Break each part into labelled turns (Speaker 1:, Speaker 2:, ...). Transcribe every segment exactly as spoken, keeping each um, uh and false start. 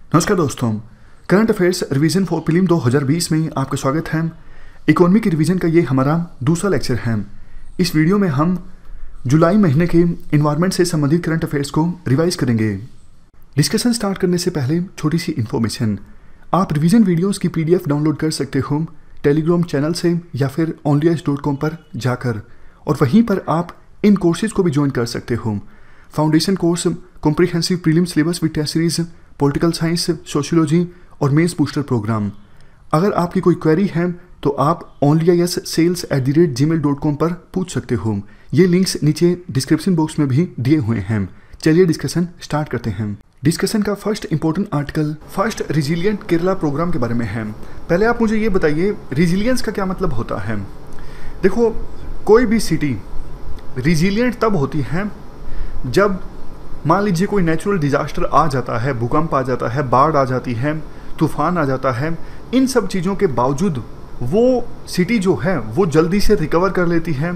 Speaker 1: नमस्कार दोस्तों, current affairs revision for prelim दो हज़ार बीस में आपका स्वागत है। इकोनॉमी की रिवीजन का ये हमारा दूसरा लेक्चर है। इस वीडियो में हम जुलाई महीने के इन्वायरमेंट से संबंधित करंट अफेयर्स को रिवाइज करेंगे। डिस्कशन स्टार्ट करने से पहले छोटी सी इन्फॉर्मेशन, आप रिवीजन वीडियोज़ की पी डी एफ डाउनलोड कर सकते हो टेलीग्राम चैनल से या फिर ऑनलीएस डॉट कॉम पर जाकर, और वहीं पर आप इन कोर्सेज को भी ज्वाइन कर सकते हो। Foundation course, comprehensive prelim syllabus with test series, political science, sociology और मेंस बूस्टर प्रोग्राम। अगर आपकी कोई क्वेरी है तो आप onlyias sales at the rate G mail dot com पर पूछ सकते हो। ये लिंक्स नीचे डिस्क्रिप्शन बॉक्स में भी दिए हुए हैं। चलिए डिस्कशन स्टार्ट करते हैं। डिस्कशन का first important article first resilient Kerala program के बारे में है। पहले आप मुझे ये बताइए, रिजिलियंस का क्या मतलब होता है। देखो, कोई भी सिटी रिजिलियंट तब होती है जब मान लीजिए कोई नेचुरल डिजास्टर आ जाता है, भूकंप आ जाता है, बाढ़ आ जाती है, तूफान आ जाता है। इन सब चीज़ों के बावजूद वो सिटी जो है वो जल्दी से रिकवर कर लेती है,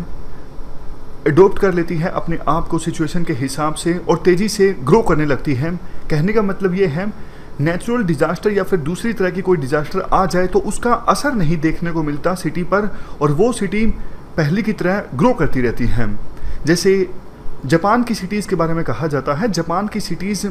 Speaker 1: एडोप्ट कर लेती है अपने आप को सिचुएशन के हिसाब से और तेज़ी से ग्रो करने लगती है। कहने का मतलब ये है, नेचुरल डिजास्टर या फिर दूसरी तरह की कोई डिजास्टर आ जाए तो उसका असर नहीं देखने को मिलता सिटी पर, और वो सिटी पहले की तरह ग्रो करती रहती है। जैसे जापान की सिटीज़ के बारे में कहा जाता है, जापान की सिटीज़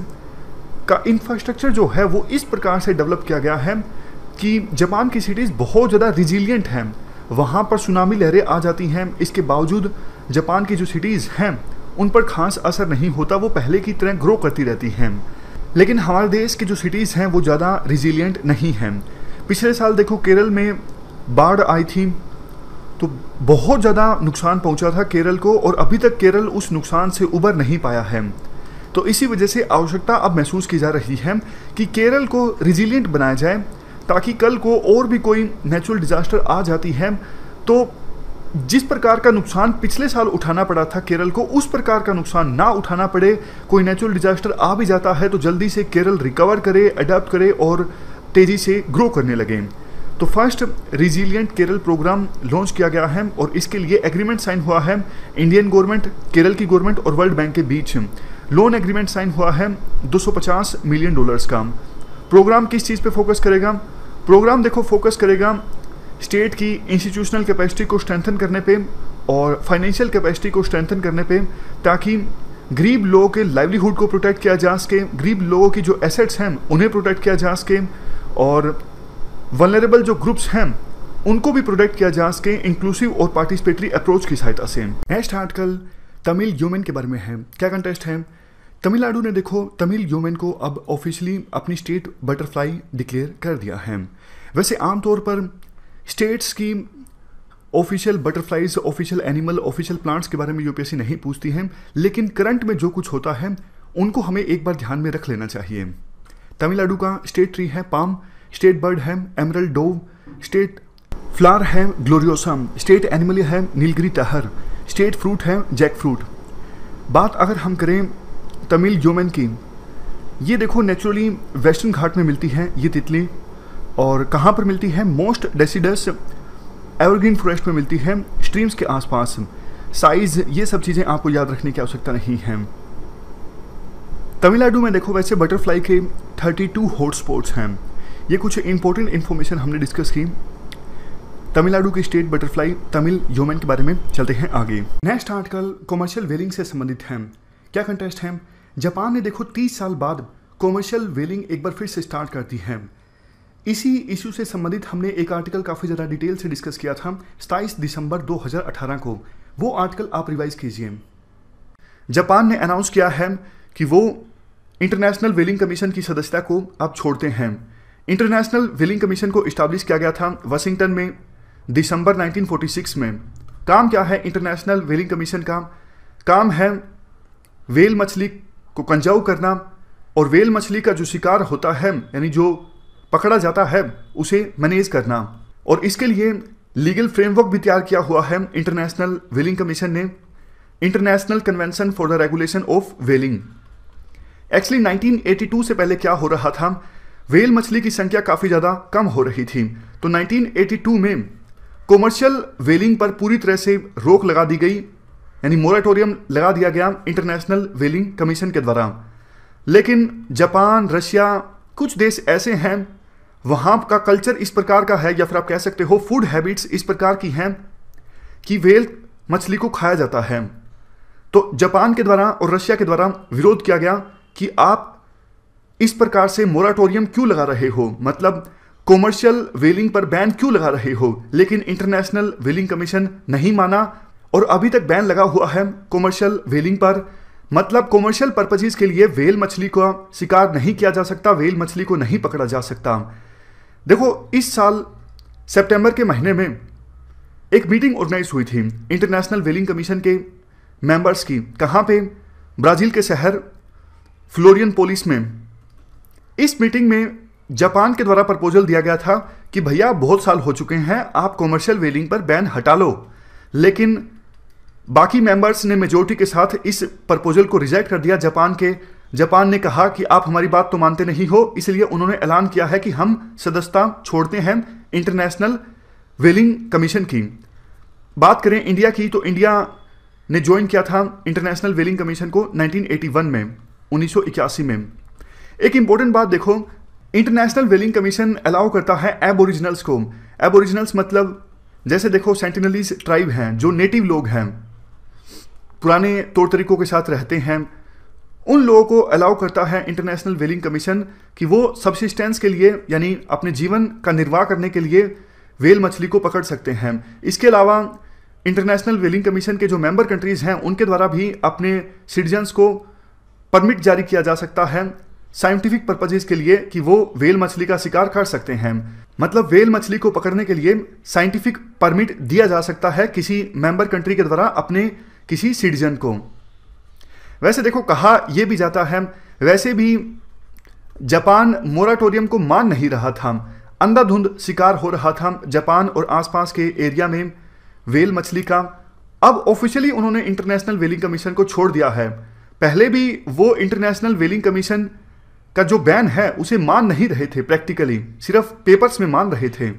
Speaker 1: का इंफ्रास्ट्रक्चर जो है वो इस प्रकार से डेवलप किया गया है कि जापान की सिटीज़ बहुत ज़्यादा रिजिलियंट हैं। वहाँ पर सुनामी लहरें आ जाती हैं, इसके बावजूद जापान की जो सिटीज़ हैं उन पर खास असर नहीं होता, वो पहले की तरह ग्रो करती रहती हैं। लेकिन हमारे देश की जो सिटीज़ हैं वो ज़्यादा रिजिलियंट नहीं हैं। पिछले साल देखो केरल में बाढ़ आई थी तो बहुत ज़्यादा नुकसान पहुंचा था केरल को, और अभी तक केरल उस नुकसान से उबर नहीं पाया है। तो इसी वजह से आवश्यकता अब महसूस की जा रही है कि केरल को रिजिलियंट बनाया जाए, ताकि कल को और भी कोई नेचुरल डिजास्टर आ जाती है तो जिस प्रकार का नुकसान पिछले साल उठाना पड़ा था केरल को, उस प्रकार का नुकसान ना उठाना पड़े। कोई नेचुरल डिजास्टर आ भी जाता है तो जल्दी से केरल रिकवर करे, अडेप्ट करे और तेज़ी से ग्रो करने लगे। तो first resilient Kerala program launch किया गया है और इसके लिए एग्रीमेंट साइन हुआ है इंडियन गवर्नमेंट, केरल की गवर्नमेंट और वर्ल्ड बैंक के बीच। लोन एग्रीमेंट साइन हुआ है दो सौ पचास मिलियन डॉलर्स का। प्रोग्राम किस चीज़ पे फोकस करेगा? प्रोग्राम देखो फोकस करेगा स्टेट की इंस्टीट्यूशनल कैपेसिटी को स्ट्रेंथन करने पे और फाइनेंशियल कैपेसिटी को स्ट्रेंथन करने पे, ताकि गरीब लोगों के लाइवलीहुड को प्रोटेक्ट किया जा सके, गरीब लोगों की जो एसेट्स हैं उन्हें प्रोटेक्ट किया जा सके, और वल्नरेबल जो ग्रुप्स हैं उनको भी प्रोटेक्ट किया जा सके इंक्लूसिव और पार्टिसिपेटरी अप्रोच की सहायता से। नेक्स्ट आर्टिकल तमिल ह्यूमन के बारे में है। क्या कंटेस्ट है? तमिलनाडु ने देखो तमिल ह्यूमन को अब ऑफिशियली अपनी स्टेट बटरफ्लाई डिक्लेयर कर दिया है। वैसे आमतौर पर स्टेट्स की official butterflies, official animal, official plants के बारे में यूपीएससी नहीं पूछती है, लेकिन करंट में जो कुछ होता है उनको हमें एक बार ध्यान में रख लेना चाहिए। तमिलनाडु का स्टेट ट्री है पाम, स्टेट बर्ड है एमरल्ड डोव, स्टेट फ्लावर है ग्लोरियोसा, स्टेट एनिमल है नीलगिरी टहर, स्टेट फ्रूट है जैक फ्रूट। बात अगर हम करें तमिल ह्यूमन की, ये देखो नेचुरली वेस्टर्न घाट में मिलती है ये तितली, और कहाँ पर मिलती है? मोस्ट डेसिडस एवरग्रीन फॉरेस्ट में मिलती है, स्ट्रीम्स के आसपास। साइज, ये सब चीज़ें आपको याद रखने की आवश्यकता नहीं है। तमिलनाडु में देखो वैसे बटरफ्लाई के बत्तीस हॉटस्पॉट्स हैं। ये कुछ इंपॉर्टेंट इन्फॉर्मेशन हमने डिस्कस की तमिलनाडु की स्टेट बटरफ्लाई तमिल ह्यूमन के बारे में। चलते हैं आगे। नेक्स्ट आर्टिकल कॉमर्शियल व्हेलिंग से संबंधित है। क्या कंटेस्ट है? जापान ने देखो तीस साल बाद कॉमर्शियल व्हेलिंग एक बार फिर से स्टार्ट कर दी है। इसी इशू से संबंधित हमने एक आर्टिकल काफ़ी ज़्यादा डिटेल से डिस्कस किया था सत्ताईस दिसंबर दो हज़ार अठारह को। वो आर्टिकल आप रिवाइज कीजिए। जापान ने अनाउंस किया है कि वो इंटरनेशनल व्हेलिंग कमीशन की सदस्यता को अब छोड़ते हैं। इंटरनेशनल व्हेलिंग कमीशन को इस्टाब्लिश किया गया था वाशिंगटन में दिसंबर उन्नीस सौ छियालीस में। काम क्या है इंटरनेशनल व्हेलिंग कमीशन का? काम है व्हेल मछली को कंजर्व करना, और व्हेल मछली का जो शिकार होता है यानी जो पकड़ा जाता है उसे मैनेज करना, और इसके लिए लीगल फ्रेमवर्क भी तैयार किया हुआ है इंटरनेशनल व्हेलिंग कमीशन ने, international convention for the regulation of whaling. Actually nineteen eighty two से पहले क्या हो रहा था, व्हेल मछली की संख्या काफ़ी ज़्यादा कम हो रही थी, तो नाइनटीन एटी टू में कॉमर्शियल व्हेलिंग पर पूरी तरह से रोक लगा दी गई, यानी मोरेटोरियम लगा दिया गया इंटरनेशनल व्हेलिंग कमीशन के द्वारा। लेकिन जापान, रशिया, कुछ देश ऐसे हैं वहाँ का कल्चर इस प्रकार का है, या फिर आप कह सकते हो फूड हैबिट्स इस प्रकार की हैं कि व्हेल मछली को खाया जाता है। तो जापान के द्वारा और रशिया के द्वारा विरोध किया गया कि आप इस प्रकार से मोराटोरियम क्यों लगा रहे हो, मतलब कॉमर्शियल व्हेलिंग पर बैन क्यों लगा रहे हो। लेकिन इंटरनेशनल व्हेलिंग कमीशन नहीं माना और अभी तक बैन लगा हुआ है कॉमर्शियल व्हेलिंग पर। मतलब कॉमर्शियल पर्पजेज के लिए व्हेल मछली का शिकार नहीं किया जा सकता, व्हेल मछली को नहीं पकड़ा जा सकता। देखो, इस साल सितंबर के महीने में एक मीटिंग ऑर्गेनाइज हुई थी इंटरनेशनल व्हेलिंग कमीशन के मेंबर्स की। कहाँ पे? ब्राज़ील के शहर फ्लोरियनपोलिस में। इस मीटिंग में जापान के द्वारा प्रपोजल दिया गया था कि भैया बहुत साल हो चुके हैं, आप कॉमर्शियल व्हेलिंग पर बैन हटा लो। लेकिन बाकी मेंबर्स ने मेजोरिटी के साथ इस प्रपोजल को रिजेक्ट कर दिया जापान के। जापान ने कहा कि आप हमारी बात तो मानते नहीं हो, इसलिए उन्होंने ऐलान किया है कि हम सदस्यता छोड़ते हैं इंटरनेशनल व्हेलिंग कमीशन की। बात करें इंडिया की, तो इंडिया ने ज्वाइन किया था इंटरनेशनल व्हेलिंग कमीशन को नाइनटीन एटी वन में, उन्नीस सौ इक्यासी में। एक इंपॉर्टेंट बात देखो, इंटरनेशनल व्हेलिंग कमीशन अलाउ करता है एबोरिजिनल्स को। एबोरिजिनल्स मतलब जैसे देखो सेंटिनलीज ट्राइब हैं, जो नेटिव लोग हैं, पुराने तौर तरीकों के साथ रहते हैं, उन लोगों को अलाउ करता है इंटरनेशनल व्हेलिंग कमीशन कि वो सब्सिस्टेंस के लिए, यानी अपने जीवन का निर्वाह करने के लिए व्हेल मछली को पकड़ सकते हैं। इसके अलावा इंटरनेशनल व्हेलिंग कमीशन के जो मेंबर कंट्रीज हैं उनके द्वारा भी अपने सिटीजन्स को परमिट जारी किया जा सकता है साइंटिफिक पर्पजेज के लिए कि वो व्हेल मछली का शिकार कर सकते हैं। मतलब व्हेल मछली को पकड़ने के लिए साइंटिफिक परमिट दिया जा सकता है किसी मेंबर कंट्री के द्वारा अपने किसी सिटीजन को। वैसे देखो, कहा यह भी जाता है, वैसे भी जापान मोराटोरियम को मान नहीं रहा था, अंधाधुंध शिकार हो रहा था जापान और आसपास के एरिया में व्हेल मछली का। अब ऑफिशियली उन्होंने इंटरनेशनल व्हेलिंग कमीशन को छोड़ दिया है। पहले भी वो इंटरनेशनल व्हेलिंग कमीशन का जो बैन है उसे मान नहीं रहे थे, प्रैक्टिकली सिर्फ पेपर्स में मान रहे थे।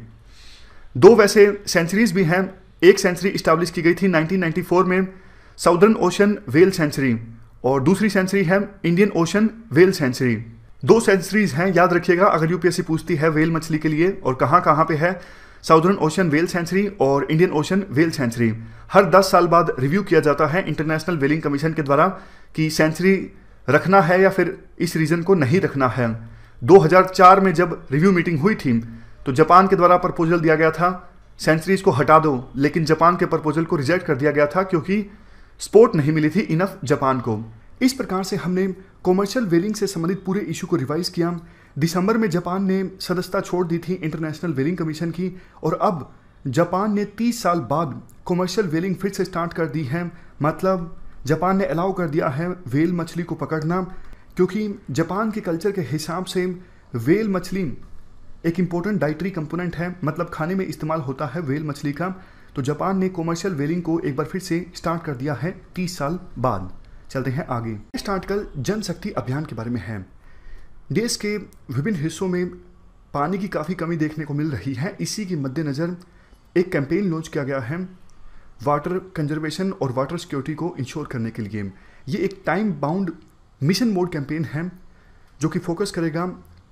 Speaker 1: दो वैसे सेंचुरीज भी हैं। एक सेंचुरी इस्टेब्लिश की गई थी नाइनटीन नाइंटी फोर में, साउदर्न ओशन व्हेल सेंचुरी, और दूसरी सेंचुरी है इंडियन ओशन व्हेल सेंचुरी। दो सेंचुरीज हैं, याद रखिएगा अगर यूपीएससी पूछती है व्हेल मछली के लिए, और कहाँ कहाँ पे है, साउदर्न ओशन व्हेल सेंचुरी और इंडियन ओशन व्हेल सेंचुरी। हर दस साल बाद रिव्यू किया जाता है इंटरनेशनल व्हेलिंग कमीशन के द्वारा कि सेंचुरी रखना है या फिर इस रीजन को नहीं रखना है। दो हज़ार चार में जब रिव्यू मीटिंग हुई थी तो जापान के द्वारा प्रपोजल दिया गया था सेंचुरीज को हटा दो, लेकिन जापान के प्रपोजल को रिजेक्ट कर दिया गया था क्योंकि सपोर्ट नहीं मिली थी इनफ जापान को। इस प्रकार से हमने कॉमर्शियल व्हेलिंग से संबंधित पूरे इशू को रिवाइज किया। दिसंबर में जापान ने सदस्यता छोड़ दी थी इंटरनेशनल व्हेलिंग कमीशन की, और अब जापान ने तीस साल बाद कॉमर्शियल व्हेलिंग फिर से स्टार्ट कर दी है। मतलब जापान ने अलाउ कर दिया है व्हेल मछली को पकड़ना, क्योंकि जापान के कल्चर के हिसाब से व्हेल मछली एक इम्पोर्टेंट डाइटरी कंपोनेंट है, मतलब खाने में इस्तेमाल होता है व्हेल मछली का। तो जापान ने कॉमर्शियल व्हेलिंग को एक बार फिर से स्टार्ट कर दिया है तीस साल बाद। चलते हैं आगे। स्टार्ट कल जनशक्ति अभियान के बारे में है। देश के विभिन्न हिस्सों में पानी की काफ़ी कमी देखने को मिल रही है। इसी के मद्देनज़र एक कैंपेन लॉन्च किया गया है वाटर कंजर्वेशन और वाटर सिक्योरिटी को इंश्योर करने के लिए। ये एक time bound mission mode campaign है जो कि फोकस करेगा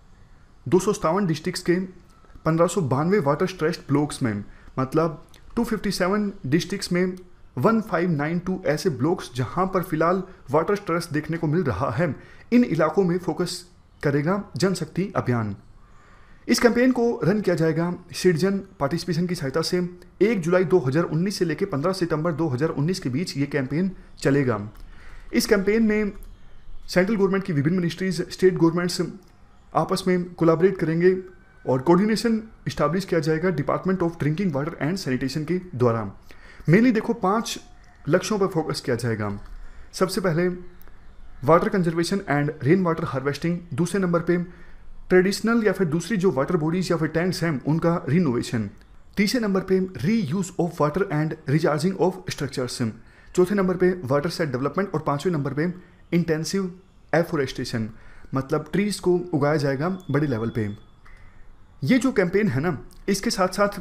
Speaker 1: दो सौ सत्तावन डिस्ट्रिक्ट्स के पंद्रह सौ बानवे वाटर स्ट्रेस्ड ब्लॉक्स में, मतलब दो सौ सत्तावन डिस्ट्रिक्ट्स में पंद्रह सौ बानवे ऐसे ब्लॉक्स जहां पर फिलहाल वाटर स्ट्रेस देखने को मिल रहा है। इन इलाकों में फोकस करेगा जनशक्ति अभियान। इस कैंपेन को रन किया जाएगा सिटीजन पार्टिसिपेशन की सहायता से। एक जुलाई दो हज़ार उन्नीस से लेकर पंद्रह सितंबर दो हज़ार उन्नीस के बीच ये कैंपेन चलेगा। इस कैंपेन में सेंट्रल गवर्नमेंट की विभिन्न मिनिस्ट्रीज, स्टेट गवर्नमेंट्स आपस में कोलैबोरेट करेंगे और कोऑर्डिनेशन इस्टेब्लिश किया जाएगा department of drinking water and sanitation के द्वारा। मेनली देखो पांच लक्ष्यों पर फोकस किया जाएगा। सबसे पहले water conservation and rain water harvesting, दूसरे नंबर पे ट्रेडिशनल या फिर दूसरी जो वाटर बॉडीज या फिर टैंक्स हैं उनका रिनोवेशन, तीसरे नंबर पे reuse of water and recharging of structures, चौथे नंबर पे वाटर सेट डेवलपमेंट और पांचवें नंबर पे इंटेंसिव एफोरेस्टेशन, मतलब ट्रीज को उगाया जाएगा बड़े लेवल पे। ये जो कैंपेन है ना, इसके साथ साथ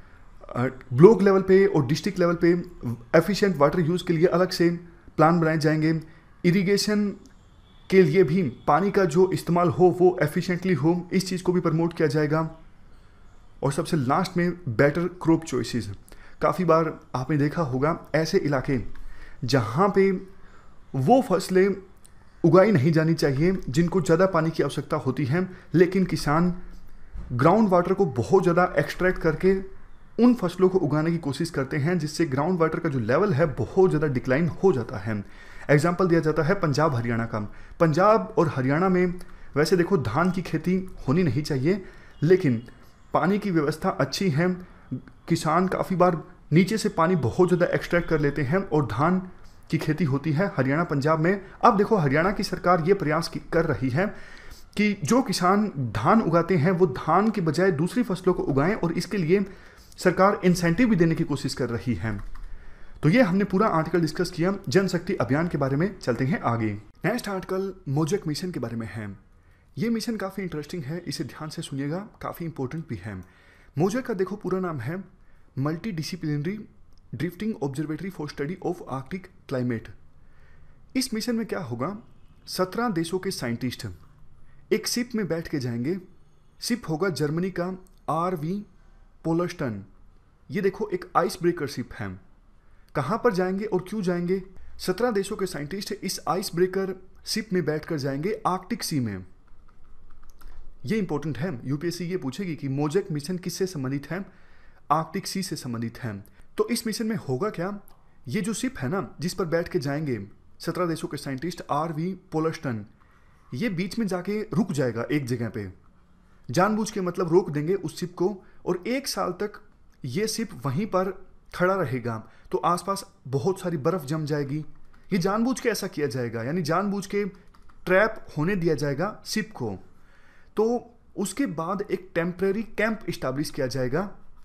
Speaker 1: ब्लॉक लेवल पे और डिस्ट्रिक्ट लेवल पे एफिशिएंट वाटर यूज़ के लिए अलग से प्लान बनाए जाएंगे। इरिगेशन के लिए भी पानी का जो इस्तेमाल हो वो एफिशिएंटली हो, इस चीज़ को भी प्रमोट किया जाएगा। और सबसे लास्ट में बेटर क्रॉप चॉइसेस। काफ़ी बार आपने देखा होगा ऐसे इलाके जहाँ पे वो फसलें उगाई नहीं जानी चाहिए जिनको ज़्यादा पानी की आवश्यकता होती है, लेकिन किसान ग्राउंड वाटर को बहुत ज़्यादा एक्सट्रैक्ट करके उन फसलों को उगाने की कोशिश करते हैं, जिससे ग्राउंड वाटर का जो लेवल है बहुत ज़्यादा डिक्लाइन हो जाता है। एग्जाम्पल दिया जाता है पंजाब हरियाणा का। पंजाब और हरियाणा में वैसे देखो धान की खेती होनी नहीं चाहिए, लेकिन पानी की व्यवस्था अच्छी है। किसान काफ़ी बार नीचे से पानी बहुत ज़्यादा एक्सट्रैक्ट कर लेते हैं और धान की खेती होती है हरियाणा पंजाब में। अब देखो हरियाणा की सरकार ये प्रयास कर रही है कि जो किसान धान उगाते हैं वो धान के बजाय दूसरी फसलों को उगाएं, और इसके लिए सरकार इंसेंटिव भी देने की कोशिश कर रही है। तो ये हमने पूरा आर्टिकल डिस्कस किया जन शक्ति अभियान के बारे में। चलते हैं आगे। नेक्स्ट आर्टिकल मोजेक मिशन के बारे में है। ये मिशन काफ़ी इंटरेस्टिंग है, इसे ध्यान से सुनिएगा, काफ़ी इंपॉर्टेंट भी है। मोजेक का देखो पूरा नाम है multidisciplinary drifting observatory for study of Arctic climate. इस मिशन में क्या होगा, सत्रह देशों के साइंटिस्ट एक शिप में बैठ के जाएंगे। शिप होगा जर्मनी का आर वी पोलस्टन। ये देखो एक आइस ब्रेकर शिप है। कहाँ पर जाएंगे और क्यों जाएंगे? सत्रह देशों के साइंटिस्ट इस आइस ब्रेकर शिप में बैठकर जाएंगे आर्कटिक सी में। ये इंपॉर्टेंट है, यूपीएससी ये पूछेगी कि मोजेक मिशन किससे संबंधित है? आर्कटिक सी से संबंधित है। तो इस मिशन में होगा क्या, ये जो शिप है ना जिस पर बैठ के जाएंगे सत्रह देशों के साइंटिस्ट आर वी पोलस्टन, ये बीच में जाके रुक जाएगा एक जगह पे, जानबूझ के मतलब रोक देंगे उस शिप को, और एक साल तक ये शिप वहीं पर खड़ा रहेगा। तो आसपास बहुत सारी बर्फ जम जाएगी। ये जानबूझ के ऐसा किया जाएगा, यानी जानबूझ के ट्रैप होने दिया जाएगा शिप को। तो उसके बाद एक टेम्परेरी कैंप इस्टेब्लिश किया जाएगा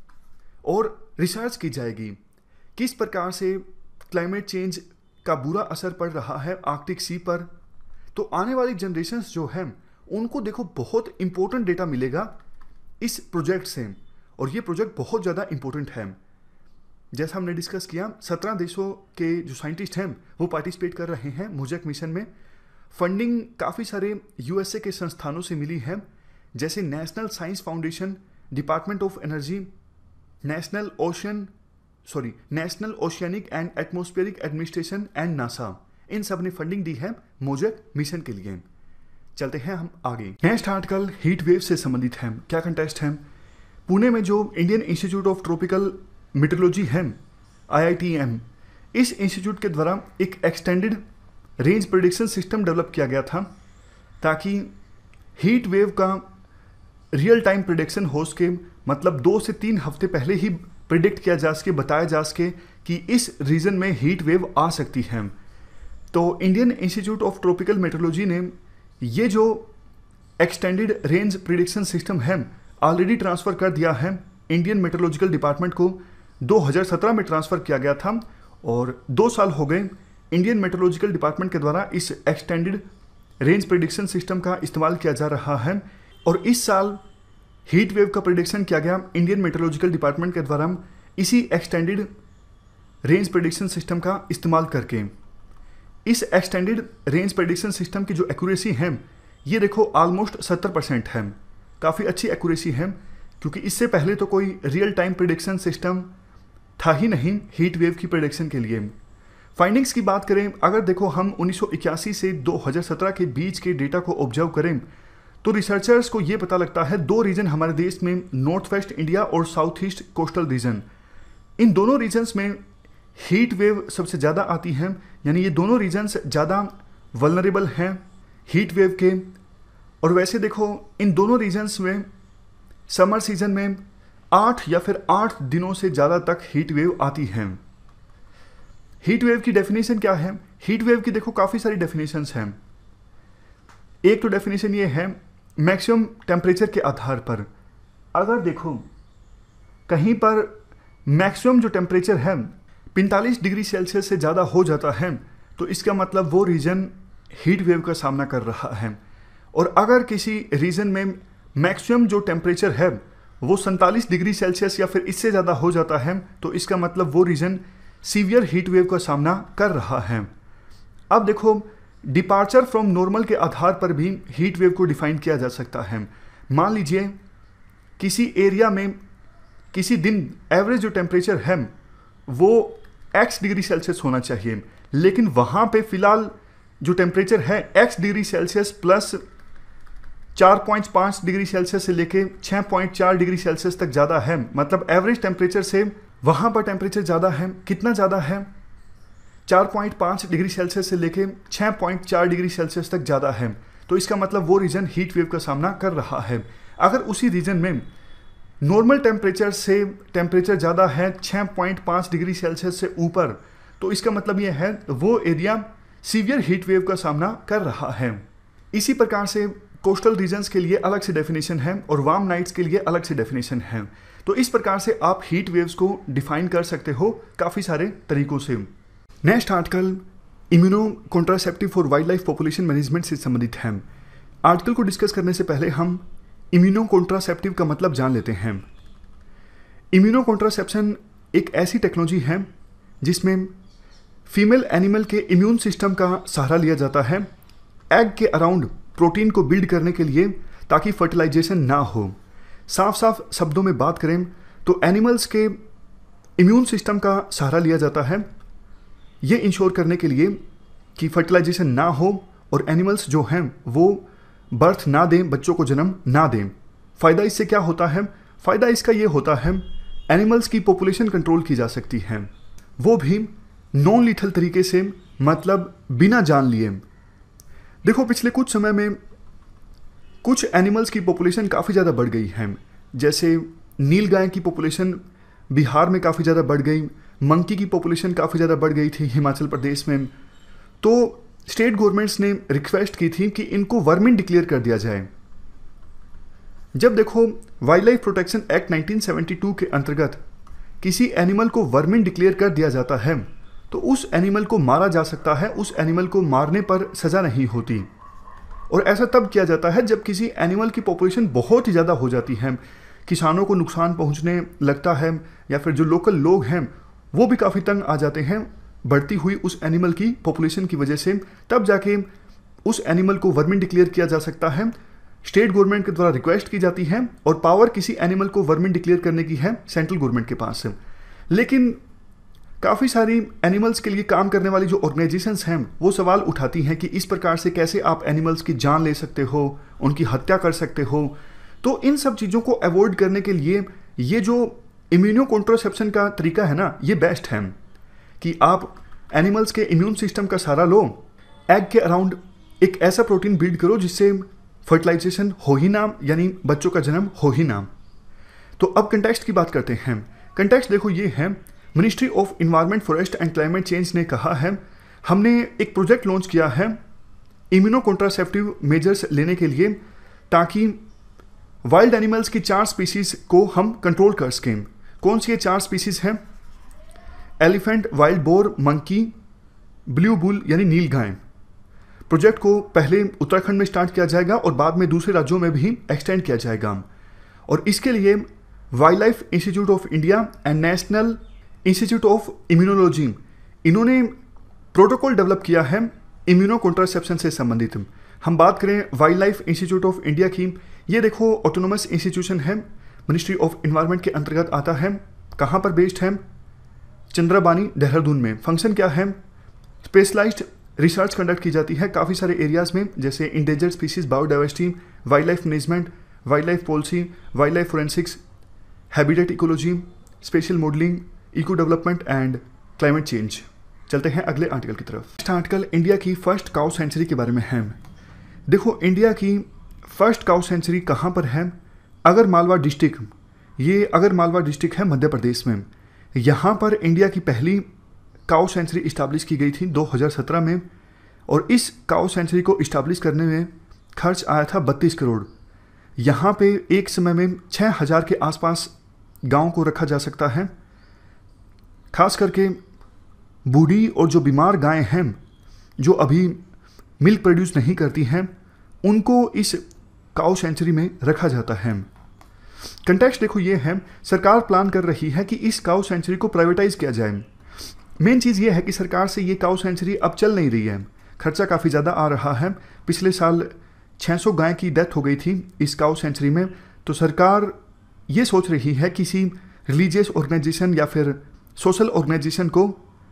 Speaker 1: और रिसर्च की जाएगी किस प्रकार से क्लाइमेट चेंज का बुरा असर पड़ रहा है आर्कटिक सी पर। तो आने वाली जनरेशन्स जो है उनको देखो बहुत इंपॉर्टेंट डेटा मिलेगा इस प्रोजेक्ट से, और ये प्रोजेक्ट बहुत ज़्यादा इंपॉर्टेंट है। जैसा हमने डिस्कस किया, सत्रह देशों के जो साइंटिस्ट हैं वो पार्टिसिपेट कर रहे हैं मोजेक मिशन में। फंडिंग काफ़ी सारे यूएसए के संस्थानों से मिली है, जैसे national science foundation, department of energy, national ocean sorry national oceanic and atmospheric administration and NASA. इन सब ने फंडिंग दी है मोजेक मिशन के लिए। चलते हैं हम आगे। नेक्स्ट आर्टिकल हीट वेव से संबंधित है। क्या कंटेस्ट है? पुणे में जो Indian institute of tropical meteorology है आई आई टी एम, इस इंस्टीट्यूट के द्वारा एक extended range prediction system develop किया गया था ताकि हीट वेव का रियल टाइम प्रेडिक्शन हो सके, मतलब दो से तीन हफ्ते पहले ही प्रिडिक्ट किया जा सके, बताया जा सके कि इस रीजन में हीट वेव आ सकती है। तो Indian institute of tropical meteorology ने ये जो एक्सटेंडेड रेंज प्रिडिक्शन सिस्टम है ऑलरेडी ट्रांसफ़र कर दिया है इंडियन मेट्रोलॉजिकल डिपार्टमेंट को। दो हज़ार सत्रह में ट्रांसफ़र किया गया था और दो साल हो गए इंडियन मेट्रोलॉजिकल डिपार्टमेंट के द्वारा इस एक्सटेंडेड रेंज प्रिडिक्शन सिस्टम का इस्तेमाल किया जा रहा है। और इस साल हीट वेव का प्रिडिक्शन किया गया इंडियन मेट्रोलॉजिकल डिपार्टमेंट के द्वारा इसी एक्सटेंडेड रेंज प्रिडिक्शन सिस्टम का इस्तेमाल करके। इस एक्सटेंडेड रेंज प्रेडिक्शन सिस्टम की जो एक्यूरेसी है ये देखो ऑलमोस्ट सत्तर परसेंट है। काफ़ी अच्छी एक्यूरेसी है, क्योंकि इससे पहले तो कोई रियल टाइम प्रेडिक्शन सिस्टम था ही नहीं हीट वेव की प्रेडिक्शन के लिए। फाइंडिंग्स की बात करें, अगर देखो हम उन्नीस सौ इक्यासी से दो हज़ार सत्रह के बीच के डेटा को ऑब्जर्व करें तो रिसर्चर्स को ये पता लगता है दो रीजन हमारे देश में, नॉर्थ वेस्ट इंडिया और साउथ ईस्ट कोस्टल रीजन, इन दोनों रीजन्स में हीट वेव सबसे ज़्यादा आती है। यानी ये दोनों रीजन्स ज़्यादा वल्नरेबल हैं हीट वेव के। और वैसे देखो इन दोनों रीजन्स में समर सीजन में आठ या फिर आठ दिनों से ज़्यादा तक हीट वेव आती है। हीट वेव की डेफिनेशन क्या है? हीट वेव की देखो काफ़ी सारी डेफिनेशंस हैं। एक तो डेफिनेशन ये है मैक्सिमम टेम्परेचर के आधार पर, अगर देखो कहीं पर मैक्सिमम जो टेम्परेचर है पैंतालीस डिग्री सेल्सियस से ज़्यादा हो जाता है तो इसका मतलब वो रीजन हीट वेव का सामना कर रहा है। और अगर किसी रीजन में मैक्सिमम जो टेम्परेचर है वो सैंतालीस डिग्री सेल्सियस या फिर इससे ज़्यादा हो जाता है तो इसका मतलब वो रीजन सीवियर हीट वेव का सामना कर रहा है। अब देखो डिपार्चर फ्रॉम नॉर्मल के आधार पर भी हीट वेव को डिफाइन किया जा सकता है। मान लीजिए किसी एरिया में किसी दिन एवरेज जो टेम्परेचर है वो एक्स डिग्री सेल्सियस होना चाहिए, लेकिन वहाँ पे फिलहाल जो टेम्परेचर है एक्स डिग्री सेल्सियस प्लस चार पॉइंट पाँच डिग्री सेल्सियस से लेके छः पॉइंट चार डिग्री सेल्सियस तक ज़्यादा है। मतलब एवरेज टेम्परेचर से वहाँ पर टेम्परेचर ज़्यादा है। कितना ज़्यादा है? चार पॉइंट पाँच डिग्री सेल्सियस से लेके छः पॉइंट चार डिग्री सेल्सियस तक ज़्यादा है। तो इसका मतलब वो रीजन हीट वेव का सामना कर रहा है। अगर उसी रीजन में नॉर्मल टेम्परेचर से टेम्परेचर ज़्यादा है छः पॉइंट पाँच डिग्री सेल्सियस से ऊपर, तो इसका मतलब ये है वो एरिया सीवियर हीट वेव का सामना कर रहा है। इसी प्रकार से कोस्टल रीजन्स के लिए अलग से डेफिनेशन है और वार्म नाइट्स के लिए अलग से डेफिनेशन है। तो इस प्रकार से आप हीट वेव्स को डिफाइन कर सकते हो काफ़ी सारे तरीकों से। Next article immunocontraceptive for wildlife population management से संबंधित है। आर्टिकल को डिस्कस करने से पहले हम इम्यूनो कॉन्ट्रासेप्टिव का मतलब जान लेते हैं। इम्यूनो कॉन्ट्रासेप्शन एक ऐसी टेक्नोलॉजी है जिसमें फीमेल एनिमल के इम्यून सिस्टम का सहारा लिया जाता है एग के अराउंड प्रोटीन को बिल्ड करने के लिए, ताकि फर्टिलाइजेशन ना हो। साफ साफ शब्दों में बात करें तो एनिमल्स के इम्यून सिस्टम का सहारा लिया जाता है ये इंश्योर करने के लिए कि फर्टिलाइजेशन ना हो और एनिमल्स जो हैं वो बर्थ ना दें, बच्चों को जन्म ना दें। फ़ायदा इससे क्या होता है? फ़ायदा इसका ये होता है एनिमल्स की पॉपुलेशन कंट्रोल की जा सकती है, वो भी नॉन लीथल तरीके से, मतलब बिना जान लिए। देखो पिछले कुछ समय में कुछ एनिमल्स की पॉपुलेशन काफ़ी ज़्यादा बढ़ गई है। जैसे नील गाय की पॉपुलेशन बिहार में काफ़ी ज़्यादा बढ़ गई, मंकी की पॉपुलेशन काफ़ी ज़्यादा बढ़ गई थी हिमाचल प्रदेश में। तो स्टेट गवर्नमेंट्स ने रिक्वेस्ट की थी कि इनको वर्मिन डिक्लेयर कर दिया जाए। जब देखो wildlife protection act nineteen seventy two के अंतर्गत किसी एनिमल को वर्मिन डिक्लेयर कर दिया जाता है तो उस एनिमल को मारा जा सकता है, उस एनिमल को मारने पर सज़ा नहीं होती। और ऐसा तब किया जाता है जब किसी एनिमल की पॉपुलेशन बहुत ही ज़्यादा हो जाती है, किसानों को नुकसान पहुंचने लगता है, या फिर जो लोकल लोग हैं वो भी काफ़ी तंग आ जाते हैं बढ़ती हुई उस एनिमल की पॉपुलेशन की वजह से। तब जाके उस एनिमल को वर्मिन डिक्लेयर किया जा सकता है। स्टेट गवर्नमेंट के द्वारा रिक्वेस्ट की जाती है और पावर किसी एनिमल को वर्मिन डिक्लेयर करने की है सेंट्रल गवर्नमेंट के पास। लेकिन काफ़ी सारी एनिमल्स के लिए काम करने वाली जो ऑर्गेनाइजेशंस हैं वो सवाल उठाती हैं कि इस प्रकार से कैसे आप एनिमल्स की जान ले सकते हो, उनकी हत्या कर सकते हो। तो इन सब चीज़ों को अवॉइड करने के लिए ये जो इम्यूनो कॉन्ट्रासेप्शन का तरीका है ना, ये बेस्ट है कि आप एनिमल्स के इम्यून सिस्टम का सहारा लो, एग के अराउंड एक ऐसा प्रोटीन बिल्ड करो जिससे फर्टिलाइजेशन हो ही ना, यानी बच्चों का जन्म हो ही ना। तो अब कंटेक्स्ट की बात करते हैं। कंटेक्स्ट देखो ये है, ministry of environment forest and climate change ने कहा है हमने एक प्रोजेक्ट लॉन्च किया है इम्यूनो कॉन्ट्रासेप्टिव मेजर्स लेने के लिए, ताकि वाइल्ड एनिमल्स की चार स्पीसीज को हम कंट्रोल कर सकें। कौन सी ये चार स्पीसीज हैं? Elephant, wild boar, monkey, blue bull यानी नील गाय। प्रोजेक्ट को पहले उत्तराखंड में स्टार्ट किया जाएगा और बाद में दूसरे राज्यों में भी एक्सटेंड किया जाएगा। और इसके लिए wildlife institute of India and national institute of immunology, इन्होंने प्रोटोकॉल डेवलप किया है इम्यूनो कॉन्ट्रासेप्शन से संबंधित। हम बात करें wildlife institute of India की, ये देखो ऑटोनोमस इंस्टीट्यूशन है, मिनिस्ट्री ऑफ इन्वायरमेंट के अंतर्गत आता है। कहाँ पर बेस्ड है? चंद्राबानी, देहरादून में। फंक्शन क्या है? स्पेशलाइज्ड रिसर्च कंडक्ट की जाती है काफ़ी सारे एरियाज़ में, जैसे endangered species, biodiversity, wildlife management, wildlife policy, wildlife forensics, habitat ecology, spatial modelling, eco development and climate change. चलते हैं अगले आर्टिकल की तरफ। नेक्स्ट आर्टिकल इंडिया की फर्स्ट काउ सेंचुरी के बारे में है। देखो इंडिया की फर्स्ट काउ सेंचुरी कहाँ पर है? अगर मालवा डिस्ट्रिक्ट, ये अगर मालवा डिस्ट्रिक्ट है मध्य प्रदेश में। यहाँ पर इंडिया की पहली काउ सेंचुरी इस्टाब्लिश की गई थी दो हज़ार सत्रह में, और इस काउ सेंचुरी को इस्टाब्लिश करने में खर्च आया था बत्तीस करोड़। यहाँ पे एक समय में छः हज़ार के आसपास गांव को रखा जा सकता है। खास करके बूढ़ी और जो बीमार गायें हैं जो अभी मिल्क प्रोड्यूस नहीं करती हैं, उनको इस काउ सेंचुरी में रखा जाता है। कंटेक्स्ट देखो ये है, सरकार प्लान कर रही है कि इस काउ सेंचुरी को प्राइवेटाइज किया जाए। मेन चीज़ ये है कि सरकार से ये काउ सेंचुरी अब चल नहीं रही है, खर्चा काफ़ी ज़्यादा आ रहा है। पिछले साल छह सौ गाय की डेथ हो गई थी इस काऊ सेंचुरी में। तो सरकार ये सोच रही है किसी रिलीजियस ऑर्गेनाइजेशन या फिर सोशल ऑर्गेनाइजेशन को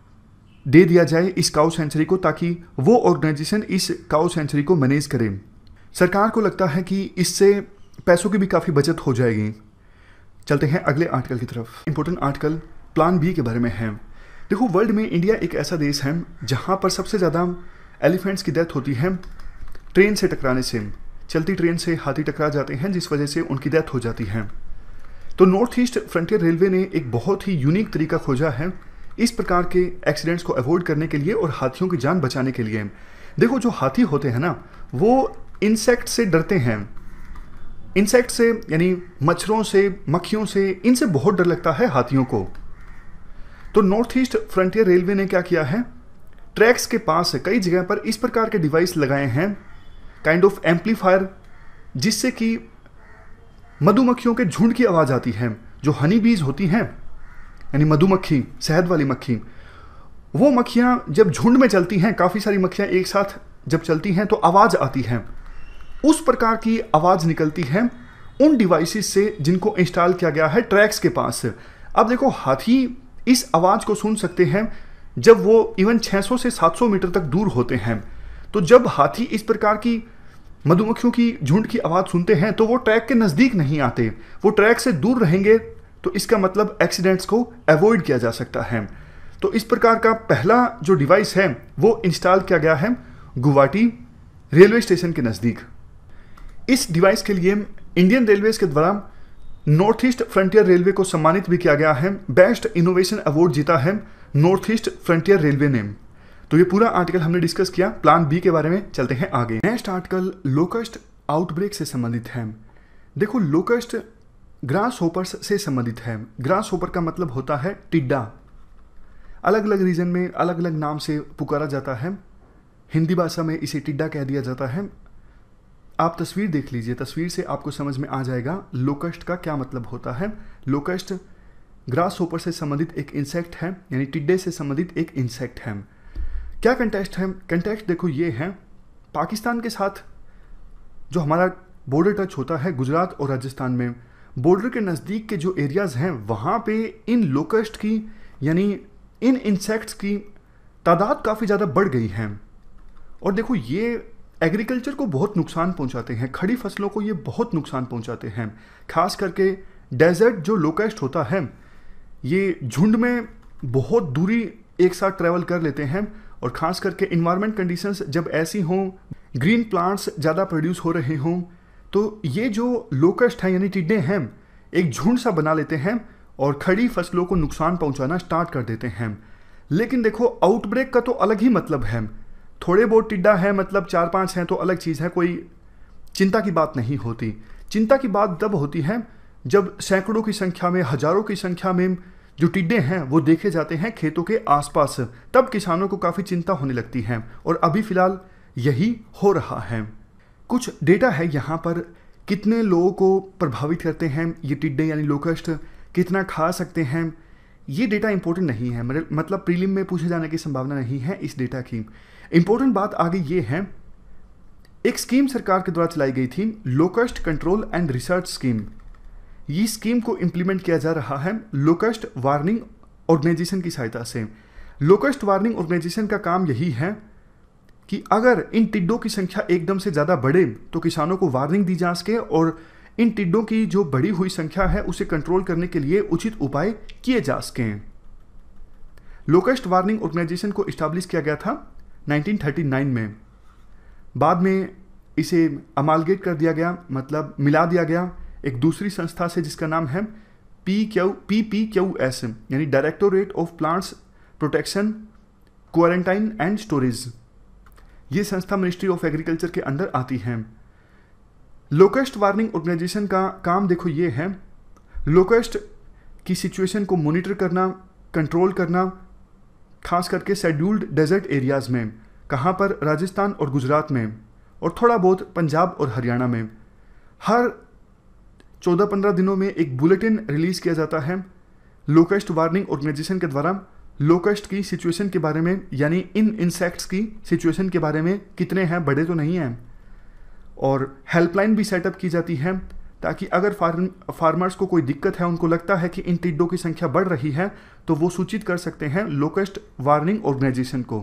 Speaker 1: दे दिया जाए इस काऊ सेंचुरी को, ताकि वो ऑर्गेनाइजेशन इस काऊ सेंचुरी को मैनेज करे। सरकार को लगता है कि इससे पैसों की भी काफ़ी बचत हो जाएगी। चलते हैं अगले आर्टिकल की तरफ। इंपॉर्टेंट आर्टिकल प्लान बी के बारे में है। देखो, वर्ल्ड में इंडिया एक ऐसा देश है जहाँ पर सबसे ज़्यादा एलिफेंट्स की डेथ होती है ट्रेन से टकराने से। चलती ट्रेन से हाथी टकरा जाते हैं जिस वजह से उनकी डेथ हो जाती है। तो नॉर्थ ईस्ट फ्रंटियर रेलवे ने एक बहुत ही यूनिक तरीका खोजा है इस प्रकार के एक्सीडेंट्स को अवॉइड करने के लिए और हाथियों की जान बचाने के लिए। देखो, जो हाथी होते हैं ना, वो इंसेक्ट से डरते हैं। इंसेक्ट से यानी मच्छरों से, मक्खियों से, इनसे बहुत डर लगता है हाथियों को। तो नॉर्थ ईस्ट फ्रंटियर रेलवे ने क्या किया है, ट्रैक्स के पास कई जगह पर इस प्रकार के डिवाइस लगाए हैं, काइंड ऑफ एम्पलीफायर, जिससे कि मधुमक्खियों के झुंड की आवाज़ आती है। जो हनी बीज होती हैं, यानी मधुमक्खी, शहद वाली मक्खी, वो मक्खियाँ जब झुंड में चलती हैं, काफ़ी सारी मक्खियाँ एक साथ जब चलती हैं तो आवाज़ आती है। उस प्रकार की आवाज़ निकलती है उन डिवाइसेस से जिनको इंस्टॉल किया गया है ट्रैक्स के पास। अब देखो, हाथी इस आवाज़ को सुन सकते हैं जब वो इवन छह सौ से सात सौ मीटर तक दूर होते हैं। तो जब हाथी इस प्रकार की मधुमक्खियों की झुंड की आवाज़ सुनते हैं तो वो ट्रैक के नज़दीक नहीं आते, वो ट्रैक से दूर रहेंगे। तो इसका मतलब एक्सीडेंट्स को अवॉइड किया जा सकता है। तो इस प्रकार का पहला जो डिवाइस है वो इंस्टॉल किया गया है गुवाहाटी रेलवे स्टेशन के नज़दीक। इस डिवाइस के लिए इंडियन रेलवेज के द्वारा नॉर्थ ईस्ट फ्रंटियर रेलवे को सम्मानित भी किया गया है। बेस्ट इनोवेशन अवार्ड जीता है नॉर्थ ईस्ट फ्रंटियर रेलवे ने। तो ये पूरा आर्टिकल हमने डिस्कस किया प्लान बी के बारे में। चलते हैं आगे। नेक्स्ट आर्टिकल लोकस्ट आउटब्रेक से संबंधित है। देखो, लोकस्ट ग्रास होपर्स से संबंधित है। ग्रास होपर का मतलब होता है टिड्डा। अलग अलग रीजन में अलग अलग नाम से पुकारा जाता है। हिंदी भाषा में इसे टिड्डा कह दिया जाता है। आप तस्वीर देख लीजिए, तस्वीर से आपको समझ में आ जाएगा लोकस्ट का क्या मतलब होता है। लोकस्ट ग्रास होपर से संबंधित एक इंसेक्ट है, यानी टिड्डे से संबंधित एक इंसेक्ट है। क्या कंटेक्स्ट है? कंटेक्स्ट देखो ये है, पाकिस्तान के साथ जो हमारा बॉर्डर टच होता है गुजरात और राजस्थान में, बॉर्डर के नज़दीक के जो एरियाज़ हैं वहाँ पे इन लोकस्ट की यानी इन इंसेक्ट्स की तादाद काफ़ी ज़्यादा बढ़ गई है। और देखो, ये एग्रीकल्चर को बहुत नुकसान पहुंचाते हैं, खड़ी फसलों को ये बहुत नुकसान पहुंचाते हैं। खास करके डेजर्ट जो लोकस्ट होता है, ये झुंड में बहुत दूरी एक साथ ट्रैवल कर लेते हैं। और ख़ास करके इन्वायरमेंट कंडीशंस जब ऐसी हों, ग्रीन प्लांट्स ज़्यादा प्रोड्यूस हो रहे हों, तो ये जो लोकस्ट हैं यानी टिड्डे हैं, एक झुंड सा बना लेते हैं और खड़ी फसलों को नुकसान पहुंचाना स्टार्ट कर देते हैं। लेकिन देखो, आउटब्रेक का तो अलग ही मतलब है। थोड़े बहुत टिड्डा है मतलब चार पांच हैं तो अलग चीज़ है, कोई चिंता की बात नहीं होती। चिंता की बात तब होती है जब सैकड़ों की संख्या में, हजारों की संख्या में जो टिड्डे हैं वो देखे जाते हैं खेतों के आसपास, तब किसानों को काफ़ी चिंता होने लगती है। और अभी फ़िलहाल यही हो रहा है। कुछ डेटा है यहाँ पर, कितने लोगों को प्रभावित करते हैं ये टिड्डे यानी लोकस्ट, कितना खा सकते हैं, ये डेटा इंपॉर्टेंट नहीं है। मतलब प्रीलिम में पूछे जाने की संभावना नहीं है इस डेटा की। इंपॉर्टेंट बात आगे ये है, एक स्कीम सरकार के द्वारा चलाई गई थी, locust control and research scheme. ये स्कीम को इम्प्लीमेंट किया जा रहा है लोकस्ट वार्निंग ऑर्गेनाइजेशन की सहायता से। लोकस्ट वार्निंग ऑर्गेनाइजेशन का काम यही है कि अगर इन टिड्डों की संख्या एकदम से ज़्यादा बढ़े तो किसानों को वार्निंग दी जा सके और इन टिड्डों की जो बढ़ी हुई संख्या है उसे कंट्रोल करने के लिए उचित उपाय किए जा सकें। लोकस्ट वार्निंग ऑर्गेनाइजेशन को इस्टेब्लिश किया गया था नाइनटीन थर्टी नाइन में। बाद में इसे अमालगेट कर दिया गया, मतलब मिला दिया गया एक दूसरी संस्था से जिसका नाम है P Q P P Q S यानी directorate of plants protection quarantine and storage. ये संस्था मिनिस्ट्री ऑफ एग्रीकल्चर के अंदर आती है। लोकस्ट वार्निंग ऑर्गेनाइजेशन का काम देखो ये है, लोकस्ट की सिचुएशन को मॉनिटर करना, कंट्रोल करना, खास करके शेड्यूल्ड डेजर्ट एरियाज़ में, कहाँ पर, राजस्थान और गुजरात में, और थोड़ा बहुत पंजाब और हरियाणा में। हर चौदह पंद्रह दिनों में एक बुलेटिन रिलीज़ किया जाता है लोकस्ट वार्निंग ऑर्गेनाइजेशन के द्वारा, लोकस्ट की सिचुएशन के बारे में, यानी इन इंसेक्ट्स की सिचुएशन के बारे में, कितने हैं, बड़े तो नहीं हैं। और हेल्पलाइन भी सेटअप की जाती है ताकि अगर फार्म फार्मर्स को कोई दिक्कत है, उनको लगता है कि इन टिड्डों की संख्या बढ़ रही है, तो वो सूचित कर सकते हैं लोकस्ट वार्निंग ऑर्गेनाइजेशन को।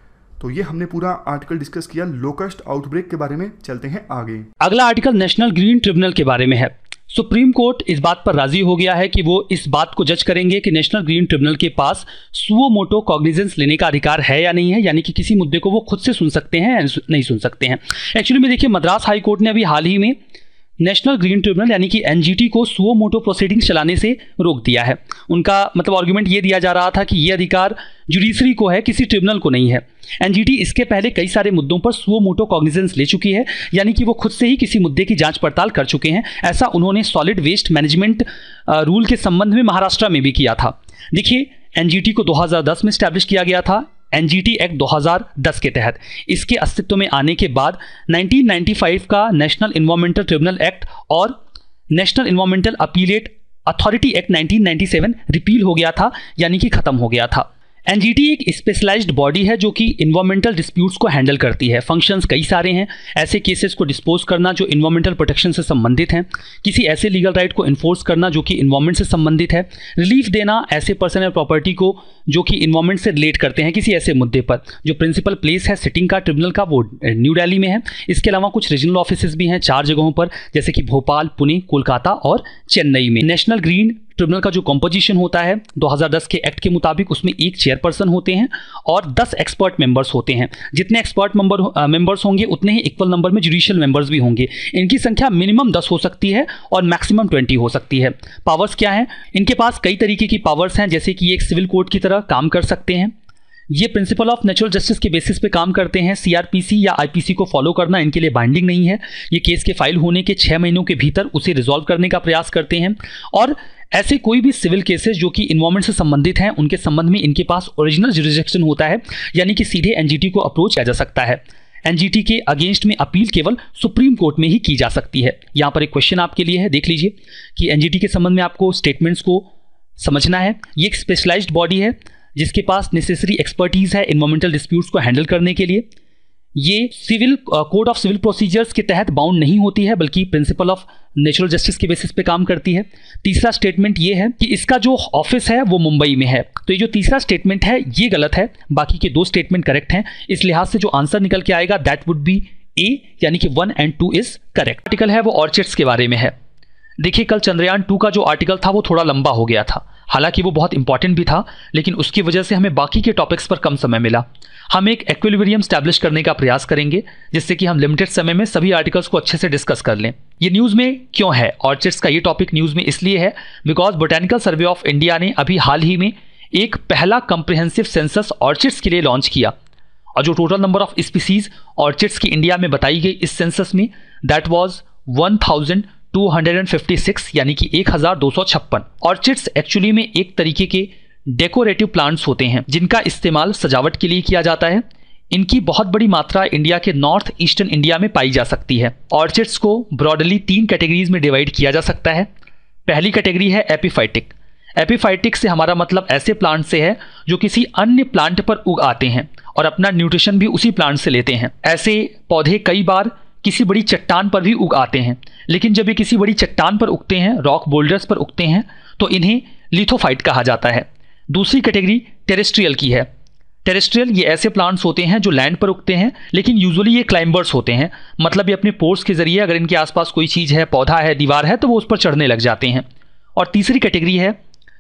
Speaker 1: तो ये हमने पूरा आर्टिकल डिस्कस किया लोकस्ट आउटब्रेक के बारे में। चलते हैं आगे।
Speaker 2: अगला आर्टिकल नेशनल ग्रीन ट्रिब्यूनल के बारे में है। सुप्रीम कोर्ट इस बात पर राजी हो गया है कि वो इस बात को जज करेंगे कि नेशनल ग्रीन ट्रिब्यूनल के पास सुओ मोटो कॉग्निजेंस लेने का अधिकार है या नहीं है, यानी कि किसी मुद्दे को वो खुद से सुन सकते हैं या नहीं सुन सकते हैं। एक्चुअली में देखिए, मद्रास हाई कोर्ट ने अभी हाल ही में नेशनल ग्रीन ट्रिब्यूनल यानी कि एनजीटी को सुओ मोटो प्रोसीडिंग्स चलाने से रोक दिया है। उनका मतलब आर्गुमेंट ये दिया जा रहा था कि ये अधिकार जुडिशरी को है, किसी ट्रिब्यूनल को नहीं है। एनजीटी इसके पहले कई सारे मुद्दों पर सुओ मोटो कॉग्निजेंस ले चुकी है, यानी कि वो खुद से ही किसी मुद्दे की जांच पड़ताल कर चुके हैं। ऐसा उन्होंने सॉलिड वेस्ट मैनेजमेंट रूल के संबंध में महाराष्ट्र में भी किया था। देखिए, एनजीटी को दो हज़ार दस में स्टैब्लिश किया गया था, एनजीटी एक्ट दो हज़ार दस के तहत। इसके अस्तित्व में आने के बाद उन्नीस सौ पचानवे का नेशनल एनवायरमेंटल ट्रिब्यूनल एक्ट और national environmental appellate authority act उन्नीस सौ सत्तानवे रिपील हो गया था, यानी कि खत्म हो गया था। एनजीटी एक स्पेशलाइज्ड बॉडी है जो कि इन्वायरमेंटल डिस्प्यूट्स को हैंडल करती है। फंक्शंस कई सारे हैं, ऐसे केसेस को डिस्पोज करना जो इन्वायरमेंटल प्रोटेक्शन से संबंधित हैं, किसी ऐसे लीगल राइट को इन्फोर्स करना जो कि इन्वायरमेंट से संबंधित है, रिलीफ देना ऐसे पर्सन या प्रॉपर्टी को जो कि इन्वायरमेंट से रिलेट करते हैं किसी ऐसे मुद्दे पर। जो प्रिंसिपल प्लेस है सिटिंग का ट्रिब्यूनल का वो न्यू दिल्ली में है। इसके अलावा कुछ रीजनल ऑफिसेज भी हैं चार जगहों पर, जैसे कि भोपाल, पुणे, कोलकाता और चेन्नई में। नेशनल ग्रीन ट्रिब्यूनल का जो कंपोजिशन होता है दो हज़ार दस के एक्ट के मुताबिक, उसमें एक चेयरपर्सन होते हैं और दस एक्सपर्ट मेंबर्स होते हैं। जितने एक्सपर्ट मेंबर मेंबर्स होंगे उतने ही इक्वल नंबर में जुडिशियल मेंबर्स भी होंगे। इनकी संख्या मिनिमम दस हो सकती है और मैक्सिमम ट्वेंटी हो सकती है। पावर्स क्या है? इनके पास कई तरीके की पावर्स हैं, जैसे कि ये एक सिविल कोर्ट की तरह काम कर सकते हैं। ये प्रिंसिपल ऑफ नेचुरल जस्टिस के बेसिस पे काम करते हैं। सीआरपीसी या आईपीसी को फॉलो करना इनके लिए बाइंडिंग नहीं है। ये केस के फाइल होने के छः महीनों के भीतर उसे रिजॉल्व करने का प्रयास करते हैं। और ऐसे कोई भी सिविल केसेस जो कि इन्वायरमेंट से संबंधित हैं, उनके संबंध में इनके पास ओरिजिनल जुरिसडिक्शन होता है, यानी कि सीधे एनजीटी को अप्रोच किया जा सकता है। एनजीटी के अगेंस्ट में अपील केवल सुप्रीम कोर्ट में ही की जा सकती है। यहाँ पर एक क्वेश्चन आपके लिए है, देख लीजिए कि एनजीटी के संबंध में आपको स्टेटमेंट्स को समझना है। ये एक स्पेशलाइज्ड बॉडी है जिसके पास नेसेसरी एक्सपर्टीज है इन्वायरमेंटल डिस्प्यूट्स को हैंडल करने के लिए। ये civil code of civil procedures के तहत बाउंड नहीं होती है, बल्कि प्रिंसिपल ऑफ नेचुरल जस्टिस के बेसिस पे काम करती है। तीसरा स्टेटमेंट ये है कि इसका जो ऑफिस है वो मुंबई में है। तो ये जो तीसरा स्टेटमेंट है ये गलत है, बाकी के दो स्टेटमेंट करेक्ट हैं। इस लिहाज से जो आंसर निकल के आएगा दैट वुड बी ए, यानी कि one and two is correct. Article है वो ऑर्चिड्स के बारे में है। देखिए, कल चंद्रयान टू का जो आर्टिकल था वो थोड़ा लंबा हो गया था, हालांकि वो बहुत इंपॉर्टेंट भी था, लेकिन उसकी वजह से हमें बाकी के टॉपिक्स पर कम समय मिला। हम एक इक्विलिब्रियम स्टैब्लिश करने का प्रयास करेंगे जिससे कि हम लिमिटेड समय में सभी आर्टिकल्स को अच्छे से डिस्कस कर लें। ये न्यूज़ में क्यों है? ऑर्चिड्स का ये टॉपिक न्यूज़ में इसलिए है because botanical survey of India ने अभी हाल ही में एक पहला कंप्रिहेंसिव सेंसस ऑर्चिड्स के लिए लॉन्च किया, और जो total number of species orchids की इंडिया में बताई गई इस सेंसस में that was one thousand two hundred fifty six, यानी कि एक हज़ार दो सौ छप्पन। ऑर्चिड्स एक्चुअली में एक तरीके के डेकोरेटिव प्लांट्स होते हैं जिनका इस्तेमाल सजावट के लिए किया जाता है। इनकी बहुत बड़ी मात्रा इंडिया के नॉर्थ ईस्टर्न इंडिया में पाई जा सकती है। ऑर्चिड्स को ब्रॉडली तीन कैटेगरीज में डिवाइड किया जा सकता है। पहली कैटेगरी है एपिफाइटिक। एपिफाइटिक से हमारा मतलब ऐसे प्लांट से है जो किसी अन्य प्लांट पर उग आते हैं और अपना न्यूट्रिशन भी उसी प्लांट से लेते हैं। ऐसे पौधे कई बार किसी बड़ी चट्टान पर भी उग आते हैं, लेकिन जब ये किसी बड़ी चट्टान पर उगते हैं, रॉक बोल्डर्स पर उगते हैं, तो इन्हें लिथोफाइट कहा जाता है। दूसरी कैटेगरी टेरेस्ट्रियल की है। टेरेस्ट्रियल ये ऐसे प्लांट्स होते हैं जो लैंड पर उगते हैं, लेकिन यूजुअली ये क्लाइंबर्स होते हैं, मतलब ये अपने पोर्स के जरिए अगर इनके आसपास कोई चीज़ है, पौधा है, दीवार है, तो वो उस पर चढ़ने लग जाते हैं। और तीसरी कैटेगरी है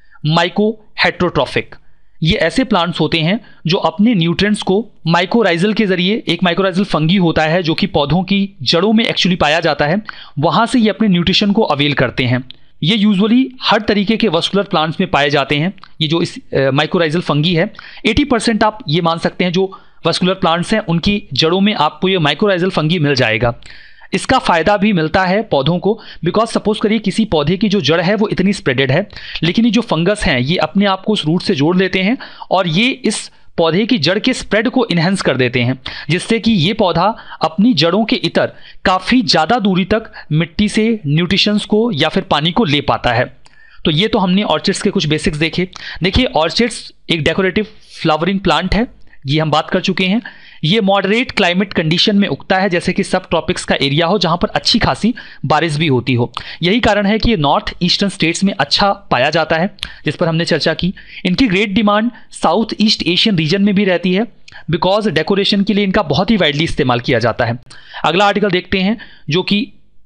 Speaker 2: माइको हेट्रोट्रॉफिक। ये ऐसे प्लांट्स होते हैं जो अपने न्यूट्रिएंट्स को माइकोराइजल के जरिए, एक माइकोराइजल फंगी होता है जो कि पौधों की जड़ों में एक्चुअली पाया जाता है, वहाँ से ये अपने न्यूट्रिशन को अवेल करते हैं। ये यूजुअली हर तरीके के वस्कुलर प्लांट्स में पाए जाते हैं। ये जो इस माइकोराइजल फंगी है, अस्सी परसेंट आप ये मान सकते हैं जो वस्कुलर प्लांट्स हैं उनकी जड़ों में आपको ये माइकोराइजल फंगी मिल जाएगा। इसका फ़ायदा भी मिलता है पौधों को, बिकॉज सपोज करिए किसी पौधे की जो जड़ है वो इतनी स्प्रेडेड है, लेकिन ये जो फंगस हैं ये अपने आप को उस रूट से जोड़ लेते हैं और ये इस पौधे की जड़ के स्प्रेड को इन्हेंस कर देते हैं, जिससे कि ये पौधा अपनी जड़ों के इतर काफ़ी ज़्यादा दूरी तक मिट्टी से न्यूट्रिशंस को या फिर पानी को ले पाता है। तो ये तो हमने ऑर्चिड्स के कुछ बेसिक्स देखे। देखिए, ऑर्चिड्स एक डेकोरेटिव फ्लावरिंग प्लांट है, ये हम बात कर चुके हैं। ये मॉडरेट क्लाइमेट कंडीशन में उगता है, जैसे कि सब ट्रॉपिक्स का एरिया हो जहां पर अच्छी खासी बारिश भी होती हो। यही कारण है कि ये नॉर्थ ईस्टर्न स्टेट्स में अच्छा पाया जाता है, जिस पर हमने चर्चा की। इनकी great demand south east Asian region में भी रहती है, बिकॉज डेकोरेशन के लिए इनका बहुत ही वाइडली इस्तेमाल किया जाता है। अगला आर्टिकल देखते हैं, जो कि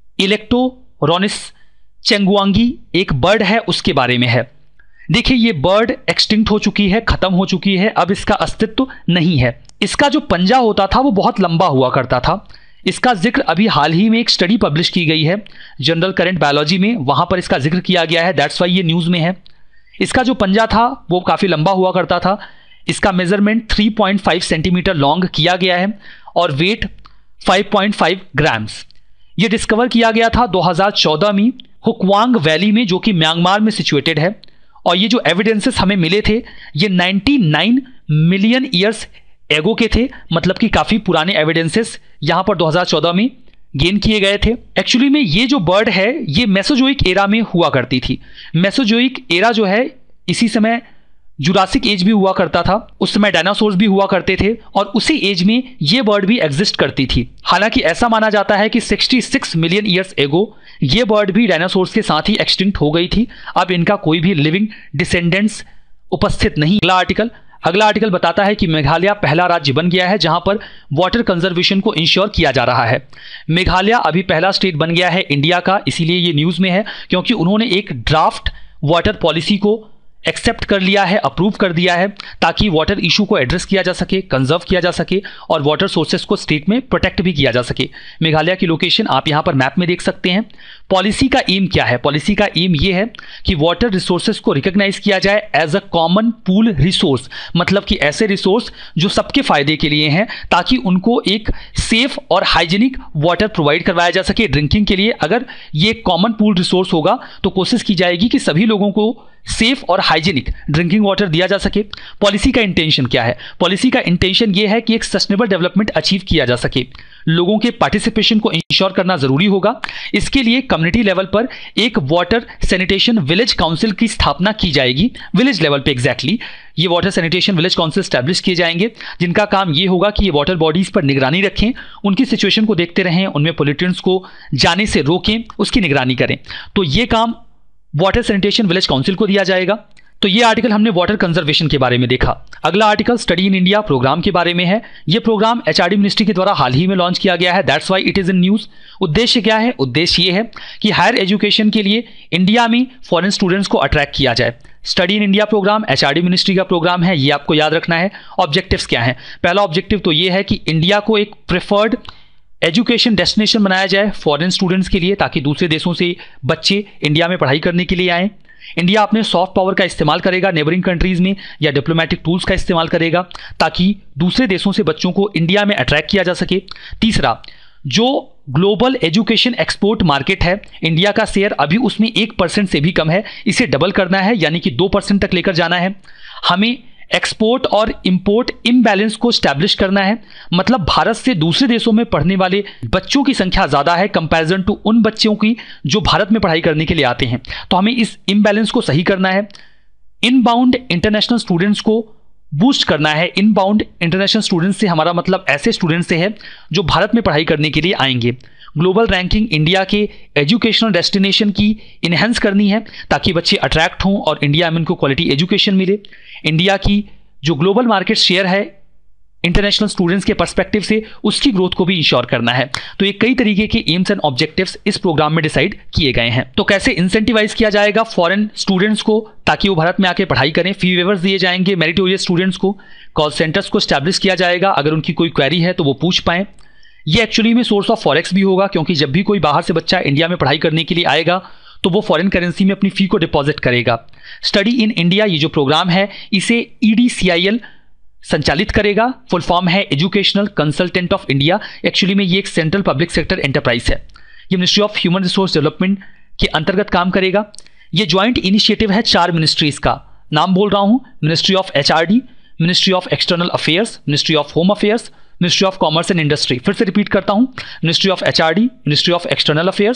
Speaker 2: इलेक्टोरोनिस चेंगुआंगी एक बर्ड है, उसके बारे में है। देखिए, ये बर्ड एक्सटिंक्ट हो चुकी है, खत्म हो चुकी है, अब इसका अस्तित्व नहीं है। इसका जो पंजा होता था वो बहुत लंबा हुआ करता था। इसका जिक्र अभी हाल ही में एक स्टडी पब्लिश की गई है जनरल करंट बायोलॉजी में, वहां पर इसका जिक्र किया गया है, दैट्स वाई ये न्यूज में है। इसका जो पंजा था वो काफी लंबा हुआ करता था। इसका measurement three point five centimetre long किया गया है और weight five point five grams. ये डिस्कवर किया गया था दो हज़ार चौदह में हुक्वांग वैली में, जो कि म्यांमार में सिचुएटेड है। और ये जो एविडेंसेस हमें मिले थे ये निन्यानवे मिलियन ईयर्स एगो के थे, मतलब कि काफी पुराने एविडेंसेस यहां पर दो हज़ार चौदह में गेन किए गए थे। एक्चुअली में ये जो बर्ड है ये मेसोजोइक एरा में हुआ करती थी। मेसोजोइक एरा जो है, इसी समय जुरासिक एज भी हुआ करता था, उस समय डायनासोर्स भी हुआ करते थे और उसी एज में ये बर्ड भी एग्जिस्ट करती थी। हालांकि ऐसा माना जाता है कि छियासठ मिलियन ईयर्स एगो ये बर्ड भी डायनासोर्स के साथ ही एक्सटिंक्ट हो गई थी। अब इनका कोई भी लिविंग डिसेंडेंट्स उपस्थित नहीं। अगला आर्टिकल अगला आर्टिकल बताता है कि मेघालय पहला राज्य बन गया है जहां पर वाटर कंजर्वेशन को इंश्योर किया जा रहा है। मेघालय अभी पहला स्टेट बन गया है इंडिया का, इसीलिए ये न्यूज में है क्योंकि उन्होंने एक ड्राफ्ट वाटर पॉलिसी को एक्सेप्ट कर लिया है, अप्रूव कर दिया है, ताकि वाटर इशू को एड्रेस किया जा सके, कंजर्व किया जा सके और वाटर सोर्सेस को स्टेट में प्रोटेक्ट भी किया जा सके। मेघालय की लोकेशन आप यहां पर मैप में देख सकते हैं। पॉलिसी का एम क्या है? पॉलिसी का एम ये है कि वाटर रिसोर्सेस को रिकॉग्नाइज किया जाए as a common pool resource, मतलब कि ऐसे रिसोर्स जो सबके फायदे के लिए हैं, ताकि उनको एक सेफ और हाइजीनिक वाटर प्रोवाइड करवाया जा सके ड्रिंकिंग के लिए। अगर ये कॉमन पूल रिसोर्स होगा तो कोशिश की जाएगी कि सभी लोगों को सेफ और हाइजीनिक ड्रिंकिंग वाटर दिया जा सके। पॉलिसी का इंटेंशन क्या है? पॉलिसी का इंटेंशन यह है कि एक सस्टेनेबल डेवलपमेंट अचीव किया जा सके। लोगों के पार्टिसिपेशन को इंश्योर करना जरूरी होगा। इसके लिए कम्युनिटी लेवल पर एक वाटर सैनिटेशन विलेज काउंसिल की स्थापना की जाएगी। विलेज लेवल पे एग्जैक्टली ये water sanitation village council establish किए जाएंगे, जिनका काम ये होगा कि ये वाटर बॉडीज पर निगरानी रखें, उनकी सिचुएशन को देखते रहें, उनमें पोल्यूटेंट्स को जाने से रोकें, उसकी निगरानी करें। तो ये काम वाटर सैनिटेशन विलेज काउंसिल को दिया जाएगा। तो ये आर्टिकल हमने वाटर कंजर्वेशन के बारे में देखा। अगला article study in India programme के बारे में है। ये प्रोग्राम एचआरडी मिनिस्ट्री के द्वारा हाल ही में लॉन्च किया गया है, that's why it is in news. उद्देश्य क्या है? उद्देश्य ये है कि हायर एजुकेशन के लिए इंडिया में फॉरेन स्टूडेंट्स को अट्रैक्ट किया जाए। Study in India programme HRD ministry का प्रोग्राम है, ये आपको याद रखना है। ऑब्जेक्टिव्स क्या है? पहला ऑब्जेक्टिव तो ये है कि इंडिया को एक प्रेफर्ड एजुकेशन डेस्टिनेशन बनाया जाए फॉरेन स्टूडेंट्स के लिए, ताकि दूसरे देशों से बच्चे इंडिया में पढ़ाई करने के लिए आएँ। इंडिया अपने सॉफ्ट पावर का इस्तेमाल करेगा नेबरिंग कंट्रीज में, या डिप्लोमेटिक टूल्स का इस्तेमाल करेगा, ताकि दूसरे देशों से बच्चों को इंडिया में अट्रैक्ट किया जा सके। तीसरा, जो ग्लोबल एजुकेशन एक्सपोर्ट मार्केट है, इंडिया का शेयर अभी उसमें एक परसेंट से भी कम है, इसे डबल करना है, यानी कि दो परसेंट तक लेकर जाना है। हमें एक्सपोर्ट और इंपोर्ट इम्बैलेंस को स्टैब्लिश करना है, मतलब भारत से दूसरे देशों में पढ़ने वाले बच्चों की संख्या ज़्यादा है कंपैरिजन टू उन बच्चों की जो भारत में पढ़ाई करने के लिए आते हैं। तो हमें इस इम्बैलेंस को सही करना है। इनबाउंड इंटरनेशनल स्टूडेंट्स को बूस्ट करना है। इनबाउंड इंटरनेशनल स्टूडेंट्स से हमारा मतलब ऐसे स्टूडेंट्स से है जो भारत में पढ़ाई करने के लिए आएंगे। ग्लोबल रैंकिंग इंडिया के एजुकेशनल डेस्टिनेशन की इन्हेंस करनी है, ताकि बच्चे अट्रैक्ट हों और इंडिया में उनको क्वालिटी एजुकेशन मिले। इंडिया की जो ग्लोबल मार्केट शेयर है इंटरनेशनल स्टूडेंट्स के पर्सपेक्टिव से, उसकी ग्रोथ को भी इंश्योर करना है। तो ये कई तरीके के एम्स एंड ऑब्जेक्टिव्स इस प्रोग्राम में डिसाइड किए गए हैं। तो कैसे इंसेंटिवाइज किया जाएगा फॉरेन स्टूडेंट्स को ताकि वो भारत में आके पढ़ाई करें? फी वेवर्स दिए जाएंगे मेरिटोरियस स्टूडेंट्स को। कॉल सेंटर्स को स्टैब्लिश किया जाएगा, अगर उनकी कोई क्वेरी है तो वो पूछ पाएं। ये एक्चुअली में सोर्स ऑफ फॉरेक्स भी होगा, क्योंकि जब भी कोई बाहर से बच्चा इंडिया में पढ़ाई करने के लिए आएगा तो वो फॉरेन करेंसी में अपनी फी को डिपॉजिट करेगा। स्टडी इन इंडिया ये जो प्रोग्राम है इसे ई डी सी आई एल संचालित करेगा। फुल फॉर्म है educational consultant of India. Actually में ये एक सेंट्रल पब्लिक सेक्टर एंटरप्राइज है। ये ministry of human resource development के अंतर्गत काम करेगा। ये ज्वाइंट इनिशिएटिव है चार मिनिस्ट्रीज का। नाम बोल रहा हूं, ministry of HRD, ministry of external affairs, ministry of home affairs, ministry of commerce and industry. फिर से रिपीट करता हूं, ministry of HRD, ministry of external affairs,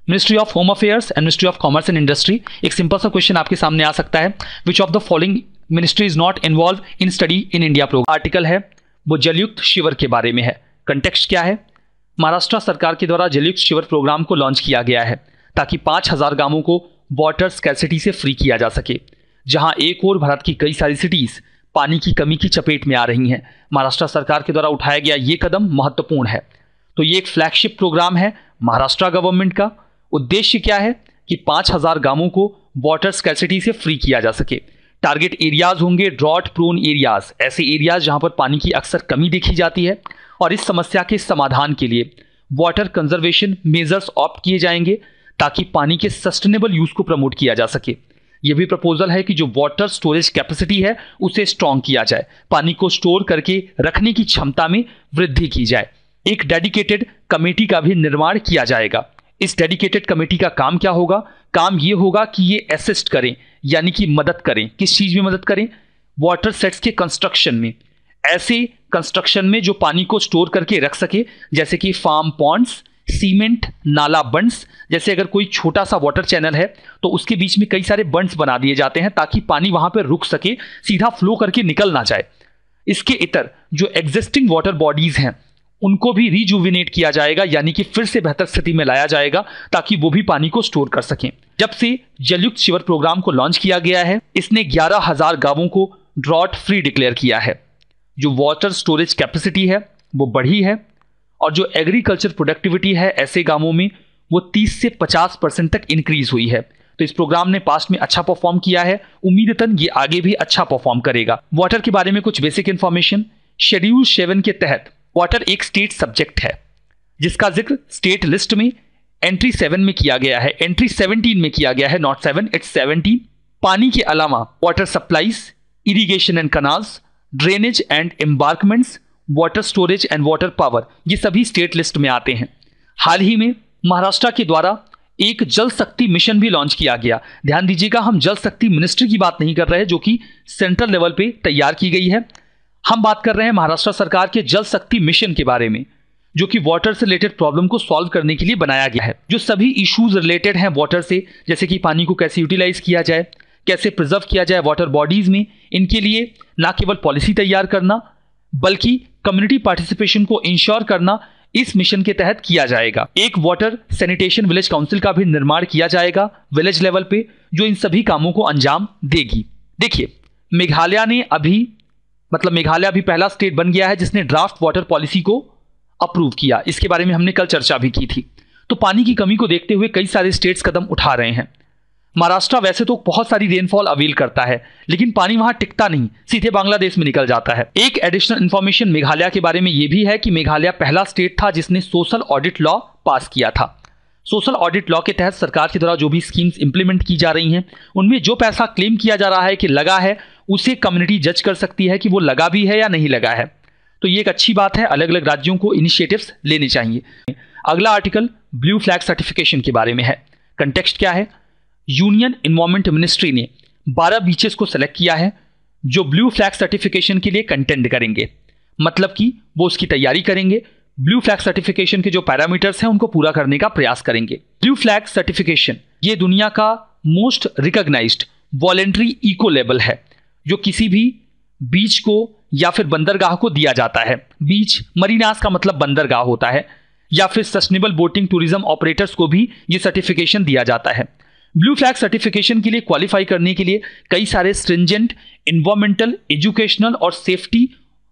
Speaker 2: ministry of home affairs and ministry of commerce and industry. एक simple सा question आपके सामने आ सकता है, which of the following ministry is not involve in study in India programme. Article है वो जलयुक्त शिविर के बारे में है। कंटेक्स्ट क्या है, महाराष्ट्र सरकार के द्वारा जलयुक्त शिविर प्रोग्राम को लॉन्च किया गया है ताकि पाँच हजार गांवों को वाटर स्कैर्सिटी से फ्री किया जा सके। जहां एक और भारत की कई सारी सिटीज पानी की कमी की चपेट में आ रही हैं, महाराष्ट्र सरकार के द्वारा उठाया गया ये कदम महत्वपूर्ण है। तो ये एक फ्लैगशिप प्रोग्राम है महाराष्ट्र गवर्नमेंट का। उद्देश्य क्या है कि पाँच हजार गांवों को वाटर स्कैर्सिटी से फ्री किया जा सके। टारगेट एरियाज होंगे ड्रॉट प्रोन एरियाज, ऐसे एरियाज जहां पर पानी की अक्सर कमी देखी जाती है, और इस समस्या के समाधान के लिए वाटर कंजर्वेशन मेजर्स ऑप्ट किए जाएंगे ताकि पानी के सस्टेनेबल यूज को प्रमोट किया जा सके। यह भी प्रपोजल है कि जो वाटर स्टोरेज कैपेसिटी है उसे स्ट्रॉन्ग किया जाए, पानी को स्टोर करके रखने की क्षमता में वृद्धि की जाए। एक डेडिकेटेड कमेटी का भी निर्माण किया जाएगा। इस डेडिकेटेड कमेटी का काम क्या होगा, काम ये होगा कि ये असिस्ट करें, यानी कि मदद करें। किस चीज में मदद करें, वाटर सेट्स के कंस्ट्रक्शन में, ऐसे कंस्ट्रक्शन में जो पानी को स्टोर करके रख सके, जैसे कि फार्म पॉन्ड्स, सीमेंट नाला बंड्स। जैसे अगर कोई छोटा सा वाटर चैनल है तो उसके बीच में कई सारे बंड्स बना दिए जाते हैं ताकि पानी वहां पर रुक सके, सीधा फ्लो करके निकल ना जाए। इसके इतर जो एग्जिस्टिंग वाटर बॉडीज हैं उनको भी रिजुविनेट किया जाएगा, यानी कि फिर से बेहतर स्थिति में लाया जाएगा ताकि वो भी पानी को स्टोर कर सकें। जब से जलयुक्त शिविर प्रोग्राम को लॉन्च किया गया है, इसने ग्यारह हजार गांवों को ड्रॉट फ्री डिक्लेयर किया है। जो वाटर स्टोरेज कैपेसिटी है वो बढ़ी है, और जो एग्रीकल्चर प्रोडक्टिविटी है ऐसे गांवों में वो तीस से पचास परसेंट तक इंक्रीज हुई है। तो इस प्रोग्राम ने पास्ट में अच्छा परफॉर्म किया है, उम्मीदतन ये आगे भी अच्छा परफॉर्म करेगा। वाटर के बारे में कुछ बेसिक इंफॉर्मेशन। शेड्यूल सेवन के तहत वाटर एक स्टेट सब्जेक्ट है जिसका जिक्र स्टेट लिस्ट में एंट्री सेवन में किया गया है, एंट्री सेवनटीन में किया गया है, नॉट सेवन, इट्स सेवनटीन। पानी के अलावा water supplies, irrigation and canals, drainage and embankments, water storage and water power, ये सभी स्टेट लिस्ट में आते हैं। हाल ही में महाराष्ट्र के द्वारा एक जल शक्ति मिशन भी लॉन्च किया गया। ध्यान दीजिएगा, हम जल शक्ति मिनिस्ट्री की बात नहीं कर रहे हैं जो कि सेंट्रल लेवल पे तैयार की गई है। हम बात कर रहे हैं महाराष्ट्र सरकार के जल शक्ति मिशन के बारे में, जो कि वाटर से रिलेटेड प्रॉब्लम को सॉल्व करने के लिए बनाया गया है। जो सभी इश्यूज रिलेटेड हैं वाटर से, जैसे कि पानी को कैसे यूटिलाइज किया जाए, कैसे प्रिजर्व किया जाए वाटर बॉडीज में, इनके लिए ना केवल पॉलिसी तैयार करना बल्कि कम्युनिटी पार्टिसिपेशन को इंश्योर करना इस मिशन के तहत किया जाएगा। एक वाटर सैनिटेशन विलेज काउंसिल का भी निर्माण किया जाएगा विलेज लेवल पे, जो इन सभी कामों को अंजाम देगी। देखिए, मेघालय ने अभी मतलब मेघालय अभी पहला स्टेट बन गया है जिसने ड्राफ्ट वाटर पॉलिसी को अप्रूव किया। इसके बारे में हमने कल चर्चा भी की थी। तो पानी की कमी को देखते हुए कई सारे स्टेट्स कदम उठा रहे हैं। महाराष्ट्र वैसे तो बहुत सारी रेनफॉल अवेल करता है, लेकिन पानी वहां टिकता नहीं, सीधे बांग्लादेश में निकल जाता है। एक एडिशनल इंफॉर्मेशन मेघालय के बारे में यह भी है कि मेघालय पहला स्टेट था जिसने सोशल ऑडिट लॉ पास किया था। सोशल ऑडिट लॉ के तहत सरकार के द्वारा जो भी स्कीम्स इंप्लीमेंट की जा रही हैं, उनमें जो पैसा क्लेम किया जा रहा है कि लगा है, उसे कम्युनिटी जज कर सकती है कि वो लगा भी है या नहीं लगा है। तो ये एक अच्छी बात है, अलग अलग राज्यों को इनिशिएटिव्स लेने चाहिए। अगला आर्टिकल ब्लू फ्लैग सर्टिफिकेशन के बारे में है। कंटेक्स्ट क्या है, यूनियन एनवायरमेंट मिनिस्ट्री ने बारह बीचेस को सेलेक्ट किया है जो ब्लू फ्लैग सर्टिफिकेशन के लिए कंटेंड करेंगे, मतलब कि वो उसकी तैयारी करेंगे, ब्लू फ्लैग सर्टिफिकेशन के जो पैरामीटर्स हैं उनको पूरा करने का प्रयास करेंगे। ब्लू फ्लैग सर्टिफिकेशन ये दुनिया का most recognised voluntary eco label है जो किसी भी बीच को या फिर बंदरगाह को दिया जाता है। बीच, मरीनास का मतलब बंदरगाह होता है, या फिर सस्टेनेबल बोटिंग टूरिज्म ऑपरेटर्स को भी ये सर्टिफिकेशन दिया जाता है। ब्लू फ्लैग सर्टिफिकेशन के लिए क्वालिफाई करने के लिए कई सारे स्ट्रिंजेंट एनवायरमेंटल, एजुकेशनल और सेफ्टी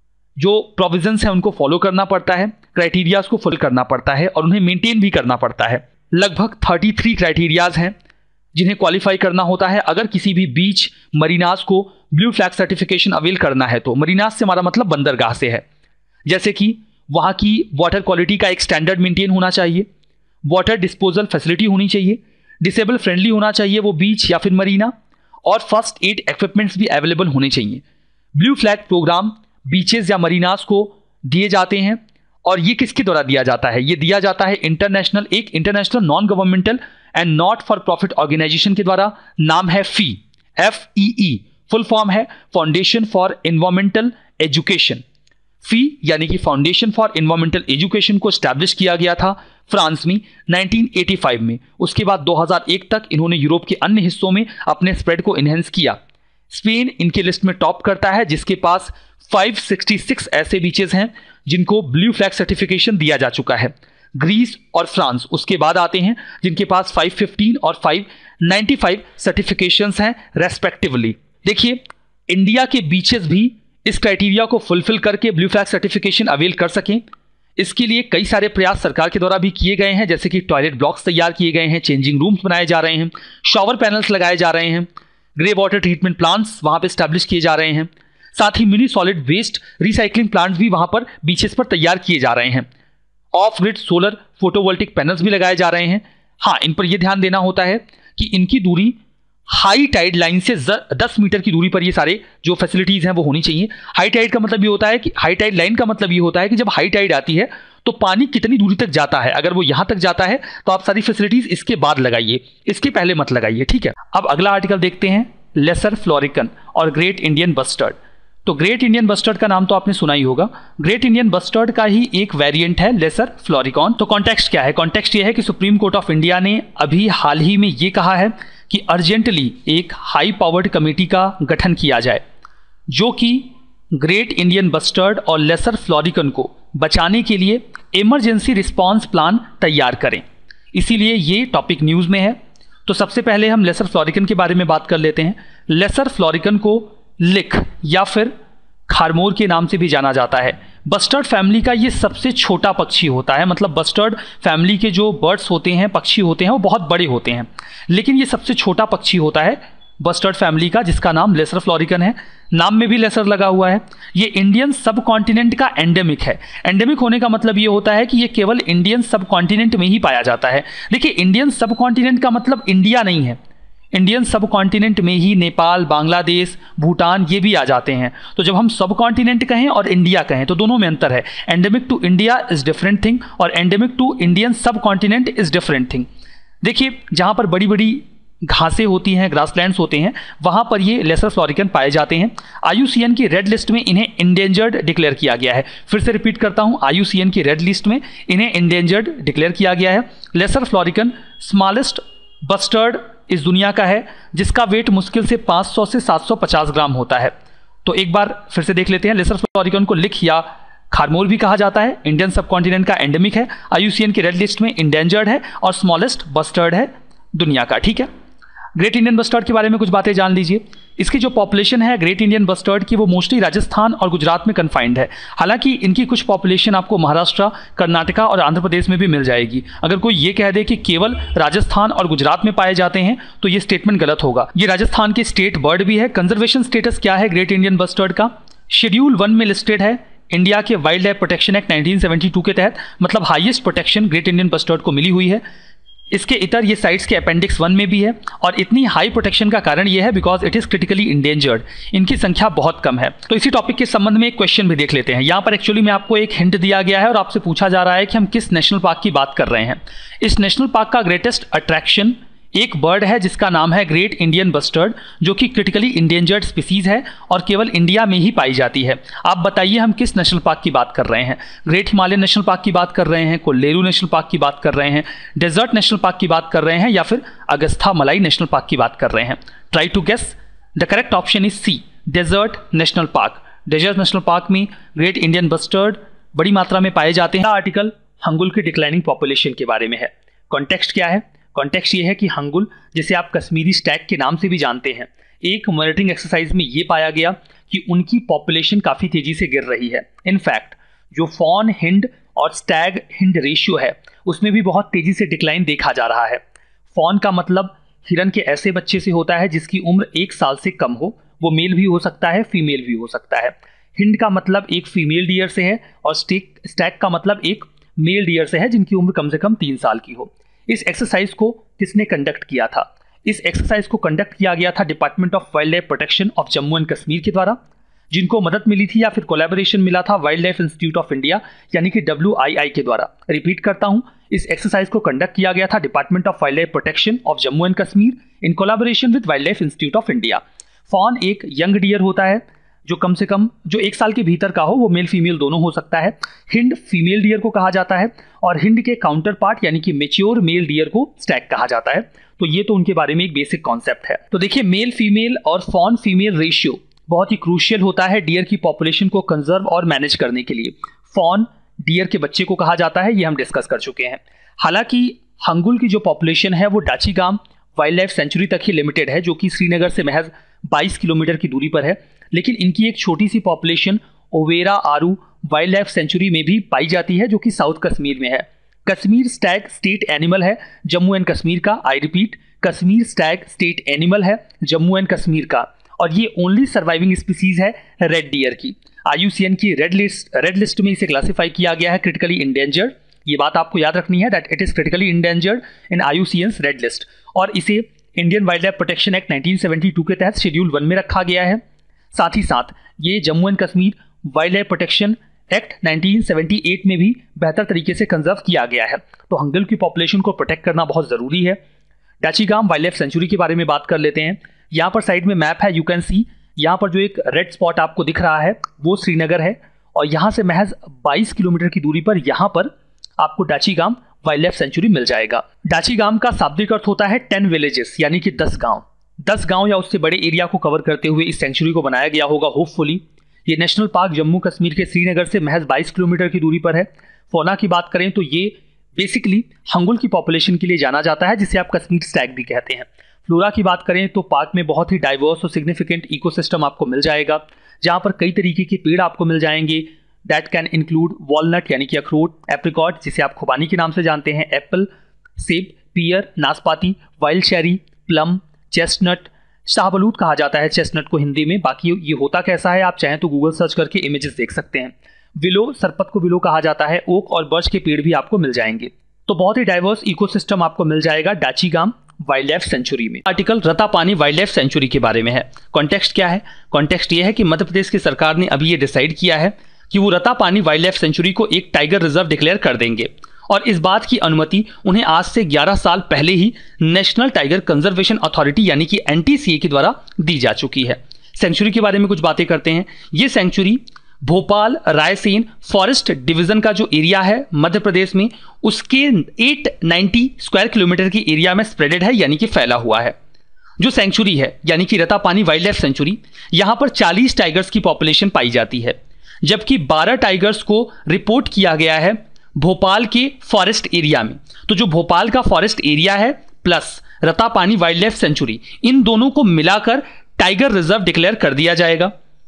Speaker 2: जो प्रोविजंस हैं उनको फॉलो करना पड़ता है, क्राइटेरियाज को फॉलो करना पड़ता है और उन्हें मेंटेन भी करना पड़ता है। लगभग तैंतीस क्राइटेरियाज हैं जिन्हें क्वालिफाई करना होता है अगर किसी भी बीच, मरीनास को ब्लू फ्लैग सर्टिफिकेशन अवेल करना है। तो मरीनास से हमारा मतलब बंदरगाह से है, जैसे कि वहां की वाटर क्वालिटी का एक स्टैंडर्ड मेंटेन होना चाहिए, वाटर डिस्पोजल फैसिलिटी होनी चाहिए, डिसेबल फ्रेंडली होना चाहिए वो बीच या फिर मरीना, और फर्स्ट एड इक्विपमेंट्स भी अवेलेबल होने चाहिए। ब्लू फ्लैग प्रोग्राम बीचेस या मरीनास को दिए जाते हैं, और ये किसके द्वारा दिया जाता है, ये दिया जाता है इंटरनेशनल एक international non governmental and not for profit organisation के द्वारा। नाम है FEE, F E E, full form है foundation for environmental education. FEE यानी कि फाउंडेशन फॉर एनवायरमेंटल एजुकेशन को स्टैब्लिश किया गया था फ्रांस में नाइनटीन एटी फाइव में। उसके बाद दो हज़ार एक तक इन्होंने यूरोप के अन्य हिस्सों में अपने स्प्रेड को इनहेंस किया। स्पेन इनके लिस्ट में टॉप करता है, जिसके पास पाँच सौ छियासठ ऐसे बीचेस हैं जिनको ब्लू फ्लैग सर्टिफिकेशन दिया जा चुका है। ग्रीस और फ्रांस उसके बाद आते हैं, जिनके पास पाँच सौ पंद्रह और पाँच सौ पचानवे सर्टिफिकेशंस हैं रेस्पेक्टिवली। देखिए, इंडिया के बीचेस भी इस क्राइटेरिया को फुलफिल करके ब्लू फ्लैग सर्टिफिकेशन अवेल कर सकें, इसके लिए कई सारे प्रयास सरकार के द्वारा भी किए गए हैं, जैसे कि टॉयलेट ब्लॉक्स तैयार किए गए हैं, चेंजिंग रूम्स बनाए जा रहे हैं, शॉवर पैनल्स लगाए जा रहे हैं, ग्रे वाटर ट्रीटमेंट प्लांट्स वहां पे स्टैब्लिश किए जा रहे हैं, साथ ही mini solid waste recycling plants भी वहां पर बीचेस पर तैयार किए जा रहे हैं। Off grid solar photovoltaic panels भी लगाए जा रहे हैं। हाँ, इन पर यह ध्यान देना होता है कि इनकी दूरी हाई टाइड लाइन से दस मीटर की दूरी पर ये सारे जो फैसिलिटीज हैं वो होनी चाहिए। हाई टाइड का मतलब ये होता है कि हाई टाइड लाइन का मतलब ये होता है कि जब हाई टाइड आती है तो पानी कितनी दूरी तक जाता है। अगर वो यहां तक जाता है तो आप सारी फैसिलिटीज इसके बाद लगाइए, इसके पहले मत लगाइए, ठीक है। अब अगला आर्टिकल देखते हैं, लेसर फ्लोरिकन और ग्रेट इंडियन बस्टर्ड। तो ग्रेट इंडियन बस्टर्ड का नाम तो आपने सुना ही होगा। ग्रेट इंडियन बस्टर्ड का ही एक वेरिएंट है लेसर फ्लोरिकॉन। तो कॉन्टेक्स्ट क्या है? कॉन्टेक्स्ट ये है कि सुप्रीम कोर्ट ऑफ इंडिया ने अभी हाल ही में ये कहा है कि अर्जेंटली एक हाई पावर्ड कमेटी का गठन किया जाए जो कि ग्रेट इंडियन बस्टर्ड और लेसर फ्लोरिकन को बचाने के लिए इमरजेंसी रिस्पांस प्लान तैयार करें। इसीलिए ये टॉपिक न्यूज़ में है। तो सबसे पहले हम लेसर फ्लोरिकन के बारे में बात कर लेते हैं। लेसर फ्लोरिकन को लिक या फिर खारमोर के नाम से भी जाना जाता है। बस्टर्ड फैमिली का ये सबसे छोटा पक्षी होता है, मतलब बस्टर्ड फैमिली के जो बर्ड्स होते हैं, पक्षी होते हैं, वो बहुत बड़े होते हैं, लेकिन ये सबसे छोटा पक्षी होता है बस्टर्ड फैमिली का, जिसका नाम लेसर फ्लोरिकन है। नाम में भी लेसर लगा हुआ है। ये इंडियन सब कॉन्टिनेंट का एंडेमिक है। एंडेमिक होने का मतलब ये होता है कि ये केवल इंडियन सब कॉन्टिनेंट में ही पाया जाता है। देखिए, इंडियन सब कॉन्टिनेंट का मतलब इंडिया नहीं है। इंडियन सब कॉन्टिनेंट में ही नेपाल, बांग्लादेश, भूटान ये भी आ जाते हैं। तो जब हम सब कॉन्टिनेंट कहें और इंडिया कहें तो दोनों में अंतर है। Endemic to India is different thing और endemic to Indian subcontinent is different thing. देखिए, जहां पर बड़ी बड़ी घासें होती हैं, ग्रासलैंड्स होते हैं, वहां पर ये लेसर फ्लोरिकन पाए जाते हैं। आई यू सी एन की रेड लिस्ट में इन्हें इंडेंजर्ड डिक्लेयर किया गया है। फिर से रिपीट करता हूं, आई यू सी एन की रेड लिस्ट में इन्हें इंडेंजर्ड डिक्लेयर किया गया है। लेसर फ्लोरिकन स्मॉलेस्ट बस्टर्ड इस दुनिया का है, जिसका वेट मुश्किल से पाँच सौ से सात सौ पचास ग्राम होता है। तो एक बार फिर से देख लेते हैं। लेसर फ्लोरिकन को लिक या खारमोर भी कहा जाता है, इंडियन सब कॉन्टिनेंट का एंडेमिक है, आई यू सी एन की रेड लिस्ट में इंडेंजर्ड है और स्मॉलेस्ट बस्टर्ड है दुनिया का, ठीक है। ग्रेट इंडियन बस्टर्ड के बारे में कुछ बातें जान लीजिए। इसकी जो पॉपुलेशन है ग्रेट इंडियन बस्टर्ड की, वो मोस्टली राजस्थान और गुजरात में कन्फाइंड है। हालांकि इनकी कुछ पॉपुलेशन आपको महाराष्ट्र, कर्नाटका और आंध्र प्रदेश में भी मिल जाएगी। अगर कोई ये कह दे कि केवल राजस्थान और गुजरात में पाए जाते हैं तो ये स्टेटमेंट गलत होगा। ये राजस्थान के स्टेट बर्ड भी है। कंजर्वेशन स्टेटस क्या है ग्रेट इंडियन बस्टर्ड का? शेड्यूल वन में लिस्टेड है इंडिया के wildlife protection act nineteen seventy two के तहत, मतलब highest protection great Indian bustard को मिली हुई है। इसके इतर ये साइट्स के अपेंडिक्स वन में भी है और इतनी हाई प्रोटेक्शन का कारण ये है because it is critically endangered. इनकी संख्या बहुत कम है। तो इसी टॉपिक के संबंध में एक क्वेश्चन भी देख लेते हैं। यहाँ पर एक्चुअली में आपको एक हिंट दिया गया है और आपसे पूछा जा रहा है कि हम किस नेशनल पार्क की बात कर रहे हैं। इस नेशनल पार्क का ग्रेटेस्ट अट्रैक्शन एक बर्ड है जिसका नाम है ग्रेट इंडियन बस्टर्ड, जो कि क्रिटिकली इंडेंजर्ड स्पीसीज है और केवल इंडिया में ही पाई जाती है। आप बताइए हम किस नेशनल पार्क की बात कर रहे हैं? ग्रेट हिमालयन नेशनल पार्क की बात कर रहे हैं, कोल्लेरू नेशनल पार्क की बात कर रहे हैं, डेजर्ट नेशनल पार्क की बात कर रहे हैं, या फिर अगस्था मलाई नेशनल पार्क की बात कर रहे हैं? Try to guess. The correct option is C, desert national park. Desert national park में ग्रेट इंडियन बस्टर्ड बड़ी मात्रा में पाए जाते हैं। आर्टिकल हंगुल की डिक्लाइनिंग पॉपुलेशन के बारे में है। कॉन्टेक्स्ट क्या है? कॉन्टेक्स्ट ये है कि हंगुल, जिसे आप कश्मीरी स्टैग के नाम से भी जानते हैं, एक मॉनिटरिंग एक्सरसाइज में ये पाया गया कि उनकी पॉपुलेशन काफ़ी तेजी से गिर रही है। इनफैक्ट जो फॉन हिंड और स्टैग हिंड रेशियो है उसमें भी बहुत तेजी से डिक्लाइन देखा जा रहा है। फॉन का मतलब हिरन के ऐसे बच्चे से होता है जिसकी उम्र एक साल से कम हो, वो मेल भी हो सकता है, फीमेल भी हो सकता है। हिंड का मतलब एक फीमेल डियर से है और स्टैग स्टैग का मतलब एक मेल डियर से है जिनकी उम्र कम से कम तीन साल की हो। इस एक्सरसाइज को किसने कंडक्ट किया था? इस एक्सरसाइज को कंडक्ट किया गया था department of wildlife protection of Jammu and Kashmir के द्वारा, जिनको मदद मिली थी या फिर कोलैबोरेशन मिला था wildlife institute of India यानी कि डब्ल्यू आई आई के द्वारा। रिपीट करता हूं, इस एक्सरसाइज को कंडक्ट किया गया था department of wildlife protection of Jammu and Kashmir in collaboration with wildlife institute of India. Fawn एक यंग डियर होता है जो कम से कम जो एक साल के भीतर का हो, वो मेल फीमेल दोनों हो सकता है। हिंड फीमेल डियर को कहा जाता है और हिंड के काउंटर पार्ट यानी कि मेच्योर मेल डियर को स्टैग कहा जाता है। तो ये तो उनके बारे में एक बेसिक कॉन्सेप्ट है। तो देखिए, मेल फीमेल और फॉन फीमेल रेशियो बहुत ही क्रूशियल होता है डियर की पॉपुलेशन को कंजर्व और मैनेज करने के लिए। फॉन डियर के बच्चे को कहा जाता है, ये हम डिस्कस कर चुके हैं। हालांकि हंगुल की जो पॉपुलेशन है वो डाचीगाम वाइल्ड लाइफ सेंचुरी तक ही लिमिटेड है, जो कि श्रीनगर से महज बाईस किलोमीटर की दूरी पर है। लेकिन इनकी एक छोटी सी population Overa Aru wildlife sanctuary में भी पाई जाती है, जो कि साउथ कश्मीर में है। कश्मीर स्टैग स्टेट एनिमल है जम्मू एंड कश्मीर का। I repeat, Kashmir stag state animal है जम्मू एंड कश्मीर का, और ये ओनली सर्वाइविंग स्पीसीज है रेड डियर की। आई यू सी एन की रेड लिस्ट रेड लिस्ट में इसे क्लासिफाई किया गया है क्रिटिकली इंडेंजर्ड। ये बात आपको याद रखनी है that it is critically endangered in I U C N red list, और इसे Indian wildlife protection act nineteen seventy two के तहत शेड्यूल वन में रखा गया है। साथ ही साथ ये Jammu and Kashmir wildlife protection act nineteen seventy eight में भी बेहतर तरीके से कंजर्व किया गया है। तो हंगल की पॉपुलेशन को प्रोटेक्ट करना बहुत ज़रूरी है। डाचीगाम वाइल्ड लाइफ सेंचुरी के बारे में बात कर लेते हैं। यहाँ पर साइड में मैप है, यू कैन सी। यहाँ पर जो एक रेड स्पॉट आपको दिख रहा है वो श्रीनगर है, और यहाँ से महज बाईस किलोमीटर की दूरी पर यहाँ पर आपको डाचीगाम वाइल्ड लाइफ सेंचुरी मिल जाएगा। डाचीगाम का शाब्दिक अर्थ होता है टेन विलेजेस, यानी कि दस गांव। दस गांव या उससे बड़े एरिया को कवर करते हुए इस सेंचुरी को बनाया गया होगा होपफुली। ये नेशनल पार्क जम्मू कश्मीर के श्रीनगर से महज बाईस किलोमीटर की दूरी पर है। फौना की बात करें तो ये बेसिकली हंगुल की पॉपुलेशन के लिए जाना जाता है, जिसे आप कश्मीर स्टैग भी कहते हैं। फ्लोरा की बात करें तो पार्क में बहुत ही डाइवर्स और सिग्निफिकेंट इकोसिस्टम आपको मिल जाएगा, जहाँ पर कई तरीके के पेड़ आपको मिल जाएंगे। दैट कैन इंक्लूड वॉलनट यानी कि अखरोट, एप्रिकॉट जिसे आप खुबानी के नाम से जानते हैं, एप्पल, सेब, पियर, नाशपाती, वाइल्ड चेरी, प्लम, चेस्टनट, शाहबलूत कहा जाता है चेस्टनट को हिंदी में। बाकी ये होता कैसा है आप चाहें तो गूगल सर्च करके इमेजेस देख सकते हैं। विलो, सरपत को विलो कहा जाता है। ओक और बर्च के पेड़ भी आपको मिल जाएंगे। तो बहुत ही डाइवर्स इकोसिस्टम आपको मिल जाएगा डाचीगाम वाइल्ड लाइफ सेंचुरी में। Article Ratapani wildlife sanctuary के बारे में है। कॉन्टेक्स्ट क्या है? कॉन्टेक्स्ट ये है कि मध्य प्रदेश की सरकार ने अभी ये डिसाइड किया है कि वो रतापानी वाइल्ड लाइफ सेंचुरी को एक टाइगर रिजर्व डिक्लेयर कर देंगे, और इस बात की अनुमति उन्हें आज से ग्यारह साल पहले ही नेशनल टाइगर कंजर्वेशन अथॉरिटी यानी कि एन टी सी ए के द्वारा दी जा चुकी है। सेंचुरी के बारे में कुछ बातें करते हैं। ये sanctuary Bhopal Raisen forest division का जो एरिया है मध्य प्रदेश में, उसके आठ सौ नब्बे स्क्वायर किलोमीटर की एरिया में स्प्रेडेड है, यानी कि फैला हुआ है। जो सेंचुरी है यानी कि रतापानी वाइल्ड लाइफ सेंचुरी, यहां पर चालीस टाइगर्स की पॉपुलेशन पाई जाती है, जबकि बारह टाइगर्स को रिपोर्ट किया गया है भोपाल के फॉरेस्ट एरिया में। तो जो भोपाल का फॉरेस्ट एरिया है plus Ratapani wildlife sanctuary, इन दोनों को मिलाकर टाइगर रिजर्व डिक्लेयर कर दिया जाएगा।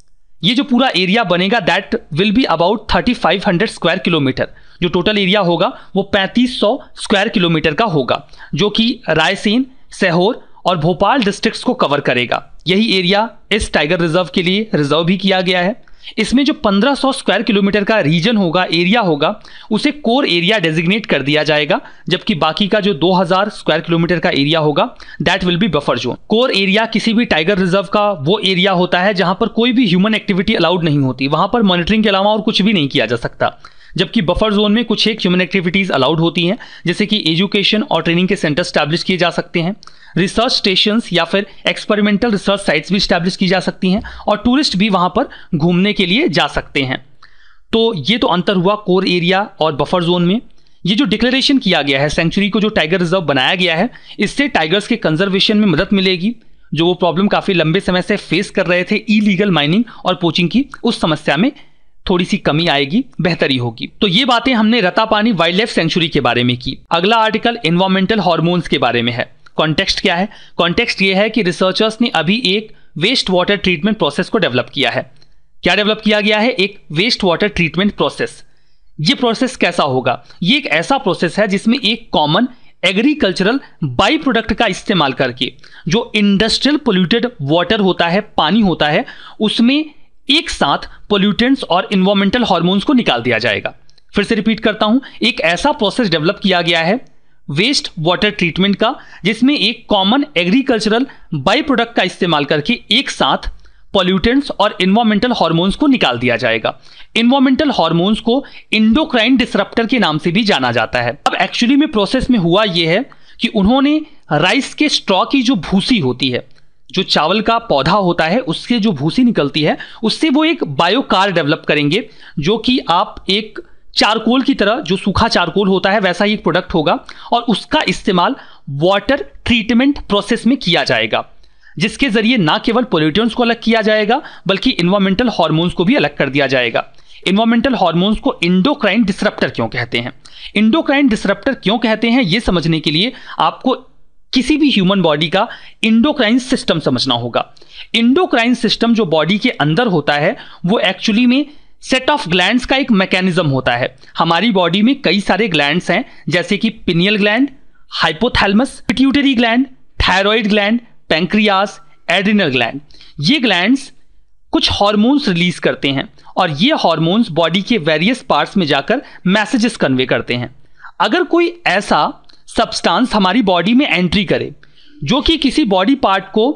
Speaker 2: ये जो पूरा एरिया बनेगा that will be about thirty five hundred square kilometre. जो टोटल एरिया होगा वो पैंतीस सौ स्क्वायर किलोमीटर का होगा, जो कि रायसेन, सीहोर और भोपाल डिस्ट्रिक्ट्स को कवर करेगा। यही एरिया इस टाइगर रिजर्व के लिए रिजर्व भी किया गया है। इसमें जो पंद्रह सौ स्क्वायर किलोमीटर का रीजन होगा, एरिया होगा, उसे कोर एरिया डेजिग्नेट कर दिया जाएगा, जबकि बाकी का जो दो हज़ार स्क्वायर किलोमीटर का एरिया होगा that will be buffer zone. Core area किसी भी टाइगर रिजर्व का वो एरिया होता है जहां पर कोई भी ह्यूमन एक्टिविटी अलाउड नहीं होती, वहां पर मॉनिटरिंग के अलावा और कुछ भी नहीं किया जा सकता। जबकि बफर जोन में कुछ एक ह्यूमन एक्टिविटीज अलाउड होती हैं, जैसे कि एजुकेशन और ट्रेनिंग के सेंटर स्टैब्लिश किए जा सकते हैं, रिसर्च स्टेशंस या फिर एक्सपेरिमेंटल रिसर्च साइट्स भी स्टैब्लिश की जा सकती हैं, और टूरिस्ट भी वहां पर घूमने के लिए जा सकते हैं। तो ये तो अंतर हुआ कोर एरिया और बफर जोन में। ये जो डिक्लेरेशन किया गया है सेंचुरी को, जो टाइगर रिजर्व बनाया गया है, इससे टाइगर्स के कंजर्वेशन में मदद मिलेगी। जो वो प्रॉब्लम काफी लंबे समय से फेस कर रहे थे इलीगल माइनिंग और पोचिंग की, उस समस्या में थोड़ी सी कमी आएगी, बेहतरी होगी। तो ये बातें हमने रतापानी वाइल्ड लाइफ सेंचुरी के बारे में की। अगला आर्टिकल एनवायरमेंटल हार्मोन्स के बारे में है। कॉन्टेक्स्ट क्या है? कॉन्टेक्स्ट ये है कि रिसर्चर्स ने अभी एक वेस्ट वाटर ट्रीटमेंट प्रोसेस को डेवलप किया है। क्या डेवलप किया गया है? एक वेस्ट वाटर ट्रीटमेंट प्रोसेस। ये प्रोसेस कैसा होगा? ये एक ऐसा प्रोसेस है जिसमें एक कॉमन एग्रीकल्चरल बाई प्रोडक्ट का इस्तेमाल करके जो इंडस्ट्रियल पोल्यूटेड वाटर होता है, पानी होता है, उसमें एक साथ पोल्यूटेंट्स और इन्वायरमेंटल हार्मोन्स को निकाल दिया जाएगा। फिर से रिपीट करता हूं, एक ऐसा प्रोसेस डेवलप किया गया है वेस्ट वाटर ट्रीटमेंट का, जिसमें एक कॉमन एग्रीकल्चरल बाई प्रोडक्ट का इस्तेमाल करके एक साथ पॉल्यूटेंट्स और इन्वायरमेंटल हार्मोन्स को निकाल दिया जाएगा। इन्वायरमेंटल हार्मोन्स को इंडोक्राइन डिसरप्टर के नाम से भी जाना जाता है। अब एक्चुअली में प्रोसेस में हुआ यह है कि उन्होंने राइस के स्ट्रॉ की जो भूसी होती है, जो चावल का पौधा होता है उससे जो भूसी निकलती है उससे वो एक बायोकार डेवलप करेंगे, जो कि आप एक चारकोल की तरह, जो सूखा चारकोल होता है वैसा ही एक प्रोडक्ट होगा, और उसका इस्तेमाल वाटर ट्रीटमेंट प्रोसेस में किया जाएगा, जिसके जरिए ना केवल पोल्यूटेंट्स को अलग किया जाएगा बल्कि इन्वायरमेंटल हार्मोन्स को भी अलग कर दिया जाएगा। इन्वायरमेंटल हार्मोन्स को इंडोक्राइन डिसरप्टर क्यों कहते हैं? इंडोक्राइन डिसरप्टर क्यों कहते हैं यह समझने के लिए आपको किसी भी ह्यूमन बॉडी का इंडोक्राइन सिस्टम समझना होगा। इंडोक्राइन सिस्टम जो बॉडी के अंदर होता है वो एक्चुअली में सेट ऑफ ग्लैंड्स का एक मैकेनिज्म होता है। हमारी बॉडी में कई सारे ग्लैंड्स हैं, जैसे कि pineal gland, hypothalamus, pituitary gland, thyroid gland, pancreas, adrenal gland. ये ग्लैंड्स कुछ हार्मोन्स रिलीज करते हैं और ये हार्मोन्स बॉडी के वेरियस पार्ट्स में जाकर मैसेजेस कन्वे करते हैं। अगर कोई ऐसा सब्सटेंस हमारी बॉडी में एंट्री करे जो कि किसी बॉडी पार्ट को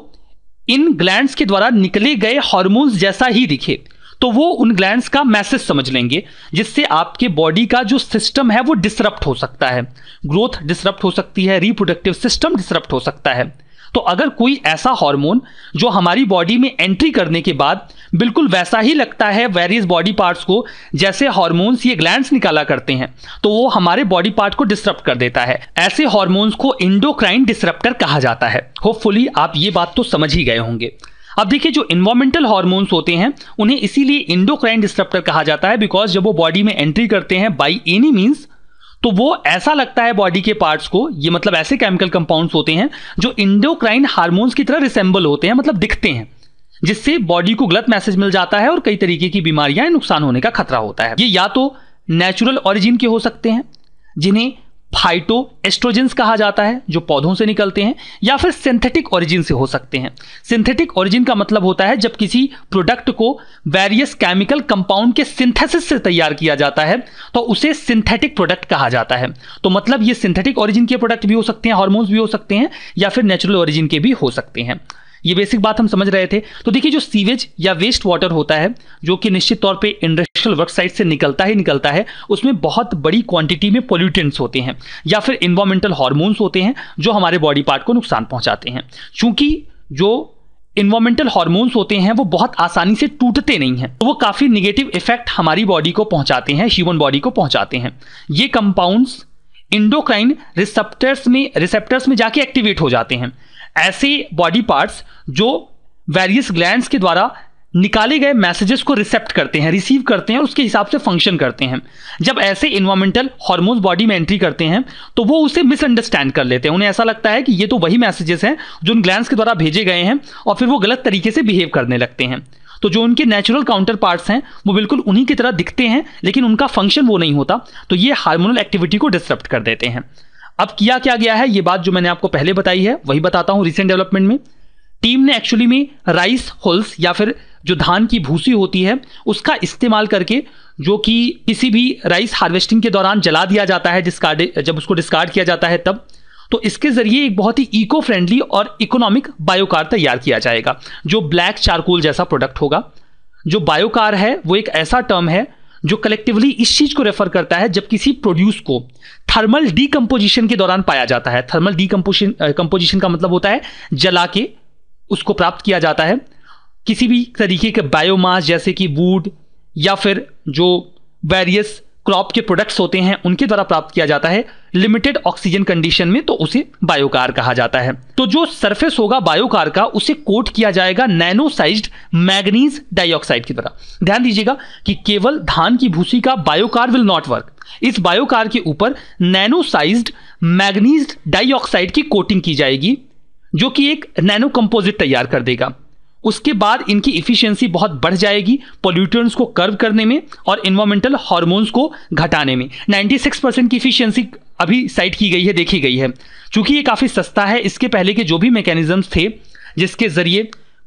Speaker 2: इन ग्लैंड्स के द्वारा निकले गए हार्मोन्स जैसा ही दिखे, तो वो उन ग्लैंड्स का मैसेज समझ लेंगे, जिससे आपके बॉडी का जो सिस्टम है वो डिसरप्ट हो सकता है, ग्रोथ डिसरप्ट हो सकती है, रिप्रोडक्टिव सिस्टम डिसरप्ट हो सकता है। तो अगर कोई ऐसा हार्मोन जो हमारी बॉडी में एंट्री करने के बाद बिल्कुल वैसा ही लगता है वेरियस बॉडी पार्ट्स को जैसे हार्मोन्स ये ग्लैंड्स निकाला करते हैं, तो वो हमारे बॉडी पार्ट को डिसरप्ट कर देता है। ऐसे हार्मोन्स को इंडोक्राइन डिसरप्टर कहा जाता है। होपफुली आप ये बात तो समझ ही गए होंगे। अब देखिए, जो इन्वायरमेंटल हार्मोन्स होते हैं उन्हें इसीलिए इंडोक्राइन डिसरप्टर कहा जाता है बिकॉज जब वो बॉडी में एंट्री करते हैं बाई एनी मीन्स, तो वो ऐसा लगता है बॉडी के पार्ट्स को, ये मतलब ऐसे केमिकल कंपाउंड्स होते हैं जो इंडोक्राइन हार्मोन्स की तरह रिसेंबल होते हैं, मतलब दिखते हैं, जिससे बॉडी को गलत मैसेज मिल जाता है और कई तरीके की बीमारियां, नुकसान होने का खतरा होता है। ये या तो नेचुरल ओरिजिन के हो सकते हैं जिन्हें फाइटो एस्ट्रोजेंस कहा जाता है जो पौधों से निकलते हैं, या फिर सिंथेटिक ओरिजिन से हो सकते हैं। सिंथेटिक ओरिजिन का मतलब होता है जब किसी प्रोडक्ट को वेरियस केमिकल कंपाउंड के सिंथेसिस से तैयार किया जाता है तो उसे सिंथेटिक प्रोडक्ट कहा जाता है। तो मतलब ये सिंथेटिक ओरिजिन के प्रोडक्ट भी हो सकते हैं, हार्मोन्स भी हो सकते हैं, या फिर नेचुरल ओरिजिन के भी हो सकते हैं। ये बेसिक बात हम समझ रहे थे। तो देखिए, जो सीवेज या वेस्ट वाटर होता है जो कि निश्चित तौर पे इंडस्ट्रियल वर्क साइट से निकलता ही निकलता है, उसमें बहुत बड़ी क्वांटिटी में पोल्यूटेंट्स होते हैं या फिर इन्वायरमेंटल हार्मोन्स होते हैं जो हमारे बॉडी पार्ट को नुकसान पहुंचाते हैं। चूंकि जो इन्वायरमेंटल हार्मोन्स होते हैं वो बहुत आसानी से टूटते नहीं हैं, तो वो काफ़ी निगेटिव इफेक्ट हमारी बॉडी को पहुंचाते हैं, ह्यूमन बॉडी को पहुंचाते हैं। ये कंपाउंड्स इंडोक्राइन रिसेप्टर्स में रिसेप्टर्स में जाके एक्टिवेट हो जाते हैं। ऐसे बॉडी पार्ट्स जो वेरियस ग्लैंड्स के द्वारा निकाले गए मैसेजेस को रिसेप्ट करते हैं, रिसीव करते हैं और उसके हिसाब से फंक्शन करते हैं। जब ऐसे इन्वायरमेंटल हार्मोन्स बॉडी में एंट्री करते हैं तो वो उसे मिसअंडरस्टैंड कर लेते हैं। उन्हें ऐसा लगता है कि ये तो वही मैसेजेस हैं जो उन ग्लैंड्स के द्वारा भेजे गए हैं, और फिर वो गलत तरीके से बिहेव करने लगते हैं। तो जो उनके नेचुरल काउंटर पार्ट्स हैं वो बिल्कुल उन्हीं की तरह दिखते हैं, लेकिन उनका फंक्शन वो नहीं होता, तो ये हार्मोनल एक्टिविटी को डिसरप्ट कर देते हैं। अब किया क्या गया है, ये बात जो मैंने आपको पहले बताई है वही बताता हूं। रिसेंट डेवलपमेंट में टीम ने एक्चुअली में राइस हुल्स या फिर जो धान की भूसी होती है उसका इस्तेमाल करके, जो कि किसी भी राइस हार्वेस्टिंग के दौरान जला दिया जाता है, डिस्कार्ड जब उसको डिस्कार्ड किया जाता है तब, तो इसके जरिए एक बहुत ही इको फ्रेंडली और इकोनॉमिक बायोकार तैयार किया जाएगा जो ब्लैक चारकोल जैसा प्रोडक्ट होगा। जो बायोकार है वो एक ऐसा टर्म है जो कलेक्टिवली इस चीज को रेफर करता है जब किसी प्रोड्यूस को थर्मल डीकंपोजिशन के दौरान पाया जाता है। थर्मल डीकंपोजिशन कंपोजिशन का मतलब होता है जला के उसको प्राप्त किया जाता है। किसी भी तरीके के बायोमास जैसे कि वुड या फिर जो वेरियस क्रॉप के प्रोडक्ट्स होते हैं उनके द्वारा प्राप्त किया जाता है लिमिटेड ऑक्सीजन कंडीशन में, तो उसे बायोकार कहा जाता है। तो जो सरफेस होगा बायोकार का उसे कोट किया जाएगा नैनो साइज्ड मैग्नीज डाइऑक्साइड की तरह। ध्यान दीजिएगा कि केवल धान की भूसी का बायोकार विल नॉट वर्क। इस बायोकार के ऊपर नैनो साइज्ड मैग्नीज डाइऑक्साइड की कोटिंग की जाएगी जो कि एक नैनो कंपोजिट तैयार कर देगा। उसके बाद इनकी इफिशियंसी बहुत बढ़ जाएगी पोल्यूटेंट्स को कर्व करने में और इन्वायरमेंटल हार्मोन्स को घटाने में। छियानवे परसेंट की इफिशियंसी अभी साइट की गई है, देखी गई है। चूंकि ये काफ़ी सस्ता है, इसके पहले के जो भी मैकेनिज्म्स थे जिसके जरिए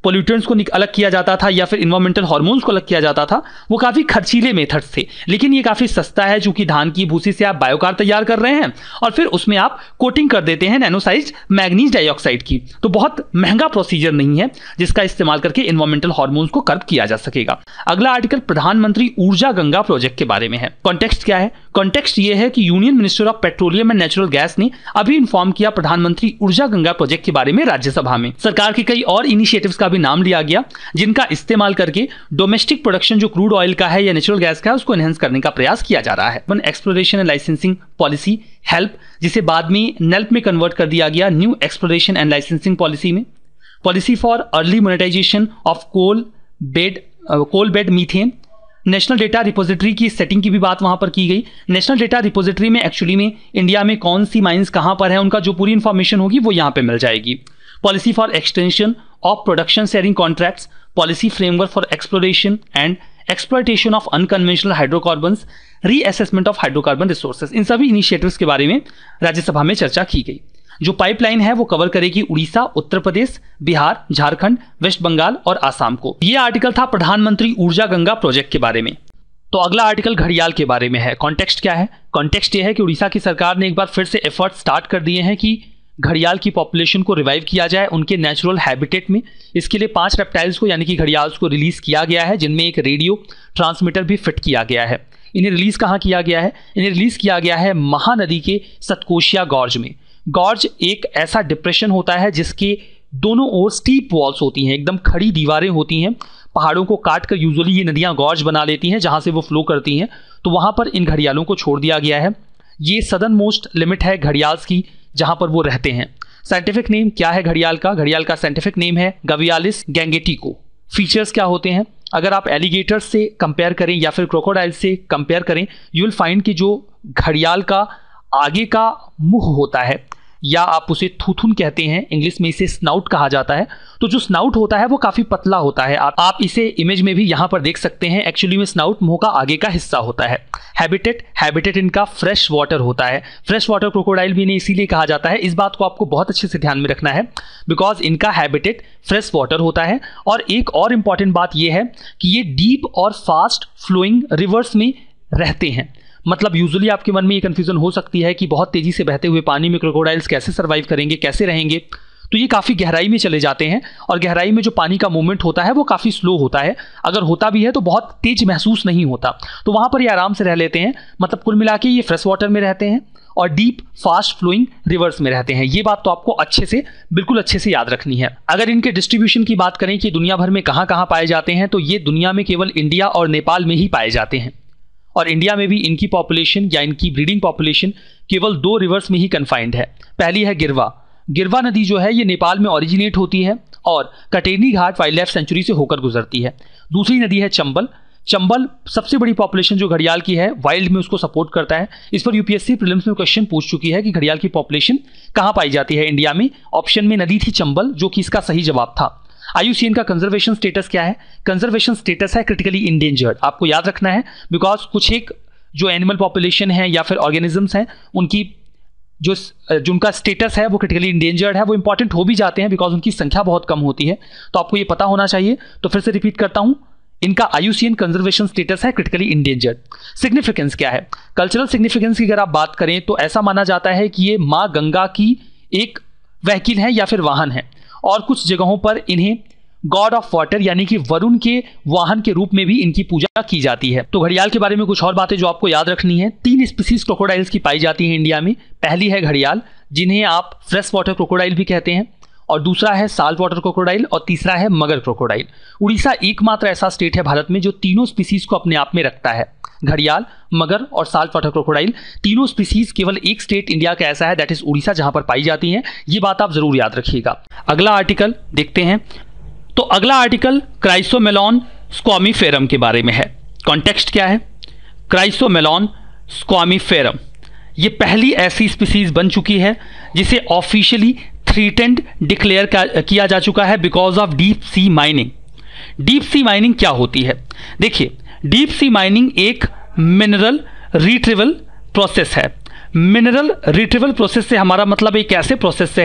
Speaker 2: पोल्यूटेंट्स को अलग किया जाता था या फिर इन्वायरमेंटल हार्मोन्स को अलग किया जाता था, वो काफ़ी खर्चीले मेथड्स थे। लेकिन ये काफ़ी सस्ता है, चूंकि धान की भूसी से आप बायोकार तैयार कर रहे हैं और फिर उसमें आप कोटिंग कर देते हैं नैनोसाइज्ड मैग्नीज डाइऑक्साइड की, तो बहुत महंगा प्रोसीजर नहीं है जिसका इस्तेमाल करके इन्वायरमेंटल हार्मोन्स को कर्ब किया जा सकेगा। अगला आर्टिकल प्रधानमंत्री ऊर्जा गंगा प्रोजेक्ट के बारे में है। कॉन्टेक्स्ट क्या है? कॉन्टेक्स्ट ये है कि union minister of petroleum and natural gas ने अभी इन्फॉर्म किया प्रधानमंत्री ऊर्जा गंगा प्रोजेक्ट के बारे में राज्यसभा में। सरकार के कई और इनिशिएटिव्स का भी नाम लिया गया जिनका इस्तेमाल करके डोमेस्टिक प्रोडक्शन जो क्रूड ऑयल का है या नेचुरल गैस का है उसको एनहेंस करने का प्रयास किया जा रहा है। One exploration and licensing policy HELP, जिसे बाद में नेल्प में कन्वर्ट कर दिया गया new exploration and licensing policy में। Policy for early monetisation of coal bed coal bed methane. National data repository की सेटिंग की भी बात वहां पर की गई। नेशनल डेटा रिपोजिटरी में एक्चुअली में इंडिया में कौन सी माइंस कहां पर है उनका जो पूरी इंफॉर्मेशन होगी वो यहां पे मिल जाएगी। Policy for extension of production sharing contracts, policy framework for exploration and exploitation of unconventional hydrocarbons, reassessment of hydrocarbon resources, इन सभी इनिशिएटिव्स के बारे में राज्यसभा में चर्चा की गई। जो पाइपलाइन है वो कवर करेगी उड़ीसा, उत्तर प्रदेश, बिहार, झारखंड, वेस्ट बंगाल और आसाम को। यह आर्टिकल था प्रधानमंत्री ऊर्जा गंगा प्रोजेक्ट के बारे में। तो अगला आर्टिकल घड़ियाल के बारे में है। कॉन्टेक्स्ट क्या है? कॉन्टेक्स्ट ये है कि उड़ीसा की सरकार ने एक बार फिर से एफर्ट स्टार्ट कर दिए हैं कि घड़ियाल की पॉपुलेशन को रिवाइव किया जाए उनके नेचुरल हैबिटेट में। इसके लिए पांच रेप्टाइल्स को यानी कि घड़ियाल्स को रिलीज किया गया है, जिनमें एक रेडियो ट्रांसमीटर भी फिट किया गया है। इन्हें रिलीज कहाँ किया गया है? इन्हें रिलीज किया गया है महानदी के सतकोशिया गॉर्ज में। गॉर्ज एक ऐसा डिप्रेशन होता है जिसके दोनों ओर स्टीप वॉल्स होती हैं, एकदम खड़ी दीवारें होती हैं। पहाड़ों को काट कर यूजुअली ये नदियां गॉर्ज बना लेती हैं जहां से वो फ्लो करती हैं। तो वहां पर इन घड़ियालों को छोड़ दिया गया है। ये सदर्न मोस्ट लिमिट है घड़ियाल्स की जहां पर वो रहते हैं। साइंटिफिक नेम क्या है घड़ियाल का? घड़ियाल का साइंटिफिक नेम है गवियालिस गैंगेटिको। फीचर्स क्या होते हैं? अगर आप एलिगेटर्स से कंपेयर करें या फिर क्रोकोडाइल से कंपेयर करें, यू विल फाइंड कि जो घड़ियाल का आगे का मुंह होता है या आप उसे थूथुन कहते हैं, इंग्लिश में इसे स्नाउट कहा जाता है। तो जो स्नाउट होता है वो काफ़ी पतला होता है। आप, आप इसे इमेज में भी यहाँ पर देख सकते हैं। एक्चुअली में स्नाउट मुंह का आगे का हिस्सा होता है। हैबिटेट हैबिटेट इनका फ्रेश वाटर होता है। फ्रेश वाटर क्रोकोडाइल भी इन्हें इसीलिए कहा जाता है। इस बात को आपको बहुत अच्छे से ध्यान में रखना है बिकॉज इनका हैबिटेट फ्रेश वाटर होता है। और एक और इम्पॉर्टेंट बात यह है कि ये डीप और फास्ट फ्लोइंग रिवर्स में रहते हैं। मतलब यूजुअली आपके मन में ये कंफ्यूजन हो सकती है कि बहुत तेजी से बहते हुए पानी में क्रोकोडाइल्स कैसे सर्वाइव करेंगे, कैसे रहेंगे। तो ये काफ़ी गहराई में चले जाते हैं और गहराई में जो पानी का मूवमेंट होता है वो काफ़ी स्लो होता है। अगर होता भी है तो बहुत तेज महसूस नहीं होता। तो वहाँ पर ये आराम से रह लेते हैं। मतलब कुल मिला के ये फ्रेश वाटर में रहते हैं और डीप फास्ट फ्लोइंग रिवर्स में रहते हैं। ये बात तो आपको अच्छे से बिल्कुल अच्छे से याद रखनी है। अगर इनके डिस्ट्रीब्यूशन की बात करें कि दुनिया भर में कहाँ कहाँ पाए जाते हैं, तो ये दुनिया में केवल इंडिया और नेपाल में ही पाए जाते हैं। और इंडिया में भी इनकी पॉपुलेशन या इनकी ब्रीडिंग पॉपुलेशन केवल दो रिवर्स में ही कन्फाइंड है। पहली है गिरवा। गिरवा नदी जो है ये नेपाल में ओरिजिनेट होती है और Katerniaghat wildlife sanctuary से होकर गुजरती है। दूसरी नदी है चंबल। चंबल सबसे बड़ी पॉपुलेशन जो घड़ियाल की है वाइल्ड में उसको सपोर्ट करता है। इस पर यूपीएससी प्रीलिम्स में क्वेश्चन पूछ चुकी है कि घड़ियाल की पॉपुलेशन कहाँ पाई जाती है इंडिया में। ऑप्शन में नदी थी चंबल जो कि इसका सही जवाब था। आई यू सी एन का कंजर्वेशन स्टेटस क्या है? कंजर्वेशन स्टेटस है क्रिटिकली इंडेंजर्ड। आपको याद रखना है बिकॉज कुछ एक जो एनिमल पॉपुलेशन है या फिर ऑर्गेनिजम्स हैं उनकी जो जो उनका स्टेटस है वो क्रिटिकली इंडेंजर्ड है, वो इंपॉर्टेंट हो भी जाते हैं बिकॉज उनकी संख्या बहुत कम होती है। तो आपको ये पता होना चाहिए। तो फिर से रिपीट करता हूं, इनका I U C N conservation status है क्रिटिकली इंडेंजर्ड। सिग्निफिकेंस क्या है? कल्चरल सिग्निफिकेंस की अगर आप बात करें तो ऐसा माना जाता है कि ये माँ गंगा की एक व्हीकल है या फिर वाहन है और कुछ जगहों पर इन्हें गॉड ऑफ वाटर यानी कि वरुण के वाहन के रूप में भी इनकी पूजा की जाती है। तो घड़ियाल के बारे में कुछ और बातें जो आपको याद रखनी है। तीन स्पीसीज क्रोकोडाइल्स की पाई जाती है इंडिया में। पहली है घड़ियाल जिन्हें आप फ्रेश वाटर क्रोकोडाइल भी कहते हैं, और दूसरा है साल्ट वाटर क्रोकोडाइल, और तीसरा है मगर क्रोकोडाइल। उड़ीसा एकमात्र ऐसा स्टेट है भारत में जो तीनों स्पीसीज को अपने आप में रखता है। घड़ियाल, मगर और साल्ट वाटर क्रोकोडाइल तीनों स्पीसीज केवल एक स्टेट इंडिया का ऐसा है, दैट इज उड़ीसा, जहां पर पाई जाती हैं। ये बात आप जरूर याद रखिएगा। अगला आर्टिकल देखते हैं। तो अगला आर्टिकल क्राइसोमेलॉन स्क्वामीफेरम के बारे में है। कॉन्टेक्स्ट क्या है? क्राइसोमेलॉन स्क्वामीफेरम ये पहली ऐसी स्पीसीज बन चुकी है जिसे ऑफिशियली थ्रेटेंड डिक्लेयर किया जा चुका है because of deep sea mining. Deep sea mining क्या होती है? देखिए, डीप सी माइनिंग एक मिनरल रिट्रीवल प्रोसेस है। मिनरल रिट्रीवल प्रोसेस से हमारा मतलब एक ऐसे प्रोसेस से है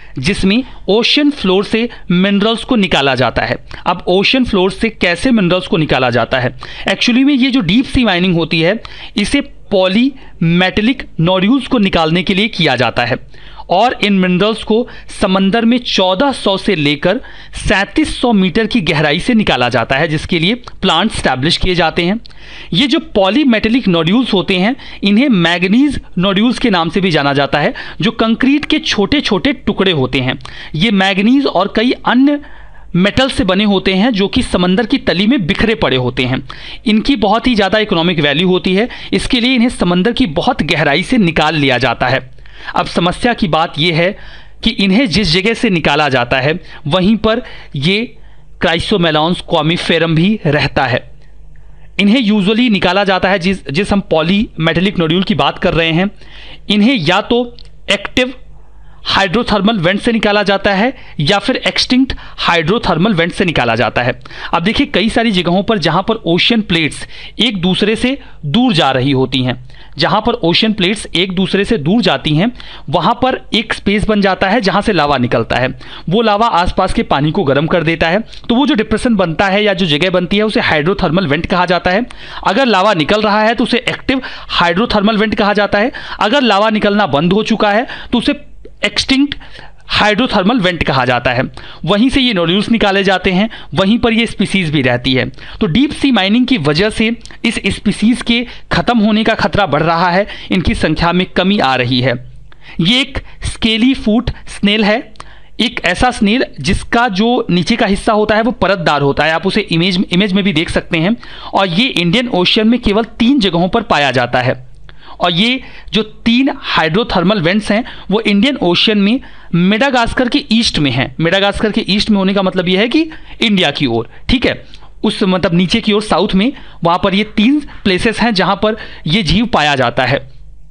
Speaker 2: जिसमें ओशन फ्लोर से मिनरल्स को निकाला जाता है। अब ओशन फ्लोर से कैसे मिनरल्स को निकाला जाता है? एक्चुअली में ये जो डीप सी माइनिंग होती है इसे पॉली मेटेलिक नोड्यूल्स को निकालने के लिए किया जाता है और इन मिनरल्स को समंदर में चौदह सौ से लेकर सैंतीस सौ मीटर की गहराई से निकाला जाता है, जिसके लिए प्लांट स्टैब्लिश किए जाते हैं। ये जो पॉलीमेटेलिक नोड्यूल्स होते हैं इन्हें मैग्नीज नोड्यूल्स के नाम से भी जाना जाता है, जो कंक्रीट के छोटे छोटे टुकड़े होते हैं। ये मैग्नीज और कई अन्य मेटल से बने होते हैं जो कि समंदर की तली में बिखरे पड़े होते हैं। इनकी बहुत ही ज़्यादा इकोनॉमिक वैल्यू होती है, इसके लिए इन्हें समंदर की बहुत गहराई से निकाल लिया जाता है। अब समस्या की बात यह है कि इन्हें जिस जगह से निकाला जाता है वहीं पर ये क्राइसोमेलॉन्स क्वामीफेरम भी रहता है। इन्हें यूजुअली निकाला जाता है जिस जिस हम पॉली मेटेलिक नोड्यूल की बात कर रहे हैं, इन्हें या तो एक्टिव हाइड्रोथर्मल वेंट से निकाला जाता है या फिर एक्सटिंक्ट हाइड्रोथर्मल वेंट से निकाला जाता है। अब देखिए कई सारी जगहों पर जहां पर ओशन प्लेट्स एक दूसरे से दूर जा रही होती हैं, जहां पर ओशन प्लेट्स एक दूसरे से दूर जाती हैं वहां पर एक स्पेस बन जाता है जहां से लावा निकलता है। वो लावा आसपास के पानी को गर्म कर देता है, तो वो जो डिप्रेशन बनता है या जो जगह बनती है उसे हाइड्रोथर्मल वेंट कहा जाता है। अगर लावा निकल रहा है तो उसे एक्टिव हाइड्रोथर्मल वेंट कहा जाता है। अगर लावा निकलना बंद हो चुका है तो उसे एक्सटिंक्ट हाइड्रोथर्मल वेंट कहा जाता है। वहीं से ये नोड्यूल्स निकाले जाते हैं, वहीं पर ये स्पीसीज भी रहती है। तो डीप सी माइनिंग की वजह से इस स्पीसीज के खत्म होने का खतरा बढ़ रहा है, इनकी संख्या में कमी आ रही है। ये एक स्केली फूट स्नेल है, एक ऐसा स्नेल जिसका जो नीचे का हिस्सा होता है वो परतदार होता है। आप उसे इमेज इमेज में भी देख सकते हैं और ये इंडियन ओशियन में केवल तीन जगहों पर पाया जाता है। और ये जो तीन हाइड्रोथर्मल वेंट्स हैं वो इंडियन ओशियन में मेडागास्कर के ईस्ट में हैं। मेडागास्कर के ईस्ट में होने का मतलब ये है कि इंडिया की ओर, ठीक है, उस मतलब नीचे की ओर साउथ में, वहाँ पर ये तीन प्लेसेस हैं जहाँ पर ये जीव पाया जाता है।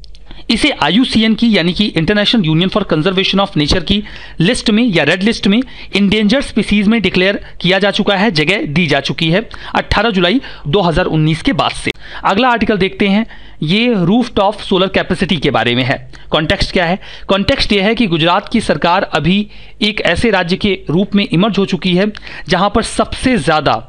Speaker 2: इसे आई यू सी एन की यानी कि international union for conservation of nature की लिस्ट में या रेड लिस्ट में इंडेंजर्ड स्पीसीज में डिक्लेयर किया जा चुका है, जगह दी जा चुकी है अठारह जुलाई दो हज़ार उन्नीस के बाद से। अगला आर्टिकल देखते हैं, ये रूफटॉप सोलर कैपेसिटी के बारे में है। कॉन्टेक्स्ट क्या है? कॉन्टेक्स्ट ये है कि गुजरात की सरकार अभी एक ऐसे राज्य के रूप में इमर्ज हो चुकी है जहां पर सबसे ज़्यादा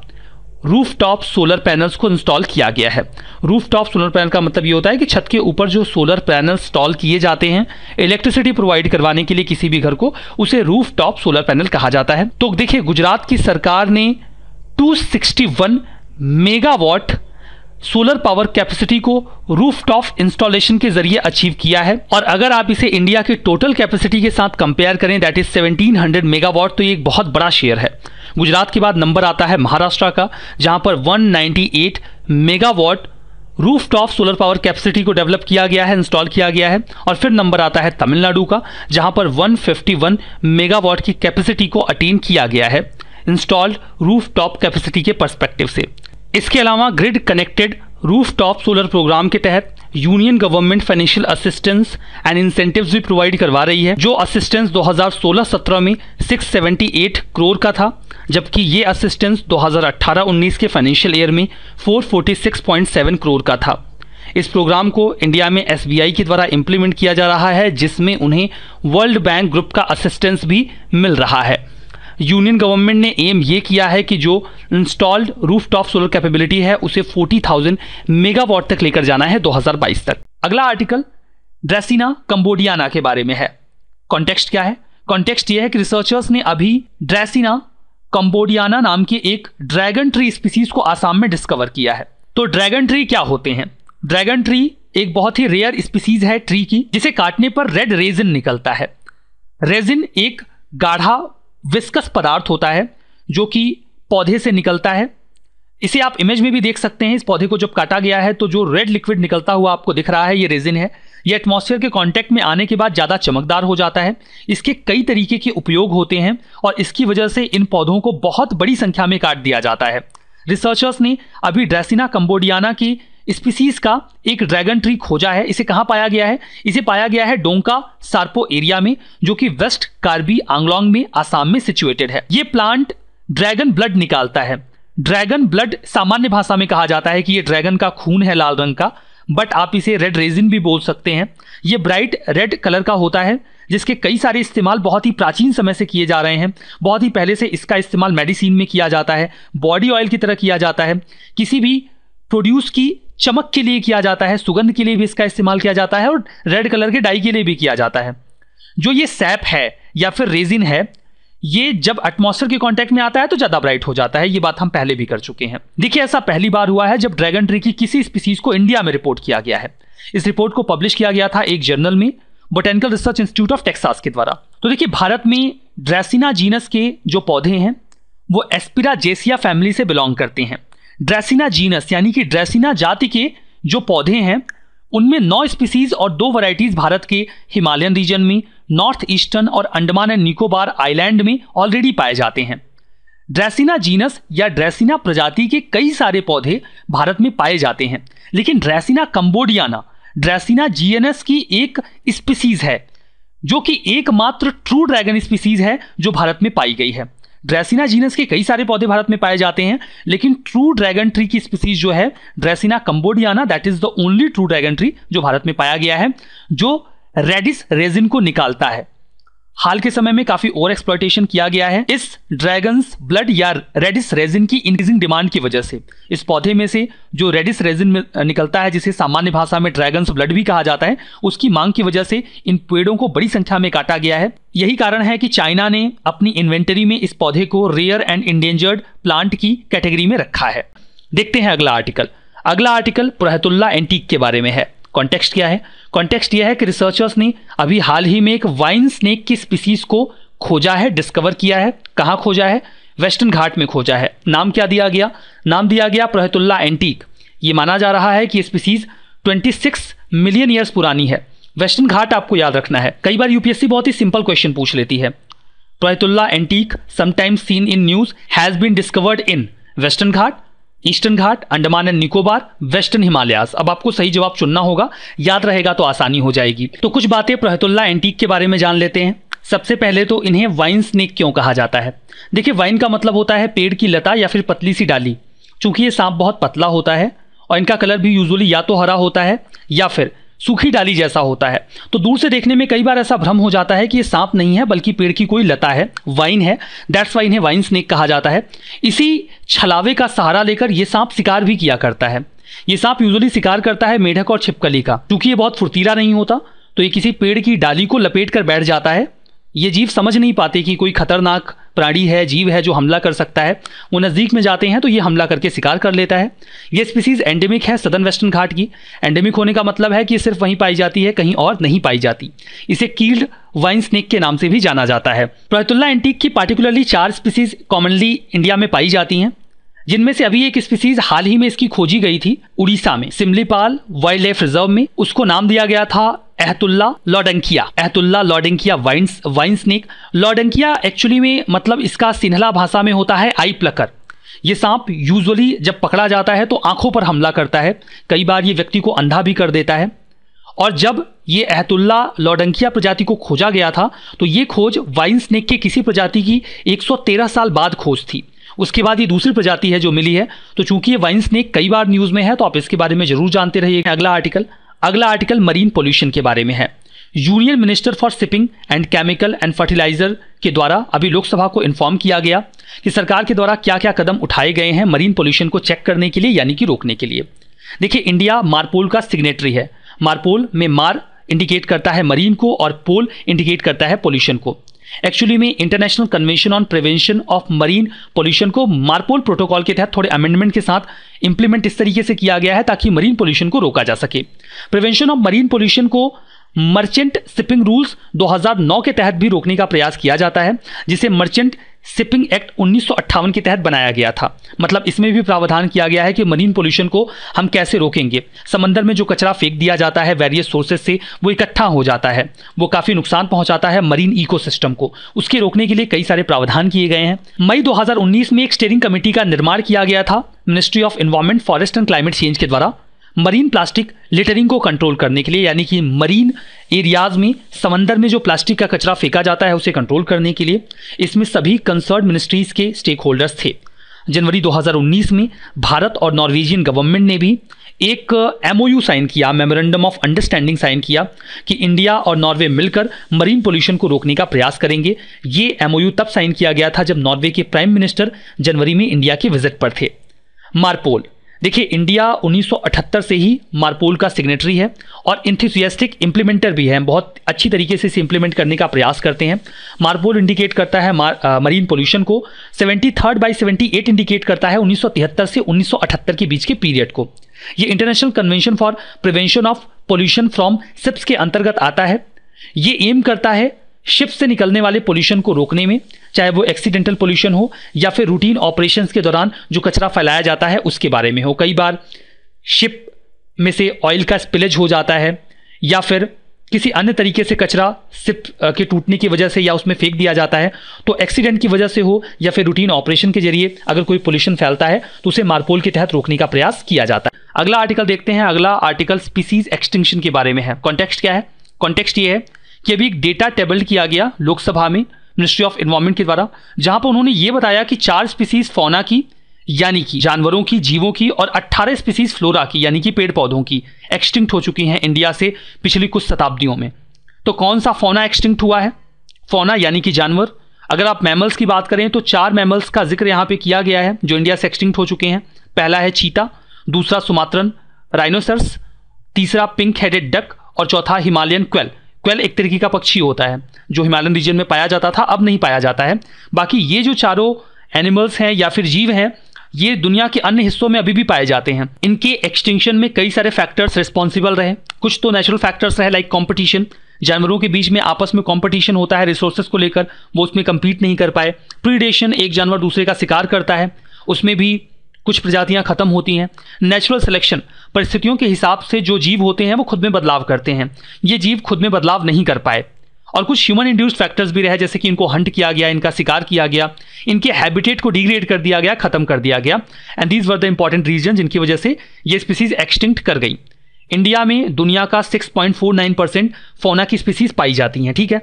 Speaker 2: रूफटॉप सोलर पैनल्स को इंस्टॉल किया गया है। रूफटॉप सोलर पैनल का मतलब ये होता है कि छत के ऊपर जो सोलर पैनल इंस्टॉल किए जाते हैं इलेक्ट्रिसिटी प्रोवाइड करवाने के लिए किसी भी घर को, उसे रूफटॉप सोलर पैनल कहा जाता है। तो देखिए गुजरात की सरकार ने दो सौ इकसठ मेगावाट सोलर पावर कैपेसिटी को रूफटॉप इंस्टॉलेशन के जरिए अचीव किया है। और अगर आप इसे इंडिया की टोटल कैपेसिटी के साथ कंपेयर करें दैट इज सत्रह सौ मेगावाट, तो ये एक बहुत बड़ा शेयर है। गुजरात के बाद नंबर आता है महाराष्ट्र का, जहां पर एक सौ अट्ठानवे megawatt rooftop solar power capacity को डेवलप किया गया है, इंस्टॉल किया गया है। और फिर नंबर आता है तमिलनाडु का, जहां पर एक सौ इक्यावन मेगावाट की कैपेसिटी को अटेन किया गया है इंस्टॉल्ड रूफटॉप कैपेसिटी के पर्सपेक्टिव से। इसके अलावा grid connected rooftop solar programme के तहत union government financial assistance and incentives भी प्रोवाइड करवा रही है। जो असिस्टेंस दो हज़ार सोलह सत्रह में छह सौ अठहत्तर करोड़ का था, जबकि ये असिस्टेंस दो हज़ार अठारह उन्नीस के फाइनेंशियल ईयर में चार सौ छियालीस पॉइंट सात करोड़ का था। इस प्रोग्राम को इंडिया में एस बी आई के द्वारा इंप्लीमेंट किया जा रहा है, जिसमें उन्हें वर्ल्ड बैंक ग्रुप का असिस्टेंस भी मिल रहा है। यूनियन गवर्नमेंट ने एम ये किया है कि जो इंस्टॉल्ड रूफटॉप सोलर कैपेबिलिटी है उसे चालीस हज़ार मेगावाट तक लेकर जाना है दो हज़ार बाईस तक। अगला आर्टिकल ड्रेसिना कंबोडियाना के बारे में है। कॉन्टेक्स्ट क्या है? कॉन्टेक्स्ट ये है कि रिसर्चर्स ने अभी ड्रेसिना कंबोडियाना नाम के एक ड्रैगन ट्री स्पीसीज को आसाम में डिस्कवर किया है। तो ड्रैगन ट्री क्या होते हैं? ड्रैगन ट्री एक बहुत ही रेयर स्पीसीज है ट्री की, जिसे काटने पर रेड रेजिन निकलता है। रेजिन एक गाढ़ा विस्कस पदार्थ होता है जो कि पौधे से निकलता है। इसे आप इमेज में भी देख सकते हैं। इस पौधे को जब काटा गया है तो जो रेड लिक्विड निकलता हुआ आपको दिख रहा है ये रेजिन है। ये एटमॉस्फेयर के कांटेक्ट में आने के बाद ज़्यादा चमकदार हो जाता है। इसके कई तरीके के उपयोग होते हैं और इसकी वजह से इन पौधों को बहुत बड़ी संख्या में काट दिया जाता है। रिसर्चर्स ने अभी ड्रेसिना कंबोडियाना की स्पीसीज का एक ड्रैगन ट्री खोजा है। इसे कहाँ पाया गया है? इसे पाया गया है डोंका सार्पो एरिया में, जो कि वेस्ट कार्बी आंगलोंग में आसाम में सिचुएटेड है। ये प्लांट ड्रैगन ब्लड निकालता है। ड्रैगन ब्लड सामान्य भाषा में कहा जाता है कि ये ड्रैगन का खून है लाल रंग का, बट आप इसे रेड रेजिन भी बोल सकते हैं। ये ब्राइट रेड कलर का होता है जिसके कई सारे इस्तेमाल बहुत ही प्राचीन समय से किए जा रहे हैं। बहुत ही पहले से इसका इस्तेमाल मेडिसिन में किया जाता है, बॉडी ऑयल की तरह किया जाता है, किसी भी प्रोड्यूस की चमक के लिए किया जाता है, सुगंध के लिए भी इसका इस्तेमाल किया जाता है और रेड कलर के डाई के लिए भी किया जाता है। जो ये सैप है या फिर रेजिन है, ये जब एटमॉस्फेयर के कांटेक्ट में आता है तो ज्यादा ब्राइट हो जाता है। ये बात हम पहले भी कर चुके हैं। देखिए, ऐसा पहली बार हुआ है जब ड्रैगन ट्री की किसी स्पीसीज को इंडिया में रिपोर्ट किया गया है। इस रिपोर्ट को पब्लिश किया गया था एक जर्नल में, botanical research institute of Texas के द्वारा। तो देखिए, भारत में ड्रेसिना जीनस के जो पौधे हैं वो एस्पिराजेसिया फैमिली से बिलोंग करते हैं। ड्रेसिना जीनस यानी कि ड्रेसिना जाति के जो पौधे हैं उनमें नौ स्पीसीज और दो वैरायटीज भारत के हिमालयन रीजन में, नॉर्थ ईस्टर्न और अंडमान एंड निकोबार आइलैंड में ऑलरेडी पाए जाते हैं। ड्रेसिना जीनस या ड्रेसिना प्रजाति के कई सारे पौधे भारत में पाए जाते हैं, लेकिन ड्रेसिना कंबोडियाना ड्रेसिना जीएनएस की एक स्पीसीज है जो कि एकमात्र ट्रू ड्रैगन स्पीसीज है जो भारत में पाई गई है। ड्रेसिना जीनस के कई सारे पौधे भारत में पाए जाते हैं, लेकिन ट्रू ड्रैगन ट्री की स्पीसीज जो है Dracaena cambodiana, that is the only true dragon tree जो भारत में पाया गया है, जो रेडिस रेजिन को निकालता है। हाल के समय में काफी ओवर एक्सप्लॉयटेशन किया गया है इस ड्रैगन्स ब्लड या रेडिस रेजिन की इंक्रीजिंग डिमांड की वजह से। इस पौधे में से जो रेडिस रेजिन निकलता है, जिसे सामान्य भाषा में ड्रैगन्स ब्लड भी कहा जाता है, उसकी मांग की वजह से इन पेड़ों को बड़ी संख्या में काटा गया है। यही कारण है कि चाइना ने अपनी इन्वेंटरी में इस पौधे को रेयर एंड इंडेंजर्ड प्लांट की कैटेगरी में रखा है। देखते हैं अगला आर्टिकल। अगला आर्टिकल पुरहतुल्ला एंटीक के बारे में है। कॉन्टेक्स्ट क्या है? कॉन्टेक्स्ट यह है कि रिसर्चर्स ने अभी हाल ही में एक वाइन स्नेक की स्पीसीज को खोजा है, डिस्कवर किया है। कहाँ खोजा है? वेस्टर्न घाट में खोजा है। नाम क्या दिया गया? नाम दिया गया पुरहतुल्ला एंटीक। ये माना जा रहा है कि स्पीसीज छब्बीस मिलियन ईयर्स पुरानी है। वेस्टर्न घाट आपको याद रखना है। कई बार यूपीएससी बहुत ही सिंपल क्वेश्चन पूछ लेती है। पुरहतुल्ला antiqua sometimes seen in news has been discovered in western Ghat, eastern Ghat, Andaman and Nicobar, western Himalayas. अब आपको सही जवाब चुनना होगा, याद रहेगा तो आसानी हो जाएगी। तो कुछ बातें पुरहतुल्ला एंटीक के बारे में जान लेते हैं। सबसे पहले तो इन्हें वाइन स्नेक क्यों कहा जाता है? देखिए, वाइन का मतलब होता है पेड़ की लता या फिर पतली सी डाली। चूंकि ये सांप बहुत पतला होता है और इनका कलर भी यूजुअली या तो हरा होता है या फिर सूखी डाली जैसा होता है, तो दूर से देखने में कई बार ऐसा भ्रम हो जाता है कि ये सांप नहीं है बल्कि पेड़ की कोई लता है, वाइन है। दैट्स वाई इन्हें वाइन स्नेक कहा जाता है। इसी छलावे का सहारा लेकर ये सांप शिकार भी किया करता है। ये सांप यूजुअली शिकार करता है मेढक और छिपकली का। क्योंकि ये बहुत फुर्तीला नहीं होता तो ये किसी पेड़ की डाली को लपेट कर बैठ जाता है। ये जीव समझ नहीं पाते कि कोई खतरनाक प्राणी है, जीव है जो हमला कर सकता है। वो नज़दीक में जाते हैं तो ये हमला करके शिकार कर लेता है। ये स्पीसीज एंडेमिक है सदर्न वेस्टर्न घाट की। एंडेमिक होने का मतलब है कि ये सिर्फ वहीं पाई जाती है, कहीं और नहीं पाई जाती। इसे कील्ड वाइन स्नेक के नाम से भी जाना जाता है। पुरहतुल्ला एंटीक की पार्टिकुलरली चार स्पीसीज कॉमनली इंडिया में पाई जाती हैं, जिनमें से अभी एक स्पीसीज हाल ही में इसकी खोजी गई थी उड़ीसा में सिमलीपाल वाइल्ड लाइफ रिजर्व में। उसको नाम दिया गया था Ahaetulla laudankia. Ahaetulla laudankia vine vine snake. Laudankia actually में मतलब इसका सिन्हला भाषा में होता है आई प्लकर। ये सांप यूजुअली जब पकड़ा जाता है तो आंखों पर हमला करता है। कई बार ये व्यक्ति को अंधा भी कर देता है। और जब ये एहतुल्ला लॉडेंकिया प्रजाति को खोजा गया था तो ये खोज वाइन स्नेक के किसी प्रजाति की एक सौ तेरह साल बाद खोज थी। उसके बाद ये दूसरी प्रजाति है जो मिली है। तो चूंकि ये वाइन स्नेक कई बार न्यूज़ में है तो आप इसके बारे में जरूर जानते रहिए। अगला आर्टिकल अगला आर्टिकल मरीन पोल्यूशन के बारे में है। Union minister for shipping and chemical and fertiliser के द्वारा अभी लोकसभा को इन्फॉर्म किया गया कि सरकार के द्वारा क्या क्या कदम उठाए गए हैं मरीन पोल्यूशन को चेक करने के लिए, यानी कि रोकने के लिए। देखिए, इंडिया मारपोल का सिग्नेटरी है। मारपोल में मार इंडिकेट करता है मरीन को और पोल इंडिकेट करता है पोल्यूशन को। एक्चुअली में international convention on prevention of marine pollution को मारपोल प्रोटोकॉल के तहत थोड़े अमेंडमेंट के साथ इंप्लीमेंट इस तरीके से किया गया है ताकि मरीन पोल्यूशन को रोका जा सके। प्रिवेंशन ऑफ मरीन पोल्यूशन को मर्चेंट शिपिंग रूल्स दो हज़ार नौ के तहत भी रोकने का प्रयास किया जाता है, जिसे मर्चेंट शिपिंग एक्ट उन्नीस सौ अट्ठावन के तहत बनाया गया था। मतलब इसमें भी प्रावधान किया गया है कि मरीन पोल्यूशन को हम कैसे रोकेंगे। समंदर में जो कचरा फेंक दिया जाता है वेरियस सोर्सेज से, वो इकट्ठा हो जाता है, वो काफ़ी नुकसान पहुंचाता है मरीन इकोसिस्टम को। उसके रोकने के लिए कई सारे प्रावधान किए गए हैं। मई दो हज़ार उन्नीस में एक स्टीयरिंग कमेटी का निर्माण किया गया था ministry of environment, forest and climate change के द्वारा मरीन प्लास्टिक लिटरिंग को कंट्रोल करने के लिए, यानी कि मरीन एरियाज में समंदर में जो प्लास्टिक का कचरा फेंका जाता है उसे कंट्रोल करने के लिए। इसमें सभी कंसर्न मिनिस्ट्रीज के स्टेक होल्डर्स थे। जनवरी दो हज़ार उन्नीस में भारत और नॉर्वेजियन गवर्नमेंट ने भी एक एमओयू साइन किया, मेमोरेंडम ऑफ अंडरस्टैंडिंग साइन किया कि इंडिया और नॉर्वे मिलकर मरीन पोल्यूशन को रोकने का प्रयास करेंगे। ये एमओयू तब साइन किया गया था जब नॉर्वे के प्राइम मिनिस्टर जनवरी में इंडिया के विजिट पर थे। मारपोल, देखिए इंडिया उन्नीस सौ अठहत्तर से ही मारपोल का सिग्नेटरी है और इंथुसियास्टिक इंप्लीमेंटर भी है, बहुत अच्छी तरीके से इसे इंप्लीमेंट करने का प्रयास करते हैं। मारपोल इंडिकेट करता है मार, आ, मरीन पोल्यूशन को, seventy third by seventy eight indicate करता है उन्नीस सौ तिहत्तर से उन्नीस सौ अठहत्तर के बीच के पीरियड को। ये international convention for prevention of pollution from ships के अंतर्गत आता है। ये एम करता है शिप से निकलने वाले पोल्यूशन को रोकने में, चाहे वो एक्सीडेंटल पोल्यूशन हो या फिर रूटीन ऑपरेशंस के दौरान जो कचरा फैलाया जाता है उसके बारे में हो। कई बार शिप में से ऑयल का स्पिलेज हो जाता है या फिर किसी अन्य तरीके से कचरा शिप के टूटने की वजह से या उसमें फेंक दिया जाता है, तो एक्सीडेंट की वजह से हो या फिर रूटीन ऑपरेशन के जरिए अगर कोई पोल्यूशन फैलता है तो उसे मारपोल के तहत रोकने का प्रयास किया जाता है। अगला आर्टिकल देखते हैं। अगला आर्टिकल स्पीसीज एक्सटिंक्शन के बारे में है। कॉन्टेक्स्ट क्या है? कॉन्टेक्स्ट ये है कि अभी एक डेटा टेबल किया गया लोकसभा में मिनिस्ट्री ऑफ एनवायरनमेंट के द्वारा, जहां पर उन्होंने ये बताया कि चार स्पीसीज फौना की यानी कि जानवरों की, जीवों की, और अट्ठारह स्पीसीज फ्लोरा की यानी कि पेड़ पौधों की एक्सटिंक्ट हो चुकी हैं इंडिया से पिछली कुछ शताब्दियों में। तो कौन सा फौना एक्सटिंक्ट हुआ है? फौना यानी कि जानवर। अगर आप मैमल्स की बात करें तो चार मैमल्स का जिक्र यहाँ पे किया गया है जो इंडिया से एक्सटिंक्ट हो चुके हैं। पहला है चीता, दूसरा सुमात्रन राइनोसरस, तीसरा पिंक हेडेड डक और चौथा हिमालयन क्वेल। क्वेल एक तरीके का पक्षी होता है जो हिमालयन रीजन में पाया जाता था, अब नहीं पाया जाता है। बाकी ये जो चारों एनिमल्स हैं या फिर जीव हैं ये दुनिया के अन्य हिस्सों में अभी भी पाए जाते हैं। इनके एक्सटिंक्शन में कई सारे फैक्टर्स रिस्पॉन्सिबल रहे। कुछ तो नेचुरल फैक्टर्स रहे लाइक कंपटीशन, जानवरों के बीच में आपस में कंपटीशन होता है रिसोर्सेज को लेकर, वो उसमें compete नहीं कर पाए। प्रीडेशन, एक जानवर दूसरे का शिकार करता है, उसमें भी कुछ प्रजातियां खत्म होती हैं। नेचुरल सिलेक्शन, परिस्थितियों के हिसाब से जो जीव होते हैं वो खुद में बदलाव करते हैं, ये जीव खुद में बदलाव नहीं कर पाए। और कुछ ह्यूमन इंड्यूस्ड फैक्टर्स भी रहे, जैसे कि इनको हंट किया गया, इनका शिकार किया गया, इनके हैबिटेट को डिग्रेड कर दिया गया, खत्म कर दिया गया। And these were the important reason जिनकी वजह से ये स्पीसीज एक्सटिंक्ट कर गई। इंडिया में दुनिया का six point four nine percent fauna की स्पीसीज पाई जाती हैं। ठीक है,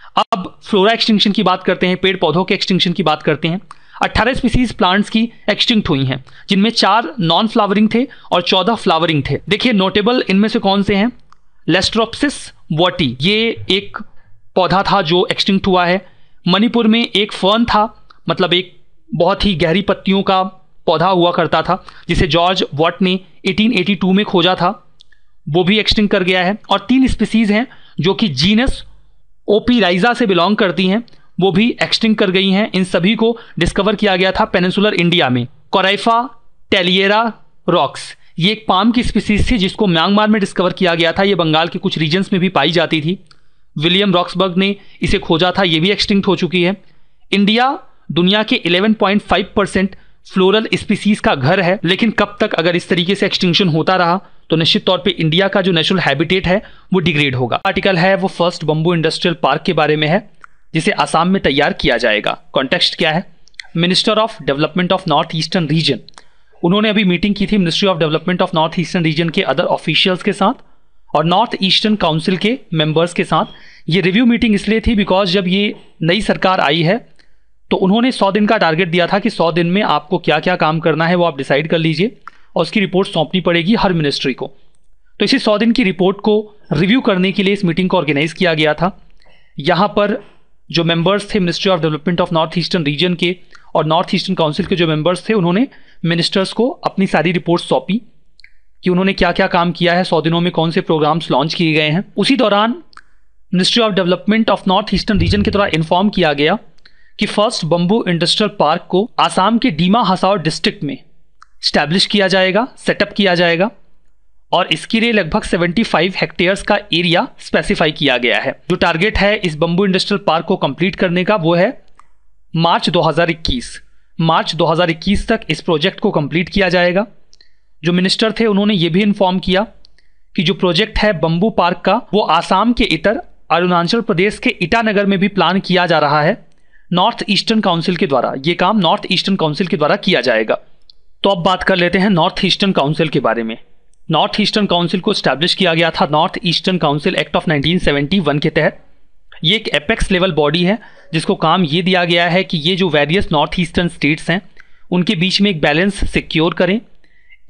Speaker 2: अब फ्लोरा एक्सटिंक्शन की बात करते हैं, पेड़ पौधों के एक्सटिंक्शन की बात करते हैं। अट्ठारह स्पीसीज प्लांट्स की एक्सटिंक्ट हुई हैं, जिनमें चार नॉन फ्लावरिंग थे और चौदह फ्लावरिंग थे। देखिए नोटेबल इनमें से कौन से हैं? लेस्ट्रोप्सिस वॉटी, ये एक पौधा था जो एक्सटिंक्ट हुआ है। मणिपुर में एक फर्न था, मतलब एक बहुत ही गहरी पत्तियों का पौधा हुआ करता था जिसे जॉर्ज वॉट ने अठारह सौ बयासी में खोजा था, वो भी एक्सटिंक्ट कर गया है। और तीन स्पीसीज हैं जो कि जीनस ओपीराइजा से बिलोंग करती हैं, वो भी एक्सटिंक्ट कर गई हैं। इन सभी को डिस्कवर किया गया था पेनिनसुलर इंडिया में। कोराइफा टेलिएरा रॉक्स, ये एक पाम की स्पीसीज थी जिसको म्यांमार में डिस्कवर किया गया था, ये बंगाल के कुछ रीजन्स में भी पाई जाती थी। विलियम रॉक्सबर्ग ने इसे खोजा था, ये भी एक्सटिंक्ट हो चुकी है। इंडिया दुनिया के ग्यारह पॉइंट पाँच परसेंट फ्लोरल स्पीसीज का घर है, लेकिन कब तक अगर इस तरीके से एक्सटिंक्शन होता रहा तो निश्चित तौर पे इंडिया का जो नेचुरल हैबिटेट है वो डिग्रेड होगा। आर्टिकल है वो फर्स्ट बंबू इंडस्ट्रियल पार्क के बारे में है जिसे आसाम में तैयार किया जाएगा। कॉन्टेक्स्ट क्या है? Minister of development of north eastern region, उन्होंने अभी मीटिंग की थी ministry of development of north eastern region के अदर ऑफिशियल्स के साथ और नॉर्थ ईस्टर्न काउंसिल के मेंबर्स के साथ। ये रिव्यू मीटिंग इसलिए थी बिकॉज जब ये नई सरकार आई है तो उन्होंने सौ दिन का टारगेट दिया था कि सौ दिन में आपको क्या क्या काम करना है वो आप डिसाइड कर लीजिए और उसकी रिपोर्ट सौंपनी पड़ेगी हर मिनिस्ट्री को। तो इसी सौ दिन की रिपोर्ट को रिव्यू करने के लिए इस मीटिंग को ऑर्गेनाइज किया गया था। यहाँ पर जो मेंबर्स थे ministry of development of north eastern region के और नॉर्थ ईस्टर्न काउंसिल के जो मेंबर्स थे उन्होंने मिनिस्टर्स को अपनी सारी रिपोर्ट सौंपी कि उन्होंने क्या क्या काम किया है, सौ दिनों में कौन से प्रोग्राम्स लॉन्च किए गए हैं। उसी दौरान ministry of development of north eastern region के द्वारा इन्फॉर्म किया गया कि फर्स्ट बंबू इंडस्ट्रियल पार्क को आसाम के डीमा हसाओ डिस्ट्रिक्ट में स्टैब्लिश किया जाएगा, सेटअप किया जाएगा और इसके लिए लगभग पचहत्तर हेक्टेयर्स का एरिया स्पेसिफाई किया गया है। जो टारगेट है इस बंबू इंडस्ट्रियल पार्क को कंप्लीट करने का वो है मार्च दो हज़ार इक्कीस। मार्च दो हज़ार इक्कीस तक इस प्रोजेक्ट को कंप्लीट किया जाएगा। जो मिनिस्टर थे उन्होंने ये भी इन्फॉर्म किया कि जो प्रोजेक्ट है बंबू पार्क का वो आसाम के इतर अरुणाचल प्रदेश के ईटानगर में भी प्लान किया जा रहा है नॉर्थ ईस्टर्न काउंसिल के द्वारा। ये काम नॉर्थ ईस्टर्न काउंसिल के द्वारा किया जाएगा। तो अब बात कर लेते हैं नॉर्थ ईस्टर्न काउंसिल के बारे में। नॉर्थ ईस्टर्न काउंसिल को स्टैब्लिश किया गया था north eastern council act of nineteen seventy one के तहत। ये एक एपेक्स लेवल बॉडी है जिसको काम ये दिया गया है कि ये जो वेरियस नॉर्थ ईस्टर्न स्टेट्स हैं उनके बीच में एक बैलेंस सिक्योर करें,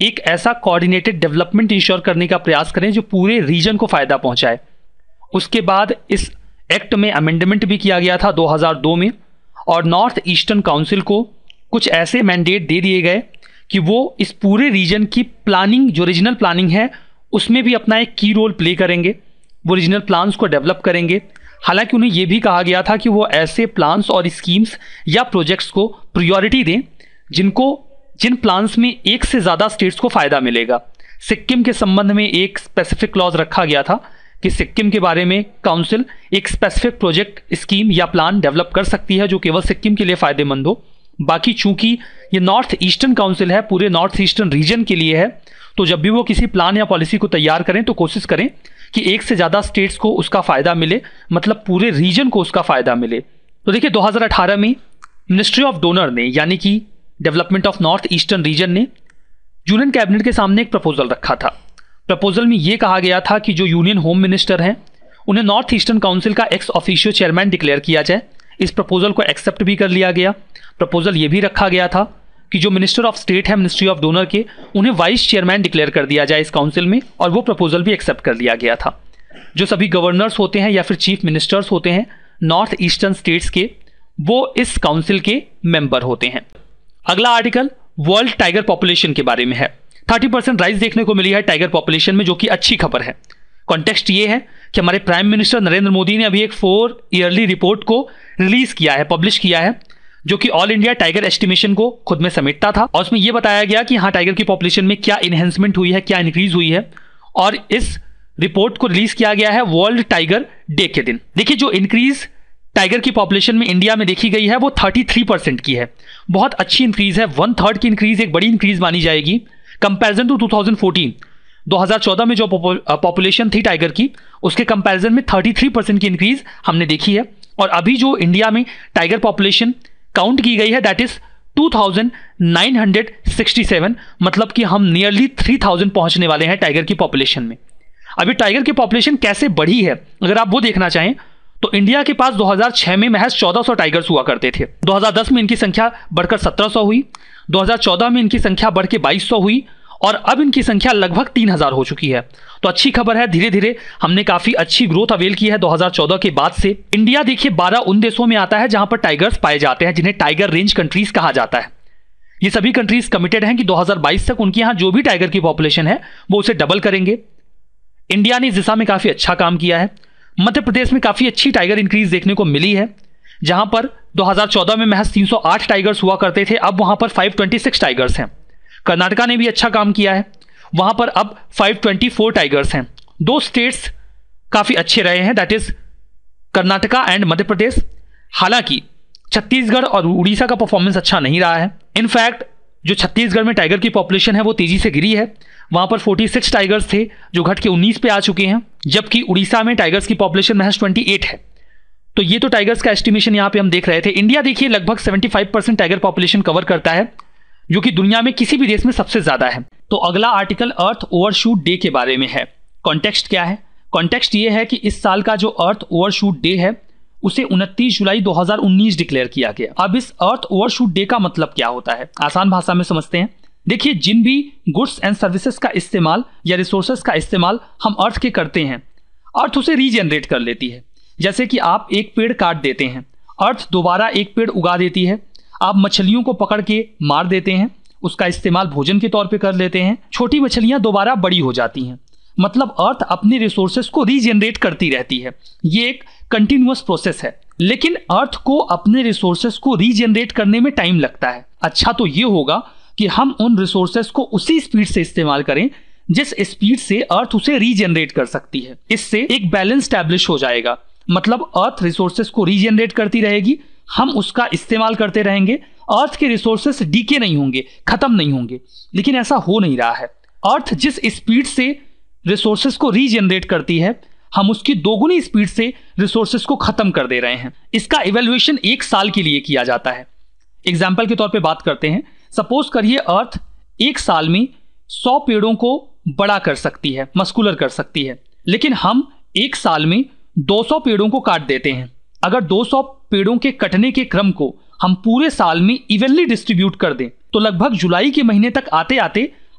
Speaker 2: एक ऐसा कोऑर्डिनेटेड डेवलपमेंट इंश्योर करने का प्रयास करें जो पूरे रीजन को फायदा पहुंचाए। उसके बाद इस एक्ट में अमेंडमेंट भी किया गया था दो हज़ार दो में, और नॉर्थ ईस्टर्न काउंसिल को कुछ ऐसे मैंडेट दे दिए गए कि वो इस पूरे रीजन की प्लानिंग, जो रीजनल प्लानिंग है, उसमें भी अपना एक की रोल प्ले करेंगे। वो रीजनल प्लान्स को डेवलप करेंगे। हालांकि उन्हें यह भी कहा गया था कि वो ऐसे प्लान्स और स्कीम्स या प्रोजेक्ट्स को प्रायोरिटी दें जिनको जिन प्लान्स में एक से ज़्यादा स्टेट्स को फ़ायदा मिलेगा। सिक्किम के संबंध में एक स्पेसिफिक क्लॉज रखा गया था कि सिक्किम के बारे में काउंसिल एक स्पेसिफिक प्रोजेक्ट, स्कीम या प्लान डेवलप कर सकती है जो केवल सिक्किम के लिए फ़ायदेमंद हो। बाकी चूंकि ये नॉर्थ ईस्टर्न काउंसिल है, पूरे नॉर्थ ईस्टर्न रीजन के लिए है, तो जब भी वो किसी प्लान या पॉलिसी को तैयार करें तो कोशिश करें कि एक से ज़्यादा स्टेट्स को उसका फ़ायदा मिले, मतलब पूरे रीजन को उसका फ़ायदा मिले। तो देखिए, दो हज़ार अठारह में मिनिस्ट्री ऑफ डोनर ने, यानी कि development of north eastern region ने, यूनियन कैबिनेट के सामने एक प्रपोजल रखा था। प्रपोजल में यह कहा गया था कि जो यूनियन होम मिनिस्टर हैं उन्हें नॉर्थ ईस्टर्न काउंसिल का एक्स ऑफिशियो चेयरमैन डिक्लेयर किया जाए। इस प्रपोजल को एक्सेप्ट भी कर लिया गया। प्रपोजल ये भी रखा गया था कि जो मिनिस्टर ऑफ स्टेट है मिनिस्ट्री ऑफ डोनर के, उन्हें वाइस चेयरमैन डिक्लेयर कर दिया जाए इस काउंसिल में, और वो प्रपोजल भी एक्सेप्ट कर लिया गया था। जो सभी गवर्नर्स होते हैं या फिर चीफ मिनिस्टर्स होते हैं नॉर्थ ईस्टर्न स्टेट्स के, वो इस काउंसिल के मेंबर होते हैं। अगला आर्टिकल वर्ल्ड टाइगर पॉपुलेशन के बारे में है। तीस परसेंट राइज देखने को मिली है टाइगर पॉपुलेशन में, जो कि अच्छी खबर है। कॉन्टेक्स्ट ये है कि हमारे प्राइम मिनिस्टर नरेंद्र मोदी ने अभी एक फोर ईयरली रिपोर्ट को रिलीज किया है, पब्लिश किया है, जो कि ऑल इंडिया टाइगर एस्टिमेशन को खुद में समेटता था। और उसमें यह बताया गया कि हाँ, टाइगर की पॉपुलेशन में क्या इनहेंसमेंट हुई है, क्या इंक्रीज हुई है। और इस रिपोर्ट को रिलीज किया गया है वर्ल्ड टाइगर डे के दिन। देखिए, जो इंक्रीज टाइगर की पॉपुलेशन में इंडिया में देखी गई है वो तैंतीस परसेंट की है। बहुत अच्छी इंक्रीज है। वन थर्ड की इंक्रीज एक बड़ी इंक्रीज मानी जाएगी कंपैरिजन टू दो हज़ार चौदह। दो हज़ार चौदह में जो पॉपुलेशन थी टाइगर की, उसके कंपैरिजन में तैंतीस परसेंट की इंक्रीज हमने देखी है। और अभी जो इंडिया में टाइगर पॉपुलेशन काउंट की गई है that is two thousand nine hundred sixty seven, मतलब कि हम नियरली थ्री थाउजेंड पहुंचने वाले हैं टाइगर की पॉपुलेशन में। अभी टाइगर की पॉपुलेशन कैसे बढ़ी है, अगर आप वो देखना चाहें तो इंडिया के पास दो हज़ार छह में महज चौदह सौ टाइगर्स हुआ करते थे। दो हज़ार दस में इनकी संख्या बढ़कर सत्रह सौ हुई, दो हज़ार चौदह में इनकी संख्या बढ़ के बाईस सौ हुई, और अब इनकी संख्या लगभग तीन हज़ार हो चुकी है। तो अच्छी खबर है, धीरे धीरे हमने काफी अच्छी ग्रोथ अवेल की है दो हज़ार चौदह के बाद से। इंडिया देखिए बारह उन देशों में आता है जहां पर टाइगर्स पाए जाते हैं, जिन्हें टाइगर रेंज कंट्रीज कहा जाता है। ये सभी कंट्रीज कमिटेड हैं कि दो हज़ार बाईस तक उनके यहां जो भी टाइगर की पॉपुलेशन है वो उसे डबल करेंगे। इंडिया ने इस दिशा में काफी अच्छा काम किया है। मध्य प्रदेश में काफी अच्छी टाइगर इंक्रीज देखने को मिली है, जहां पर दो हज़ार चौदह में महज तीन सौ आठ टाइगर्स हुआ करते थे, अब वहां पर पाँच सौ छब्बीस टाइगर्स हैं। कर्नाटका ने भी अच्छा काम किया है, वहां पर अब पाँच सौ चौबीस टाइगर्स हैं। दो स्टेट्स काफी अच्छे रहे हैं, that is Karnataka and Madhya Pradesh. हालांकि छत्तीसगढ़ और उड़ीसा का परफॉर्मेंस अच्छा नहीं रहा है। इनफैक्ट जो छत्तीसगढ़ में टाइगर की पॉपुलेशन है वो तेजी से गिरी है। वहां पर छियालीस टाइगर्स थे जो घट के उन्नीस पे आ चुके हैं, जबकि उड़ीसा में टाइगर्स की पॉपुलेशन महज अट्ठाईस है। तो ये तो टाइगर्स का एस्टिमेशन यहां पे हम देख रहे थे। इंडिया देखिए लगभग पचहत्तर परसेंट टाइगर पॉपुलेशन कवर करता है, जो कि दुनिया में किसी भी देश में सबसे ज्यादा है। तो अगला आर्टिकल अर्थ ओवरशूट डे के बारे में है। कॉन्टेक्स्ट क्या है? कॉन्टेक्स्ट ये है कि इस साल का जो अर्थ ओवरशूट डे है उसे उनतीस जुलाई दो हज़ार उन्नीस डिक्लेयर किया गया। अब इस अर्थ ओवरशूट डे का मतलब क्या होता है, आसान भाषा में समझते हैं। देखिए, जिन भी गुड्स एंड सर्विसेज का इस्तेमाल या रिसोर्सेज का इस्तेमाल हम अर्थ के करते हैं, अर्थ उसे रीजनरेट कर लेती है। जैसे कि आप एक पेड़ काट देते हैं, अर्थ दोबारा एक पेड़ उगा देती है। आप मछलियों को पकड़ के मार देते हैं, उसका इस्तेमाल भोजन के तौर पे कर लेते हैं, छोटी मछलियां दोबारा बड़ी हो जाती हैं। मतलब अर्थ अपने रिसोर्सेज को रीजनरेट करती रहती है। ये एक कंटिन्यूअस प्रोसेस है, लेकिन अर्थ को अपने रिसोर्सेज को रीजनरेट करने में टाइम लगता है। अच्छा तो ये होगा कि हम उन रिसोर्सेज को उसी स्पीड से इस्तेमाल करें जिस स्पीड से अर्थ उसे रीजनरेट कर सकती है। इससे एक बैलेंस स्टैब्लिश हो जाएगा। मतलब अर्थ रिसोर्सेज को रीजनरेट करती रहेगी, हम उसका इस्तेमाल करते रहेंगे, अर्थ के रिसोर्सेज डीके नहीं होंगे, खत्म नहीं होंगे। लेकिन ऐसा हो नहीं रहा है। अर्थ जिस स्पीड से रिसोर्सेज को रीजनरेट करती है, हम उसकी दोगुनी स्पीड से रिसोर्सेज को खत्म कर दे रहे हैं। इसका इवैल्यूएशन एक साल के लिए किया जाता है। एग्जाम्पल के तौर पे बात करते हैं। सपोज करिए अर्थ एक साल में सौ पेड़ों को बड़ा कर सकती है, मस्कुलर कर सकती है, लेकिन हम एक साल में दो सौ पेड़ों को काट देते हैं। अगर दो सौ पेड़ों के कटने के क्रम को हम पूरे साल में इवनली डिस्ट्रीब्यूट कर दें तो लगभग जुलाई के महीने तक आते आते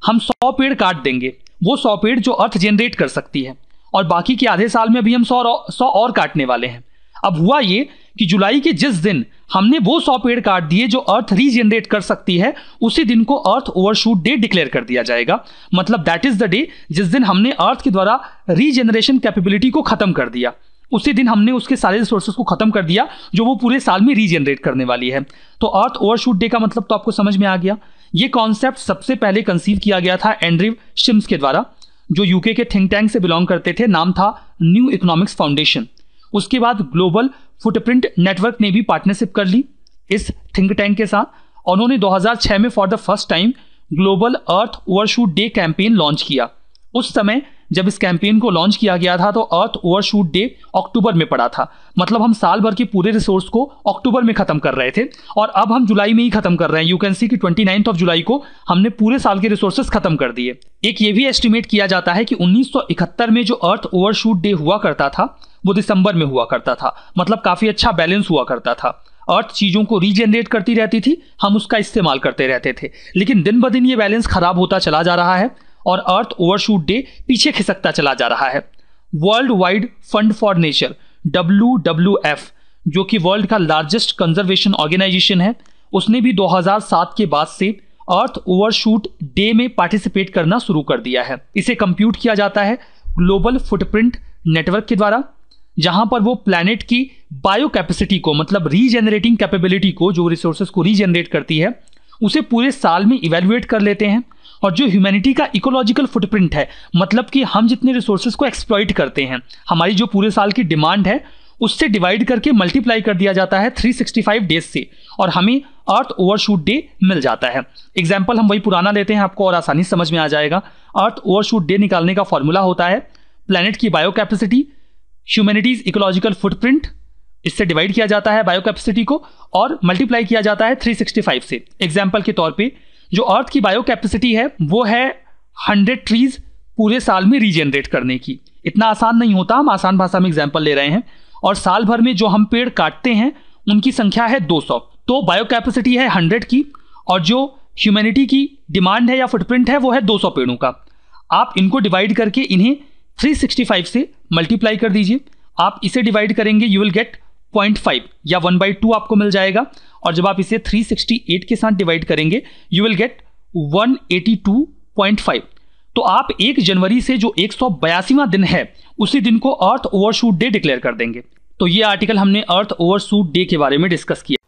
Speaker 2: हम सौ पेड़ काट देंगे, वो सौ पेड़ जो अर्थ जनरेट कर सकती है, और बाकी के आधे साल में अभी हम सौ सौ और काटने वाले हैं। अब हुआ ये कि जुलाई के जिस दिन हमने वो सौ पेड़ काट दिए जो अर्थ रीजनरेट कर सकती है, उसी दिन को अर्थ ओवरशूट डे डिक्लेयर कर दिया जाएगा। मतलब दैट इज द डे जिस दिन हमने अर्थ के द्वारा रीजनरेशन कैपेबिलिटी को खत्म कर दिया, उसी दिन हमने उसके सारे रिसोर्सेज को खत्म कर दिया जो वो पूरे साल में रीजनरेट करने वाली है। तो अर्थ ओवरशूट डे का मतलब तो आपको समझ में आ गया। ये कॉन्सेप्ट सबसे पहले कंसीव किया गया था एंड्रयू शिम्स के द्वारा, जो यूके के थिंक टैंक से बिलोंग करते थे। नाम था न्यू इकोनॉमिक्स फाउंडेशन। उसके बाद ग्लोबल फुटप्रिंट नेटवर्क ने भी पार्टनरशिप कर ली इस थिंक टैंक के साथ, और उन्होंने दो हज़ार छह में for the first time global earth overshoot day campaign launch किया। उस समय जब इस कैंपेन को लॉन्च किया गया था तो अर्थ ओवरशूट डे अक्टूबर में पड़ा था। मतलब हम साल भर के पूरे रिसोर्स को अक्टूबर में खत्म कर रहे थे, और अब हम जुलाई में ही खत्म कर रहे हैं। यू कैन सी कि उनतीस ऑफ जुलाई को हमने पूरे साल के रिसोर्सेज खत्म कर दिए। एक ये भी एस्टिमेट किया जाता है कि उन्नीस सौ इकहत्तर में जो अर्थ ओवरशूट डे हुआ करता था वो दिसंबर में हुआ करता था। मतलब काफी अच्छा बैलेंस हुआ करता था। अर्थ चीजों को रीजनरेट करती रहती थी, हम उसका इस्तेमाल करते रहते थे। लेकिन दिन ब दिन ये बैलेंस खराब होता चला जा रहा है और अर्थ ओवरशूट डे पीछे खिसकता चला जा रहा है। World wide fund for nature W W F, जो कि वर्ल्ड का लार्जेस्ट कंजर्वेशन ऑर्गेनाइजेशन है, उसने भी दो हज़ार सात के बाद से अर्थ ओवरशूट डे में पार्टिसिपेट करना शुरू कर दिया है। इसे कंप्यूट किया जाता है ग्लोबल फुटप्रिंट नेटवर्क के द्वारा, जहां पर वो प्लैनेट की बायो कैपेसिटी को, मतलब रीजनरेटिंग कैपेबिलिटी को, जो रिसोर्सेज को रीजनरेट करती है, उसे पूरे साल में इवेल्युएट कर लेते हैं। और जो ह्यूमैनिटी का इकोलॉजिकल फुटप्रिंट है, मतलब कि हम जितने रिसोर्सेज को एक्सप्लॉइट करते हैं, हमारी जो पूरे साल की डिमांड है, उससे डिवाइड करके मल्टीप्लाई कर दिया जाता है तीन सौ पैंसठ डेज से, और हमें अर्थ ओवरशूट डे मिल जाता है। एग्जाम्पल हम वही पुराना लेते हैं, आपको और आसानी समझ में आ जाएगा। अर्थ ओवरशूट डे निकालने का फॉर्मूला होता है प्लैनेट की bio capacity, humanity's ecological footprint, इससे डिवाइड किया जाता है बायो कैपेसिटी को और मल्टीप्लाई किया जाता है तीन सौ पैंसठ से। एग्जाम्पल के तौर पे जो अर्थ की बायो कैपेसिटी है वो है हंड्रेड ट्रीज पूरे साल में रीजनरेट करने की। इतना आसान नहीं होता, हम आसान भाषा में एग्जाम्पल ले रहे हैं। और साल भर में जो हम पेड़ काटते हैं उनकी संख्या है दो सौ। तो बायो कैपेसिटी है हंड्रेड की, और जो ह्यूमैनिटी की डिमांड है या फुटप्रिंट है वो है दो सौ पेड़ों का। आप इनको डिवाइड करके इन्हें तीन सौ पैंसठ से मल्टीप्लाई कर दीजिए। आप इसे डिवाइड करेंगे, you will get point five या वन बाई टू आपको मिल जाएगा। और जब आप इसे तीन सौ अड़सठ के साथ डिवाइड करेंगे, you will get one eighty two point five. तो आप एक जनवरी से जो एक सौ बयासीवां दिन है, उसी दिन को अर्थ ओवरशूट डे डिक्लेयर कर देंगे। तो ये आर्टिकल हमने अर्थ ओवरशूट डे के बारे में डिस्कस किया।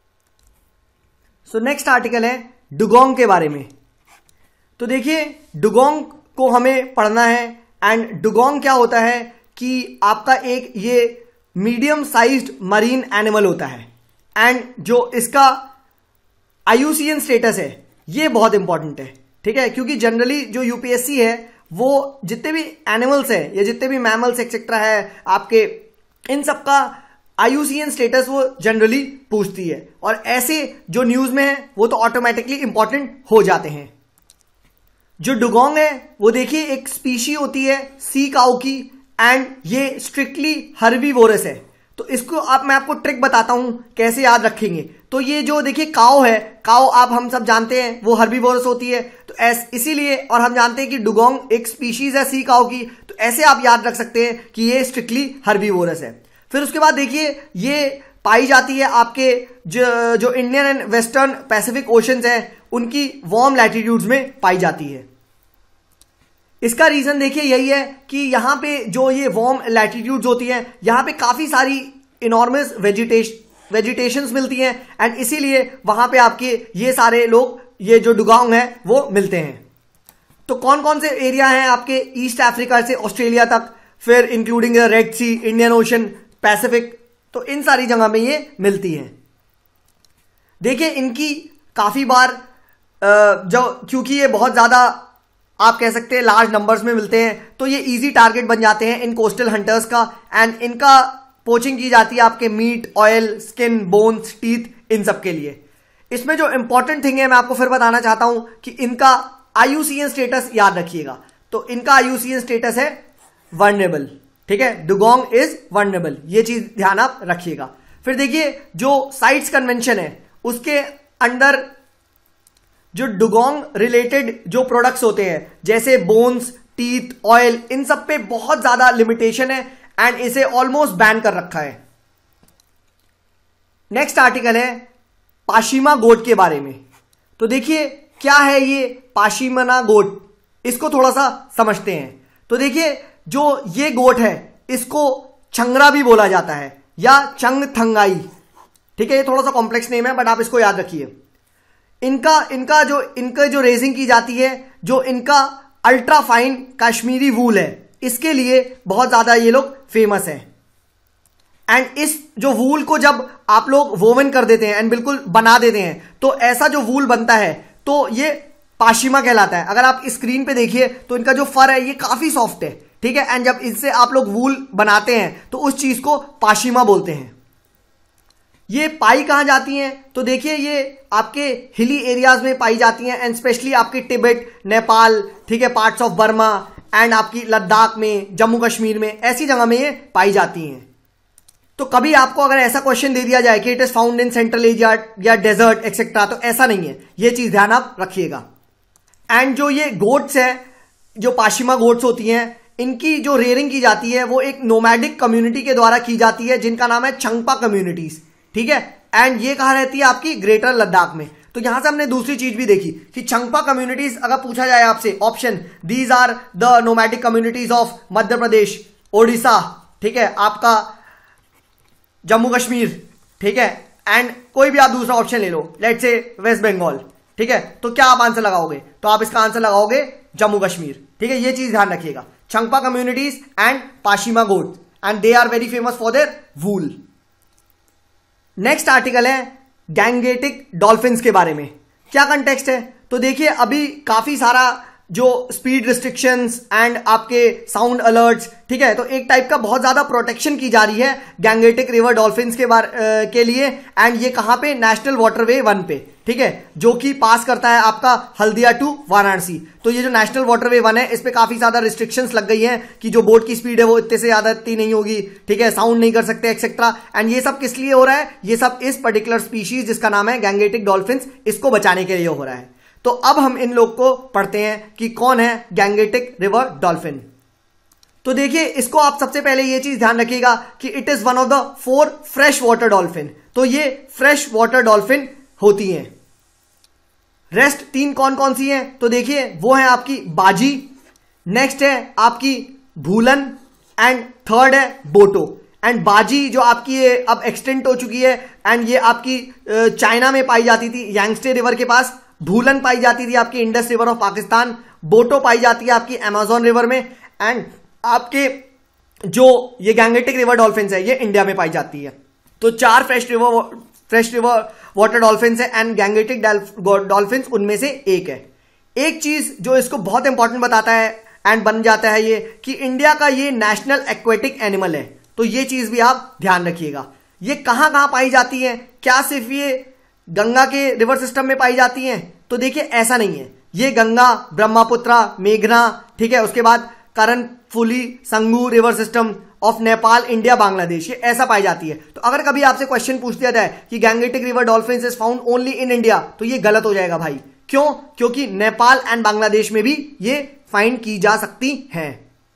Speaker 3: सो नेक्स्ट आर्टिकल है डुगोंग के बारे में। तो देखिए, डुगोंग को हमें पढ़ना है। एंड डुगोंग क्या होता है कि आपका एक ये मीडियम साइज्ड मरीन एनिमल होता है, एंड जो इसका I U C N status है ये बहुत इंपॉर्टेंट है, ठीक है। क्योंकि जनरली जो यू पी एस सी है वो जितने भी एनिमल्स हैं या जितने भी मैमल्स एक्सेट्रा है आपके, इन सबका I U C N status वो जनरली पूछती है, और ऐसे जो न्यूज में है वो तो ऑटोमेटिकली इंपॉर्टेंट हो जाते हैं। जो डुगोंग है वो देखिए एक स्पीशी होती है सी काऊ की, एंड ये स्ट्रिक्टली हर्बीवोरस है। तो इसको आप मैं आपको ट्रिक बताता हूं कैसे याद रखेंगे। तो ये जो देखिए काऊ है, काऊ आप हम सब जानते हैं वो हर्बीवोरस होती है, तो ऐस इसीलिए, और हम जानते हैं कि डुगोंग एक स्पीशीज है सी काऊ की, तो ऐसे आप याद रख सकते हैं कि ये स्ट्रिक्टली हर्बीवोरस है। फिर उसके बाद देखिए ये पाई जाती है आपके जो जो Indian and western Pacific oceans हैं उनकी वार्म लैटिट्यूड्स में पाई जाती है। इसका रीजन देखिए यही है कि यहां पे जो ये वार्म लैटिट्यूड्स होती हैं, यहां पे काफी सारी इनॉर्मस वेजिटेशन वेजिटेशंस मिलती हैं, एंड इसीलिए वहां पे आपके ये सारे लोग, ये जो डुगोंग है वो मिलते हैं। तो कौन कौन से एरिया हैं आपके ईस्ट अफ्रीका से ऑस्ट्रेलिया तक, फिर including Red Sea, Indian Ocean, Pacific, तो इन सारी जगह में ये मिलती हैं। देखिए इनकी काफी बार जो, क्योंकि ये बहुत ज्यादा आप कह सकते हैं लार्ज नंबर्स में मिलते हैं, तो ये इजी टारगेट बन जाते हैं इन कोस्टल हंटर्स का, एंड इनका पोचिंग की जाती है आपके meat, oil, skin, bones, teeth, इन सब के लिए। इसमें जो इंपॉर्टेंट थिंग है मैं आपको फिर बताना चाहता हूं कि इनका I U C N status याद रखिएगा। तो इनका I U C N status है वर्नेबल, ठीक है, डुगोंग इज वर्नेबल, ये चीज ध्यान आप रखिएगा। फिर देखिए जो साइट्स कन्वेंशन है उसके अंडर जो डुगोंग रिलेटेड जो प्रोडक्ट्स होते हैं जैसे बोन्स, टीथ, ऑयल, इन सब पे बहुत ज्यादा लिमिटेशन है एंड इसे ऑलमोस्ट बैन कर रखा है। नेक्स्ट आर्टिकल है पाशिमा गोट के बारे में। तो देखिए क्या है ये पाशिमना गोट, इसको थोड़ा सा समझते हैं। तो देखिए जो ये गोट है इसको छंगरा भी बोला जाता है या चंगथंगाई, ठीक है। ये थोड़ा सा कॉम्प्लेक्स नेम है बट आप इसको याद रखिए। इनका इनका जो इनका जो रेजिंग की जाती है, जो इनका अल्ट्रा फाइन कश्मीरी वूल है, इसके लिए बहुत ज्यादा ये लोग फेमस हैं। एंड इस जो वूल को जब आप लोग वोवन कर देते हैं एंड बिल्कुल बना देते हैं तो ऐसा जो वूल बनता है तो ये पाशिमा कहलाता है। अगर आप स्क्रीन पे देखिए तो इनका जो फर है ये काफी सॉफ्ट है, ठीक है। एंड जब इससे आप लोग वूल बनाते हैं तो उस चीज को पाशिमा बोलते हैं। ये पाई कहां जाती हैं? तो देखिए ये आपके हिली एरियाज में पाई जाती हैं एंड स्पेशली आपके तिब्बत, नेपाल, ठीक है, पार्ट्स ऑफ बर्मा एंड आपकी लद्दाख में, जम्मू कश्मीर में, ऐसी जगह में ये पाई जाती हैं। तो कभी आपको अगर ऐसा क्वेश्चन दे दिया जाए कि it is found in central Asia या डेजर्ट एक्सेट्रा, तो ऐसा नहीं है, ये चीज ध्यान आप रखिएगा। एंड जो ये गोट्स है, जो पाशिमा गोट्स होती हैं, इनकी जो रेयरिंग की जाती है वो एक नोमैडिक कम्युनिटी के द्वारा की जाती है जिनका नाम है चंगपा कम्युनिटीज, ठीक है। एंड ये कहां रहती है? आपकी ग्रेटर लद्दाख में। तो यहां से हमने दूसरी चीज भी देखी कि चंगपा कम्युनिटीज, अगर पूछा जाए आपसे option, these are the nomadic communities of Madhya Pradesh, Odisha, ठीक है, आपका जम्मू कश्मीर, ठीक है, एंड कोई भी आप दूसरा ऑप्शन ले लो, लेट्स से वेस्ट बंगाल, ठीक है, तो क्या आप आंसर लगाओगे? तो आप इसका आंसर लगाओगे जम्मू कश्मीर, ठीक है। ये चीज ध्यान रखिएगा, Changpa communities and pashmina goat, and they are very famous for their wool. Next article है गैंगेटिक डॉल्फिन्स के बारे में। क्या कंटेक्स्ट है? तो देखिए अभी काफी सारा जो स्पीड रिस्ट्रिक्शंस एंड आपके साउंड अलर्ट्स, ठीक है, तो एक टाइप का बहुत ज्यादा प्रोटेक्शन की जा रही है गैंगेटिक रिवर डॉल्फिन्स के बारे के लिए। एंड ये कहां पे? नेशनल वाटरवे वन पे, ठीक है, जो कि पास करता है आपका हल्दिया टू वाराणसी। तो ये जो नेशनल वाटरवे वन है इस पे काफी ज्यादा रिस्ट्रिक्शंस लग गई हैं कि जो बोट की स्पीड है वो इतने से ज्यादा इतनी नहीं होगी, ठीक है, साउंड नहीं कर सकते एक्सेट्रा। एंड ये सब किस लिए हो रहा है? ये सब इस पर्टिकुलर स्पीशीज जिसका नाम है गैंगेटिक डॉल्फिन्स, इसको बचाने के लिए हो रहा है। तो अब हम इन लोग को पढ़ते हैं कि कौन है गैंगेटिक रिवर डॉल्फिन। तो देखिए इसको आप सबसे पहले ये चीज ध्यान रखिएगा कि it is one of the four fresh water dolphin. तो ये फ्रेश वाटर डॉल्फिन होती हैं। रेस्ट तीन कौन कौन सी हैं? तो देखिए वो है आपकी बाजी, नेक्स्ट है आपकी भूलन, एंड थर्ड है बोटो। एंड बाजी जो आपकी ये अब एक्सटेंट हो चुकी है एंड ये आपकी चाइना में पाई जाती थी यांगस्टे रिवर के पास, भूलन पाई जाती थी आपकी इंडस रिवर ऑफ पाकिस्तान, बोटो पाई जाती है आपकी अमेजोन रिवर में, एंड आपके जो ये गैंगेटिक रिवर डॉल्फिन्स है ये इंडिया में पाई जाती है। तो चार fresh river fresh river water dolphins है एंड गैंगेटिक डॉल्फिन्स उनमें से एक है। एक चीज जो इसको बहुत इंपॉर्टेंट बताता है एंड बन जाता है ये कि इंडिया का ये नेशनल एक्वेटिक एनिमल है। तो ये चीज भी आप ध्यान रखिएगा। ये कहां कहां पाई जाती है? क्या सिर्फ ये गंगा के रिवर सिस्टम में पाई जाती हैं? तो देखिए ऐसा नहीं है, ये गंगा, ब्रह्मपुत्रा, मेघना, ठीक है, उसके बाद Karnaphuli, Sangu river system of Nepal, India, Bangladesh, ये ऐसा पाई जाती है। तो अगर कभी आपसे क्वेश्चन पूछ दिया जाए कि Gangetic river dolphins is found only in India, तो ये गलत हो जाएगा भाई। क्यों? क्योंकि नेपाल एंड बांग्लादेश में भी ये फाइंड की जा सकती हैं।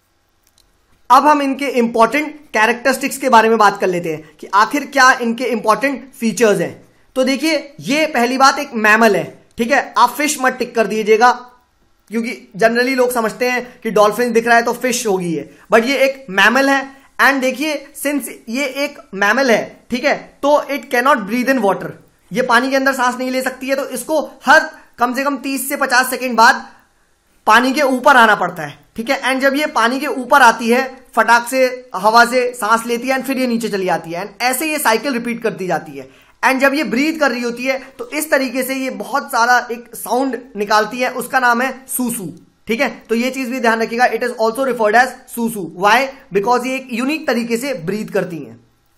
Speaker 3: अब हम इनके इंपॉर्टेंट कैरेक्टरिस्टिक्स के बारे में बात कर लेते हैं कि आखिर क्या इनके इंपॉर्टेंट फीचर्स हैं। तो देखिए ये पहली बात एक मैमल है, ठीक है, आप फिश मत टिक कर दीजिएगा क्योंकि जनरली लोग समझते हैं कि डॉल्फिन दिख रहा है तो फिश होगी है, बट ये एक मैमल है। एंड देखिए सिंस ये एक मैमल है, ठीक है, तो it cannot breathe in water, ये पानी के अंदर सांस नहीं ले सकती है। तो इसको हर कम से कम तीस से पचास सेकेंड बाद पानी के ऊपर आना पड़ता है, ठीक है। एंड जब ये पानी के ऊपर आती है फटाक से हवा से सांस लेती है एंड फिर ये नीचे चली आती है, एंड ऐसे ये साइकिल रिपीट करती जाती है। एंड जब ये ब्रीथ कर रही होती है तो इस तरीके से ये बहुत सारा एक साउंड निकालती है, उसका नाम है सूसू, ठीक है। तो ये चीज भी ध्यान रखिएगा, it is also referred as susu. Why? Because ये एक यूनिक तरीके से ब्रीथ करती हैं।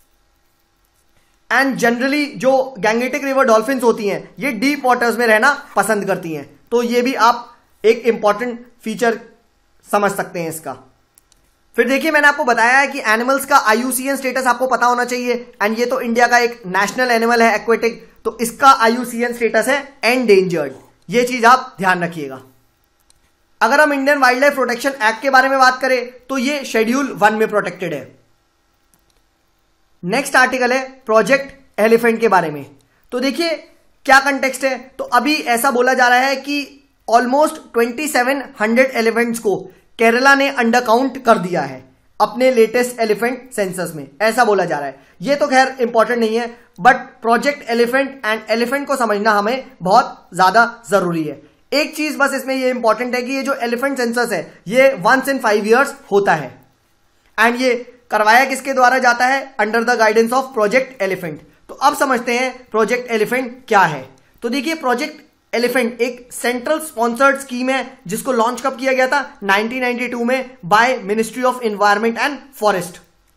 Speaker 3: एंड जनरली जो गैंगेटिक रिवर डॉल्फिन्स होती हैं ये डीप वाटर्स में रहना पसंद करती हैं। तो ये भी आप एक इंपॉर्टेंट फीचर समझ सकते हैं इसका। फिर देखिए मैंने आपको बताया है कि एनिमल्स का I U C N status आपको पता होना चाहिए, एंड ये तो इंडिया का एक नेशनल एनिमल है एक्वेटिक, तो इसका I U C N status है एंडेंजर्ड। ये चीज आप ध्यान रखिएगा। अगर हम Indian wildlife protection act के बारे में बात करें तो ये शेड्यूल वन में प्रोटेक्टेड है। नेक्स्ट आर्टिकल है प्रोजेक्ट एलिफेंट के बारे में। तो देखिए क्या कंटेक्स्ट है। तो अभी ऐसा बोला जा रहा है कि ऑलमोस्ट सत्ताईस सौ एलिफेंट्स को केरला ने अंडर काउंट कर दिया है अपने लेटेस्ट एलिफेंट सेंसस में, ऐसा बोला जा रहा है। ये तो खैर इंपॉर्टेंट नहीं है, but project elephant and elephant को समझना हमें बहुत ज्यादा जरूरी है। एक चीज बस इसमें ये इंपॉर्टेंट है कि ये जो एलिफेंट सेंसस है ये वंस इन फाइव इयर्स होता है एंड ये करवाया किसके द्वारा जाता है, under the guidance of project elephant. तो अब समझते हैं प्रोजेक्ट एलिफेंट क्या है। तो देखिए प्रोजेक्ट एलिफेंट एक सेंट्रल स्पॉन्सर्ड स्कीम है जिसको लॉन्च कब किया गया था, नाइनटीन नाइंटी टू में by ministry of environment and forest.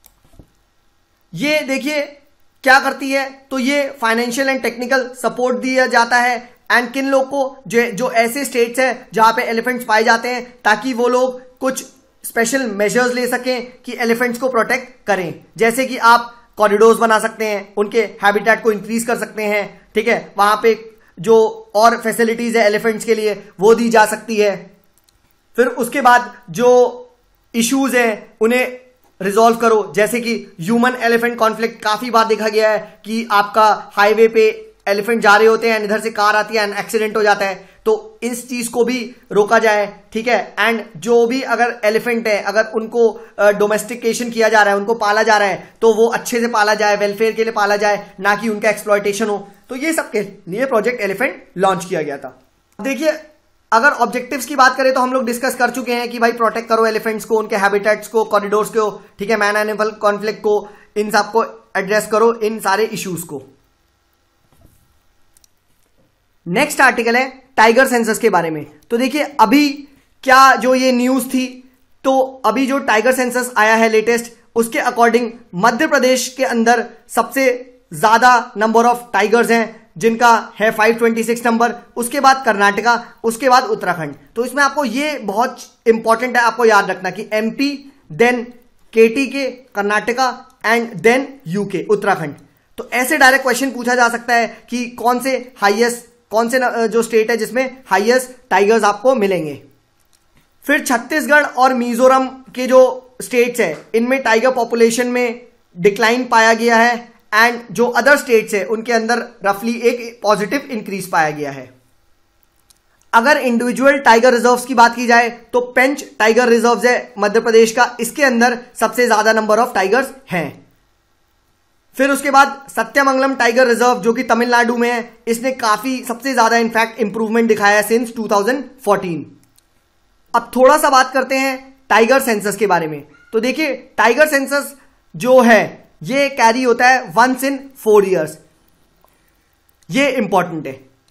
Speaker 3: ये देखिए क्या करती है, तो ये फाइनेंशियल एंड टेक्निकल सपोर्ट दिया जाता है एंड किन लोग को, जो जो ऐसे स्टेट्स हैं जहां पे एलिफेंट्स पाए जाते हैं, ताकि वो लोग कुछ स्पेशल मेजर्स ले सकें कि एलिफेंट्स को प्रोटेक्ट करें। जैसे कि आप कॉरिडोर्स बना सकते हैं, उनके हैबिटेट को इंक्रीज कर सकते हैं, ठीक है, वहां पे जो और फैसिलिटीज है एलिफेंट्स के लिए वो दी जा सकती है। फिर उसके बाद जो इश्यूज हैं उन्हें रिजॉल्व करो, जैसे कि ह्यूमन एलिफेंट कॉन्फ्लिक्ट काफी बार देखा गया है कि आपका हाईवे पे एलिफेंट जा रहे होते हैं, इधर से कार आती है एंड एक्सीडेंट हो जाता है, तो इस चीज को भी रोका जाए, ठीक है। एंड जो भी अगर एलिफेंट है, अगर उनको डोमेस्टिकेशन किया जा रहा है, उनको पाला जा रहा है, तो वो अच्छे से पाला जाए, वेलफेयर के लिए पाला जाए, ना कि उनका एक्सप्लॉयटेशन हो। तो ये सब के लिए प्रोजेक्ट एलिफेंट लॉन्च किया गया था। देखिए अगर ऑब्जेक्टिव्स की बात करें तो हम लोग डिस्कस कर चुके हैं कि भाई प्रोटेक्ट करो एलिफेंट्स को, उनके हैबिटेट्स को, कॉरिडोर्स को, ठीक है, मैन एनिमल कॉन्फ्लिक्ट को, इन सब को एड्रेस करो, इन सारे इश्यूज को। नेक्स्ट आर्टिकल है टाइगर सेंसस के बारे में। तो देखिए अभी क्या जो ये न्यूज थी, तो अभी जो टाइगर सेंसस आया है लेटेस्ट, उसके अकॉर्डिंग मध्य प्रदेश के अंदर सबसे ज्यादा नंबर ऑफ टाइगर्स हैं जिनका है फाइव ट्वेंटी सिक्स नंबर, उसके बाद कर्नाटका, उसके बाद उत्तराखंड। तो इसमें आपको ये बहुत इंपॉर्टेंट है आपको याद रखना कि MP, then KTK, Karnataka and then UK, Uttarakhand. तो ऐसे डायरेक्ट क्वेश्चन पूछा जा सकता है कि कौन से हाईएस्ट, कौन से जो स्टेट है जिसमें हाईएस्ट टाइगर्स आपको मिलेंगे। फिर छत्तीसगढ़ और मिजोरम के जो स्टेट्स है इनमें टाइगर पॉपुलेशन में डिक्लाइन पाया गया है एंड जो अदर स्टेट्स है उनके अंदर रफली एक पॉजिटिव इंक्रीज पाया गया है। अगर इंडिविजुअल टाइगर रिजर्व्स की बात की जाए तो पेंच टाइगर रिजर्व्स है मध्य प्रदेश का, इसके अंदर सबसे ज्यादा नंबर ऑफ टाइगर्स हैं। फिर उसके बाद सत्यमंगलम टाइगर रिजर्व जो कि तमिलनाडु में है, इसने काफी सबसे ज्यादा इनफैक्ट इंप्रूवमेंट दिखाया है सिंस टू थाउजेंड फोर्टीन। अब थोड़ा सा बात करते हैं टाइगर सेंसस के बारे में। तो देखिए टाइगर सेंसस जो है ये कैरी होता है वंस इन फोर इयर्स, ये इंपॉर्टेंट है।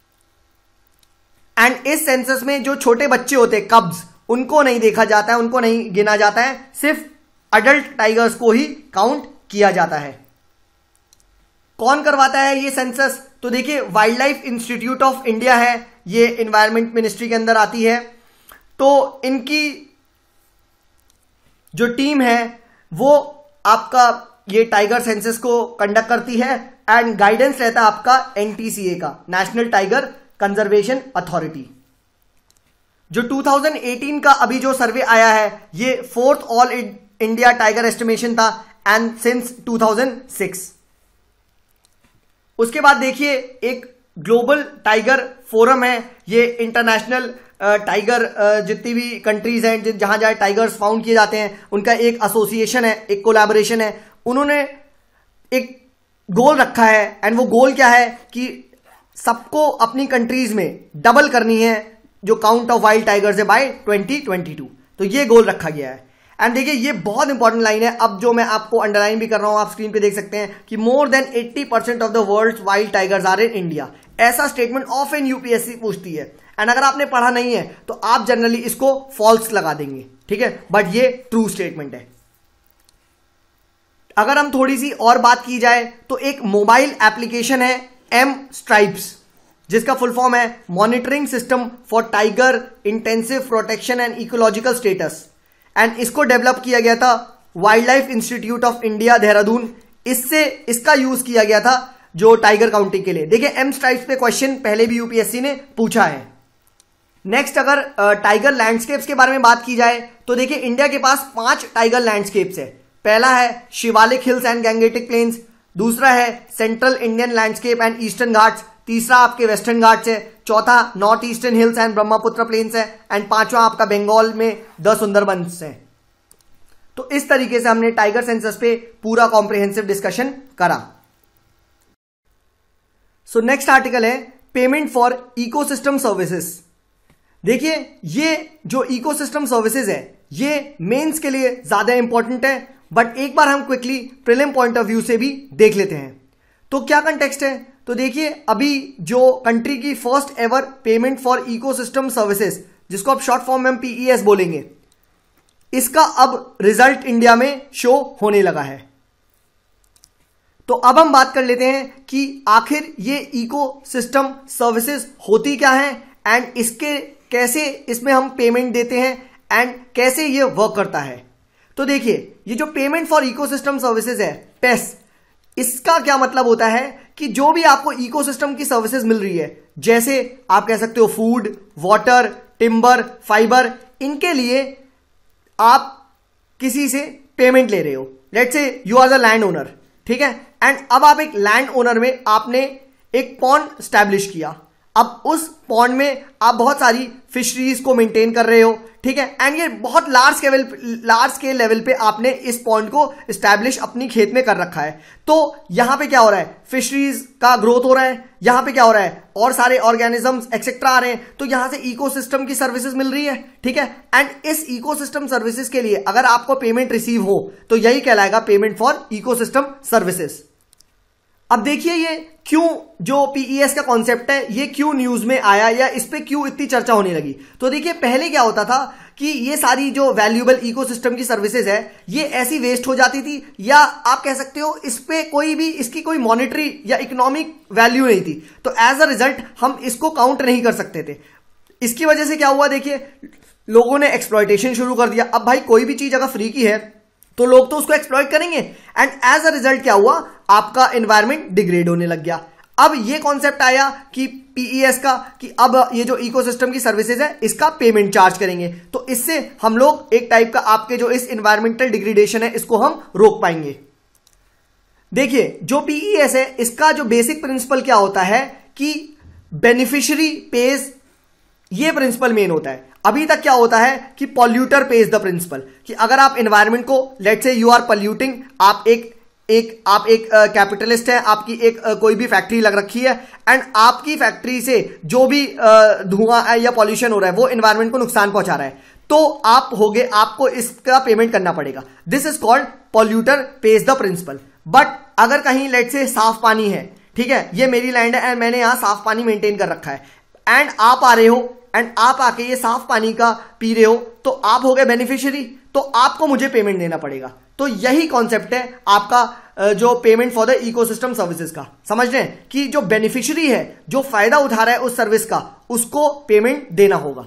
Speaker 3: एंड इस सेंसस में जो छोटे बच्चे होते हैं कब्स, उनको नहीं देखा जाता है, उनको नहीं गिना जाता है, सिर्फ अडल्ट टाइगर्स को ही काउंट किया जाता है। कौन करवाता है ये सेंसस? तो देखिए wildlife institute of India है, ये एनवायरमेंट मिनिस्ट्री के अंदर आती है। तो इनकी जो टीम है वो आपका ये टाइगर सेंसस को कंडक्ट करती है एंड गाइडेंस रहता है आपका एनटीसीए का, नेशनल टाइगर कंजर्वेशन अथॉरिटी। जो टू थाउजेंड एटीन का अभी जो सर्वे आया है ये fourth all India tiger estimation था and since two thousand six. उसके बाद देखिए एक ग्लोबल टाइगर फोरम है, ये इंटरनेशनल टाइगर जितनी भी कंट्रीज हैं जहां जहां टाइगर्स फाउंड किए जाते हैं उनका एक एसोसिएशन है, एक कोलैबोरेशन है। उन्होंने एक गोल रखा है एंड वो गोल क्या है कि सबको अपनी कंट्रीज में डबल करनी है जो काउंट ऑफ वाइल्ड टाइगर्स है बाय ट्वेंटी ट्वेंटी टू। तो ये गोल रखा गया है एंड देखिए ये बहुत इंपॉर्टेंट लाइन है, अब जो मैं आपको अंडरलाइन भी कर रहा हूं, आप स्क्रीन पे देख सकते हैं कि more than eighty percent of the world's wild tigers are in India. ऐसा स्टेटमेंट ऑफन यूपीएससी पूछती है एंड अगर आपने पढ़ा नहीं है तो आप जनरली इसको फॉल्स लगा देंगे, ठीक है, बट ये ट्रू स्टेटमेंट है। अगर हम थोड़ी सी और बात की जाए तो एक मोबाइल एप्लीकेशन है एम स्ट्राइप्स, जिसका फुल फॉर्म है monitoring system for tiger intensive protection and ecological status, and इसको डेवलप किया गया था wildlife institute of India Dehradun. इससे इसका यूज किया गया था जो टाइगर काउंटिंग के लिए। देखिए एम स्ट्राइप्स पे क्वेश्चन पहले भी यूपीएससी ने पूछा है, नेक्स्ट अगर टाइगर लैंडस्केप्स के बारे में बात की जाए तो देखिए इंडिया के पास पांच टाइगर लैंडस्केप्स है। पहला है Shivalik hills and Gangetic plains, दूसरा है central Indian landscape and Eastern Ghats, तीसरा आपके वेस्टर्न घाट्स है, चौथा north eastern hills and Brahmaputra plains है, एंड पांचवा आपका बंगाल में द सुंदरबंस है। तो इस तरीके से हमने टाइगर सेंसस पे पूरा कॉम्प्रिहेंसिव डिस्कशन करा। सो नेक्स्ट आर्टिकल है पेमेंट फॉर इकोसिस्टम सर्विसेज। देखिए ये जो इकोसिस्टम सर्विसेज है ये मेंस के लिए ज्यादा इंपॉर्टेंट है, बट एक बार हम quickly prelim point of view से भी देख लेते हैं। तो क्या कंटेक्स्ट है, तो देखिए अभी जो कंट्री की first ever payment for ecosystem services, जिसको आप शॉर्ट फॉर्म में हम पीईएस बोलेंगे, इसका अब रिजल्ट इंडिया में शो होने लगा है। तो अब हम बात कर लेते हैं कि आखिर ये इकोसिस्टम सर्विसेज होती क्या है एंड इसके कैसे इसमें हम पेमेंट देते हैं एंड कैसे ये वर्क करता है। तो देखिए ये जो पेमेंट फॉर इकोसिस्टम सर्विसेज है पेस, इसका क्या मतलब होता है कि जो भी आपको इकोसिस्टम की सर्विसेज मिल रही है, जैसे आप कह सकते हो फूड, वाटर, टिम्बर, फाइबर, इनके लिए आप किसी से पेमेंट ले रहे हो। Let's say you are the land owner, ठीक है, एंड अब आप एक लैंड ओनर में आपने एक पॉन्ड स्टैब्लिश किया। अब उस पॉन्ड में आप बहुत सारी फिशरीज को मेंटेन कर रहे हो, ठीक है, एंड ये बहुत large scale large scale level पे आपने इस पॉन्ड को स्टैब्लिश अपनी खेत में कर रखा है। तो यहां पे क्या हो रहा है, फिशरीज का ग्रोथ हो रहा है, यहां पे क्या हो रहा है, और सारे ऑर्गेनिजम्स एक्सेट्रा आ रहे हैं, तो यहां से इकोसिस्टम की सर्विसेज मिल रही है, ठीक है, एंड इस इकोसिस्टम सर्विसेज के लिए अगर आपको पेमेंट रिसीव हो तो यही कहलाएगा पेमेंट फॉर इकोसिस्टम सर्विसेज। अब देखिए ये क्यों जो पीईएस का कॉन्सेप्ट है ये क्यों न्यूज में आया या इस पे क्यों इतनी चर्चा होने लगी। तो देखिए पहले क्या होता था कि ये सारी जो वैल्यूएबल इकोसिस्टम की सर्विसेज है ये ऐसी वेस्ट हो जाती थी, या आप कह सकते हो इस पे कोई भी इसकी कोई मॉनेटरी या इकोनॉमिक वैल्यू नहीं थी। तो एज अ रिजल्ट हम इसको काउंट नहीं कर सकते थे। इसकी वजह से क्या हुआ, देखिए लोगों ने एक्सप्लॉयटेशन शुरू कर दिया। अब भाई कोई भी चीज अगर फ्री की है तो लोग तो उसको एक्सप्लॉइट करेंगे, एंड एज अ रिजल्ट क्या हुआ, आपका एनवायरमेंट डिग्रेड होने लग गया। अब ये कॉन्सेप्ट आया कि पीईएस का कि अब ये जो इकोसिस्टम की सर्विसेज है इसका पेमेंट चार्ज करेंगे, तो इससे हम लोग एक टाइप का आपके जो इस एनवायरमेंटल डिग्रेडेशन है इसको हम रोक पाएंगे। देखिए जो पीईएस है इसका जो बेसिक प्रिंसिपल क्या होता है कि बेनिफिशियरी पेज, ये प्रिंसिपल मेन होता है। अभी तक क्या होता है कि पॉल्यूटर पेज द प्रिंसिपल, कि अगर आप एनवायरमेंट को let's say you are polluting, आप एक एक आप एक कैपिटलिस्ट है, आपकी एक uh, कोई भी फैक्ट्री लग रखी है, एंड आपकी फैक्ट्री से जो भी uh, धुआं या पॉल्यूशन हो रहा है वो एनवायरमेंट को नुकसान पहुंचा रहा है, तो आप होगे आपको इसका पेमेंट करना पड़ेगा। This is called polluter pays the principle. But अगर कहीं लेट्स से साफ पानी है, ठीक है, ये मेरी लैंड है एंड मैंने यहां साफ पानी मेंटेन कर रखा है, एंड आप आ रहे हो एंड आप आके ये साफ पानी का पी रहे हो, तो आप हो गए बेनिफिशियरी, तो आपको मुझे पेमेंट देना पड़ेगा। तो यही कॉन्सेप्ट है आपका जो payment for the ecosystem services का। समझ रहे हैं कि जो बेनिफिशियरी है, जो फायदा उठा रहा है उस सर्विस का, उसको पेमेंट देना होगा।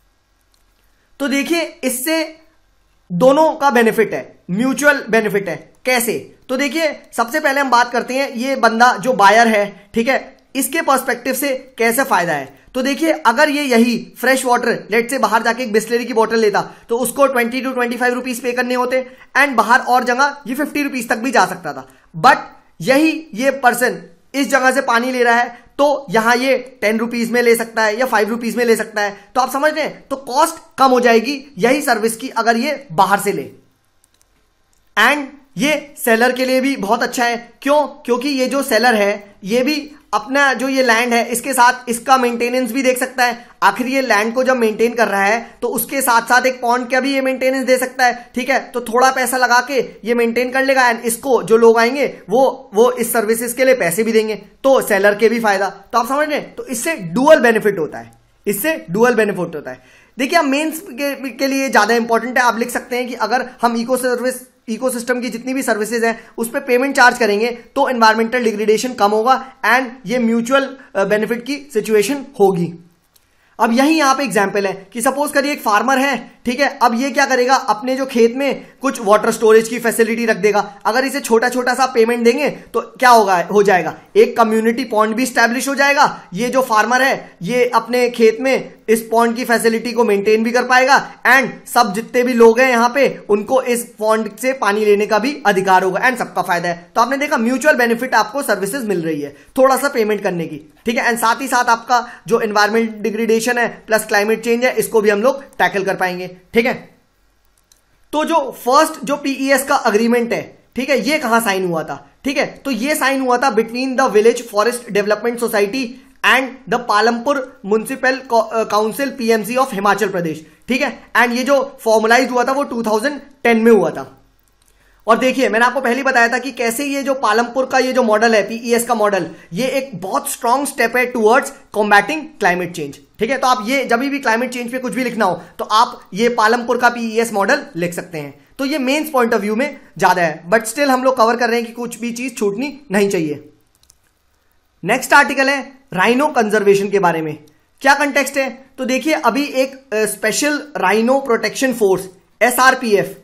Speaker 3: तो देखिए इससे दोनों का बेनिफिट है, म्यूचुअल बेनिफिट है। कैसे, तो देखिए सबसे पहले हम बात करते हैं ये बंदा जो बायर है, ठीक है, इसके पर्सपेक्टिव से कैसे फायदा है। तो देखिए अगर ये यही फ्रेश वाटर लेट से बाहर जाके एक बिस्लरी की बोतल लेता तो उसको twenty two twenty five rupees pay करने होते, एंड बाहर और जगह ये फिफ्टी रुपीज तक भी जा सकता था। बट यही ये पर्सन इस जगह से पानी ले रहा है तो यहां ये टेन रुपीज में ले सकता है या फाइव रुपीज में ले सकता है। तो आप समझ रहे हैं, तो कॉस्ट कम हो जाएगी यही सर्विस की अगर ये बाहर से ले। एंड ये सेलर के लिए भी बहुत अच्छा है। क्यों, क्योंकि ये जो सेलर है ये भी अपना जो ये लैंड है इसके साथ इसका मेंटेनेंस भी देख सकता है। आखिर ये लैंड को जब मेंटेन कर रहा है तो उसके साथ साथ एक पॉन्ड का भी ये मेंटेनेंस दे सकता है, ठीक है। तो थोड़ा पैसा लगा के ये मेंटेन कर लेगा, एंड इसको जो लोग आएंगे वो वो इस सर्विसेज के लिए पैसे भी देंगे, तो सेलर के भी फायदा। तो आप समझ रहे हैं, तो इससे डुअल बेनिफिट होता है, इससे डुअल बेनिफिट होता है। देखिए आप मेंस के, के लिए ज्यादा इंपॉर्टेंट है। आप लिख सकते हैं कि अगर हम इको सर्विस इकोसिस्टम की जितनी भी सर्विसेज हैं उस पर पेमेंट चार्ज करेंगे तो एनवायरमेंटल डिग्रेडेशन कम होगा एंड ये म्यूचुअल बेनिफिट की सिचुएशन होगी। अब यही यहां पे एग्जांपल है कि सपोज करिए एक फार्मर है, ठीक है। अब ये क्या करेगा, अपने जो खेत में कुछ वाटर स्टोरेज की फैसिलिटी रख देगा। अगर इसे छोटा छोटा सा पेमेंट देंगे तो क्या होगा, हो जाएगा एक कम्युनिटी पॉन्ड भी स्टैब्लिश हो जाएगा। ये जो फार्मर है ये अपने खेत में इस पॉन्ड की फैसिलिटी को मेंटेन भी कर पाएगा एंड सब जितने भी लोग हैं यहाँ पे उनको इस पॉन्ड से पानी लेने का भी अधिकार होगा एंड सबका फायदा है। तो आपने देखा म्यूचुअल बेनिफिट आपको सर्विसेज मिल रही है थोड़ा सा पेमेंट करने की, ठीक है। एंड साथ ही साथ आपका जो एनवायरमेंट डिग्रेडेशन है प्लस क्लाइमेट चेंज है इसको भी हम लोग टैकल कर पाएंगे, ठीक है। तो जो फर्स्ट जो पीईएस का अग्रीमेंट है, ठीक है, ये कहां साइन हुआ था, ठीक है, तो ये साइन हुआ था between the village forest development society and the Palampur municipal council PMC of Himachal Pradesh, ठीक है। एंड ये जो फॉर्मुलाइज हुआ था वो टू थाउजेंड टेन में हुआ था। और देखिए मैंने आपको पहले बताया था कि कैसे ये जो पालमपुर का ये जो मॉडल है पीईएस का मॉडल, ये एक बहुत स्ट्रॉन्ग स्टेप है टुवर्ड्स कॉम्बैटिंग क्लाइमेट चेंज, ठीक है। तो आप ये जब भी क्लाइमेट चेंज पे कुछ भी लिखना हो तो आप ये पालमपुर का पीईएस मॉडल लिख सकते हैं। तो ये मेंस पॉइंट ऑफ व्यू में ज्यादा है, बट स्टिल हम लोग कवर कर रहे हैं कि कुछ भी चीज छूटनी नहीं चाहिए। नेक्स्ट आर्टिकल है राइनो कंजर्वेशन के बारे में। क्या कंटेक्स्ट है, तो देखिए अभी एक special rhino protection force SRPF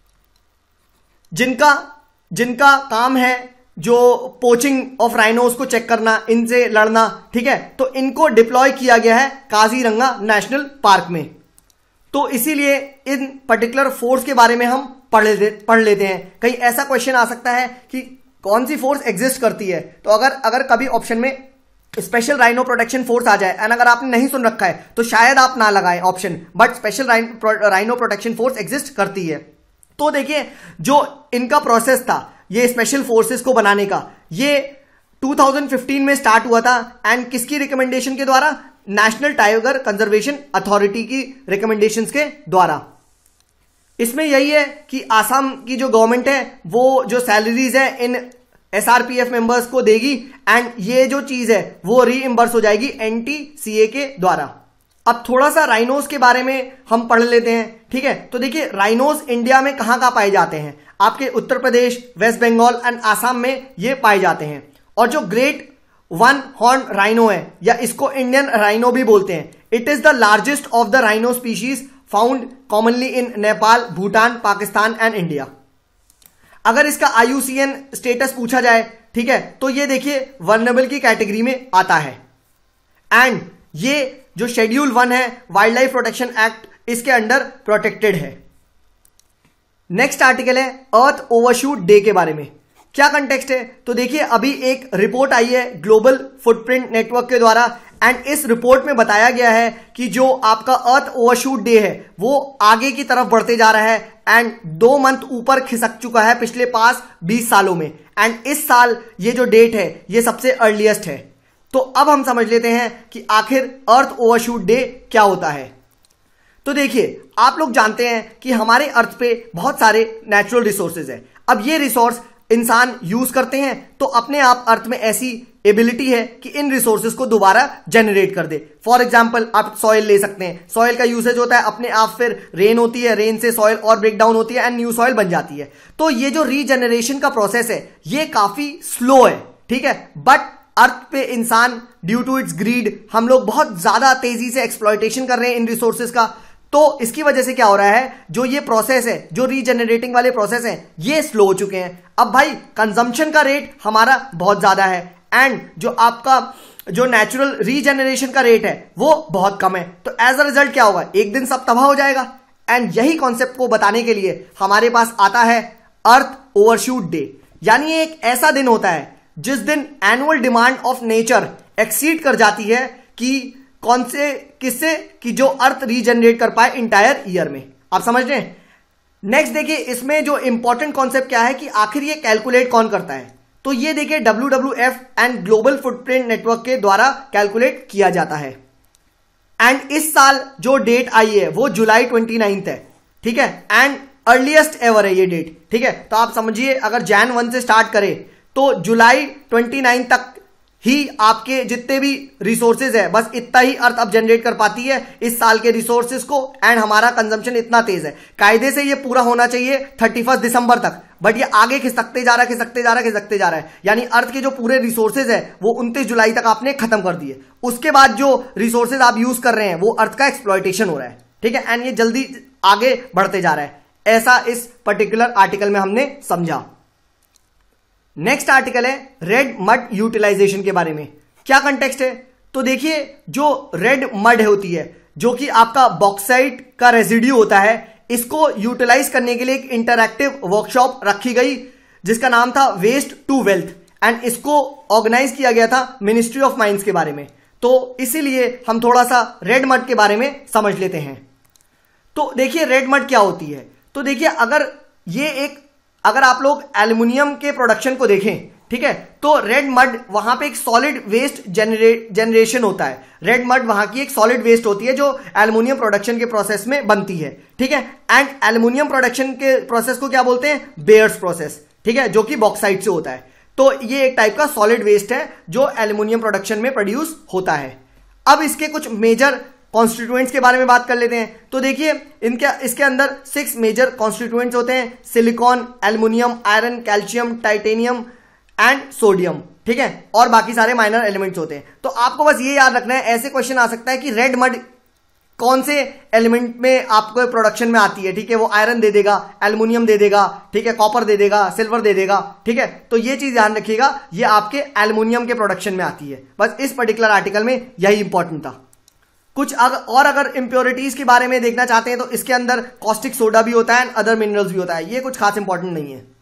Speaker 3: जिनका जिनका काम है जो पोचिंग ऑफ राइनोस को चेक करना, इनसे लड़ना, ठीक है, तो इनको डिप्लॉय किया गया है काजीरंगा नेशनल पार्क में। तो इसीलिए इन पर्टिकुलर फोर्स के बारे में हम पढ़ लेते पढ़ लेते हैं। कहीं ऐसा क्वेश्चन आ सकता है कि कौन सी फोर्स एग्जिस्ट करती है, तो अगर अगर कभी ऑप्शन में स्पेशल राइनो प्रोटेक्शन फोर्स आ जाए एंड अगर आपने नहीं सुन रखा है तो शायद आप ना लगाएं option, but special rhino protection force exist करती है। तो देखिए जो इनका प्रोसेस था ये स्पेशल फोर्सेस को बनाने का, ये टू थाउजेंड फिफ्टीन में स्टार्ट हुआ था एंड किसकी रिकमेंडेशन के द्वारा, नेशनल टाइगर कंजर्वेशन अथॉरिटी की रिकमेंडेशंस के द्वारा। इसमें यही है कि आसाम की जो गवर्नमेंट है वो जो सैलरीज है इन एसआरपीएफ मेंबर्स को देगी एंड ये जो चीज है वो रीइंबर्स हो जाएगी एनटीसीए के द्वारा। अब थोड़ा सा राइनोस के बारे में हम पढ़ लेते हैं, ठीक है। तो देखिए राइनोस इंडिया में कहां कहां पाए जाते हैं, आपके उत्तर प्रदेश, वेस्ट बंगाल एंड आसाम में ये पाए जाते हैं। और जो ग्रेट वन हॉर्न राइनो है या इसको इंडियन राइनो भी बोलते हैं, it is the largest of the rhino species found commonly in Nepal, Bhutan, Pakistan and India. अगर इसका आईयूसीएन स्टेटस पूछा जाए, ठीक है, तो ये देखिए वल्नरेबल की कैटेगरी में आता है एंड ये जो शेड्यूल वन है वाइल्ड लाइफ प्रोटेक्शन एक्ट इसके अंडर प्रोटेक्टेड है। नेक्स्ट आर्टिकल है अर्थ ओवरशूट डे के बारे में। क्या कंटेक्स्ट है, तो देखिए अभी एक रिपोर्ट आई है ग्लोबल फुटप्रिंट नेटवर्क के द्वारा एंड इस रिपोर्ट में बताया गया है कि जो आपका अर्थ ओवरशूट डे है वो आगे की तरफ बढ़ते जा रहा है एंड दो मंथ ऊपर खिसक चुका है पिछले पास बीस सालों में एंड इस साल ये जो डेट है ये सबसे अर्लीस्ट है। तो अब हम समझ लेते हैं कि आखिर अर्थ ओवरशूट डे क्या होता है। तो देखिए आप लोग जानते हैं कि हमारे अर्थ पे बहुत सारे नेचुरल रिसोर्सेज है। अब ये रिसोर्स इंसान यूज करते हैं तो अपने आप अर्थ में ऐसी एबिलिटी है कि इन रिसोर्सेज को दोबारा जनरेट कर दे। फॉर एग्जांपल आप सॉइल ले सकते हैं, सॉइल का यूसेज होता है अपने आप, फिर रेन होती है, रेन से सॉइल और ब्रेक डाउन होती है एंड न्यू सॉइल बन जाती है। तो ये जो रीजनरेशन का प्रोसेस है ये काफी स्लो है, ठीक है, बट अर्थ पे इंसान ड्यू टू इट्स ग्रीड हम लोग बहुत ज्यादा तेजी से एक्सप्लॉयटेशन कर रहे हैं इन रिसोर्सेज का। तो इसकी वजह से क्या हो रहा है, जो ये प्रोसेस है, जो रीजनरेटिंग वाले प्रोसेस हैं ये स्लो हो चुके हैं। अब भाई कंजम्पशन का रेट हमारा बहुत ज्यादा है एंड जो आपका जो नेचुरल रीजनरेशन का रेट है वो बहुत कम है। तो एज अ रिजल्ट क्या होगा, एक दिन सब तबाह हो जाएगा। एंड यही कॉन्सेप्ट को बताने के लिए हमारे पास आता है अर्थ ओवरशूट डे, यानी एक ऐसा दिन होता है जिस दिन annual demand of nature exceed कर जाती है कि कौन से किससे कि जो अर्थ रीजनरेट कर पाए इंटायर ईयर में। आप समझ रहे हैं। नेक्स्ट देखिए इसमें जो इंपॉर्टेंट कॉन्सेप्ट क्या है कि आखिर ये कैलकुलेट कौन करता है, तो ये देखिए W W F and global footprint network के द्वारा कैलकुलेट किया जाता है। एंड इस साल जो डेट आई है वो जुलाई ट्वेंटी नाइन्थ है, ठीक है, एंड अर्लीस्ट एवर है ये डेट, ठीक है। तो आप समझिए अगर जैन वन से स्टार्ट करें तो जुलाई ट्वेंटी नाइन तक ही आपके जितने भी रिसोर्सेज है बस इतना ही अर्थ अब जनरेट कर पाती है इस साल के रिसोर्सेज को एंड हमारा कंजम्पशन इतना तेज है। कायदे से ये पूरा होना चाहिए थर्टी फर्स्ट दिसंबर तक, बट ये आगे खिसकते जा रहा है खिसकते जा रहा है खिसकते जा रहा है यानी अर्थ के जो पूरे रिसोर्सेज है वो उनतीस जुलाई तक आपने खत्म कर दिए। उसके बाद जो रिसोर्सेज आप यूज कर रहे हैं वो अर्थ का एक्सप्लॉयटेशन हो रहा है, ठीक है, एंड ये जल्दी आगे बढ़ते जा रहा है, ऐसा इस पर्टिकुलर आर्टिकल में हमने समझा। नेक्स्ट आर्टिकल है रेड मड यूटिलाइजेशन के बारे में। क्या कंटेक्स्ट है? तो देखिए, जो रेड मड होती है, जो कि आपका बॉक्साइट का रेजिड्यू होता है, इसको यूटिलाइज करने के लिए एक इंटरैक्टिव वर्कशॉप रखी गई जिसका नाम था वेस्ट टू वेल्थ, एंड इसको ऑर्गेनाइज किया गया था मिनिस्ट्री ऑफ माइंस के बारे में। तो इसीलिए हम थोड़ा सा रेड मड के बारे में समझ लेते हैं। तो देखिए रेड मड क्या होती है। तो देखिए, अगर ये एक अगर आप लोग एल्युमिनियम के प्रोडक्शन को देखें, ठीक है, तो रेड मड वहां पे एक सॉलिड वेस्ट जनरेट जनरेशन होता है। रेड मड वहां की एक सॉलिड वेस्ट होती है जो एल्युमिनियम प्रोडक्शन के प्रोसेस में बनती है, ठीक है। एंड एल्युमिनियम प्रोडक्शन के प्रोसेस को क्या बोलते हैं? बेयर्स प्रोसेस, ठीक है, जो कि बॉक्साइट से होता है। तो ये एक टाइप का सॉलिड वेस्ट है जो एल्युमिनियम प्रोडक्शन में प्रोड्यूस होता है। अब इसके कुछ मेजर कॉन्स्टिट्यूएंट्स के बारे में बात कर लेते हैं। तो देखिए, इनके इसके अंदर सिक्स मेजर कॉन्स्टिट्यूएंट्स होते हैं: silicon, aluminium, iron, calcium, titanium and sodium, ठीक है, और बाकी सारे माइनर एलिमेंट्स होते हैं। तो आपको बस ये याद रखना है, ऐसे क्वेश्चन आ सकता है कि रेड मड कौन से एलिमेंट में आपको प्रोडक्शन में आती है, ठीक है, वो आयरन दे देगा, एल्युमिनियम दे देगा, ठीक है, कॉपर दे देगा, सिल्वर दे देगा, ठीक है। तो ये चीज ध्यान रखिएगा, ये आपके एल्युमिनियम के प्रोडक्शन में आती है। बस इस पर्टिकुलर आर्टिकल में यही इंपॉर्टेंट था। कुछ अगर और अगर इंप्योरिटीज के बारे में देखना चाहते हैं तो इसके अंदर कॉस्टिक सोडा भी होता है एंड अदर मिनरल्स भी होता है। ये कुछ खास इंपॉर्टेंट नहीं है।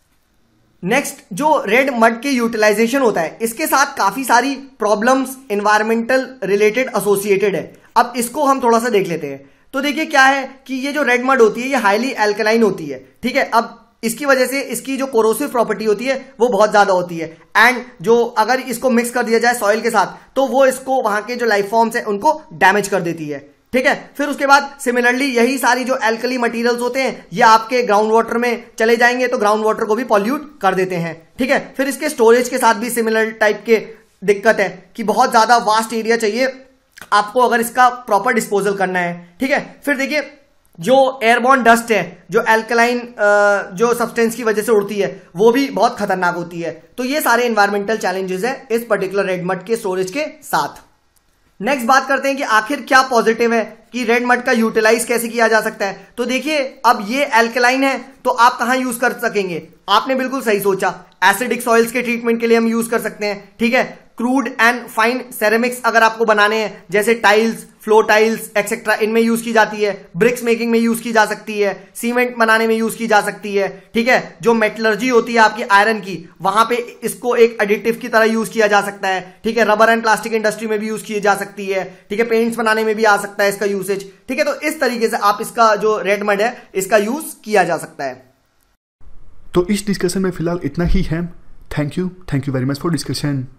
Speaker 3: नेक्स्ट, जो रेड मड के यूटिलाइजेशन होता है, इसके साथ काफी सारी प्रॉब्लम्स एनवायरमेंटल रिलेटेड एसोसिएटेड है। अब इसको हम थोड़ा सा देख लेते हैं। तो देखिए क्या है कि ये जो रेड मड होती है ये हाईली एल्कलाइन होती है, ठीक है। अब इसकी वजह से इसकी जो कोरोसिव प्रॉपर्टी होती है वो बहुत ज्यादा होती है, एंड जो अगर इसको मिक्स कर दिया जाए सॉइल के साथ तो वो इसको वहां के जो लाइफ फॉर्म्स है उनको डैमेज कर देती है, ठीक है। फिर उसके बाद सिमिलरली यही सारी जो एल्कली मटेरियल्स होते हैं ये आपके ग्राउंड वाटर में चले जाएंगे तो ग्राउंड वाटर को भी पॉल्यूट कर देते हैं, ठीक है। फिर इसके स्टोरेज के साथ भी सिमिलर टाइप के दिक्कत है कि बहुत ज्यादा वास्ट एरिया चाहिए आपको अगर इसका प्रॉपर डिस्पोजल करना है, ठीक है। फिर देखिए, जो एयरबॉर्न डस्ट है, जो एल्कलाइन जो सब्सटेंस की वजह से उड़ती है, वो भी बहुत खतरनाक होती है। तो ये सारे एनवायरमेंटल चैलेंजेस है इस पर्टिकुलर रेड मड के स्टोरेज के साथ। नेक्स्ट बात करते हैं कि आखिर क्या पॉजिटिव है कि रेड मड का यूटिलाइज कैसे किया जा सकता है। तो देखिए, अब ये एल्कलाइन है तो आप कहां यूज कर सकेंगे? आपने बिल्कुल सही सोचा, एसिडिक सॉइल्स के ट्रीटमेंट के लिए हम यूज कर सकते हैं, ठीक है। क्रूड एंड फाइन सेरेमिक्स अगर आपको बनाने हैं, जैसे टाइल्स, फ्लो टाइल्स एक्सेट्रा, इनमें यूज की जाती है। ब्रिक्स मेकिंग में यूज की जा सकती है, सीमेंट बनाने में यूज की जा सकती है, ठीक है। जो मेटलर्जी होती है आपकी आयरन की, वहां पे इसको एक एडिटिव की तरह यूज किया जा सकता है, ठीक है। रबर एंड प्लास्टिक इंडस्ट्री में भी यूज की जा सकती है, ठीक है। पेंट्स बनाने में भी आ सकता है इसका यूसेज, ठीक है। तो इस तरीके से आप इसका जो रेड मड है इसका यूज किया जा सकता है।
Speaker 1: तो इस डिस्कशन में फिलहाल इतना ही है। Thank you thank you very much for discussion.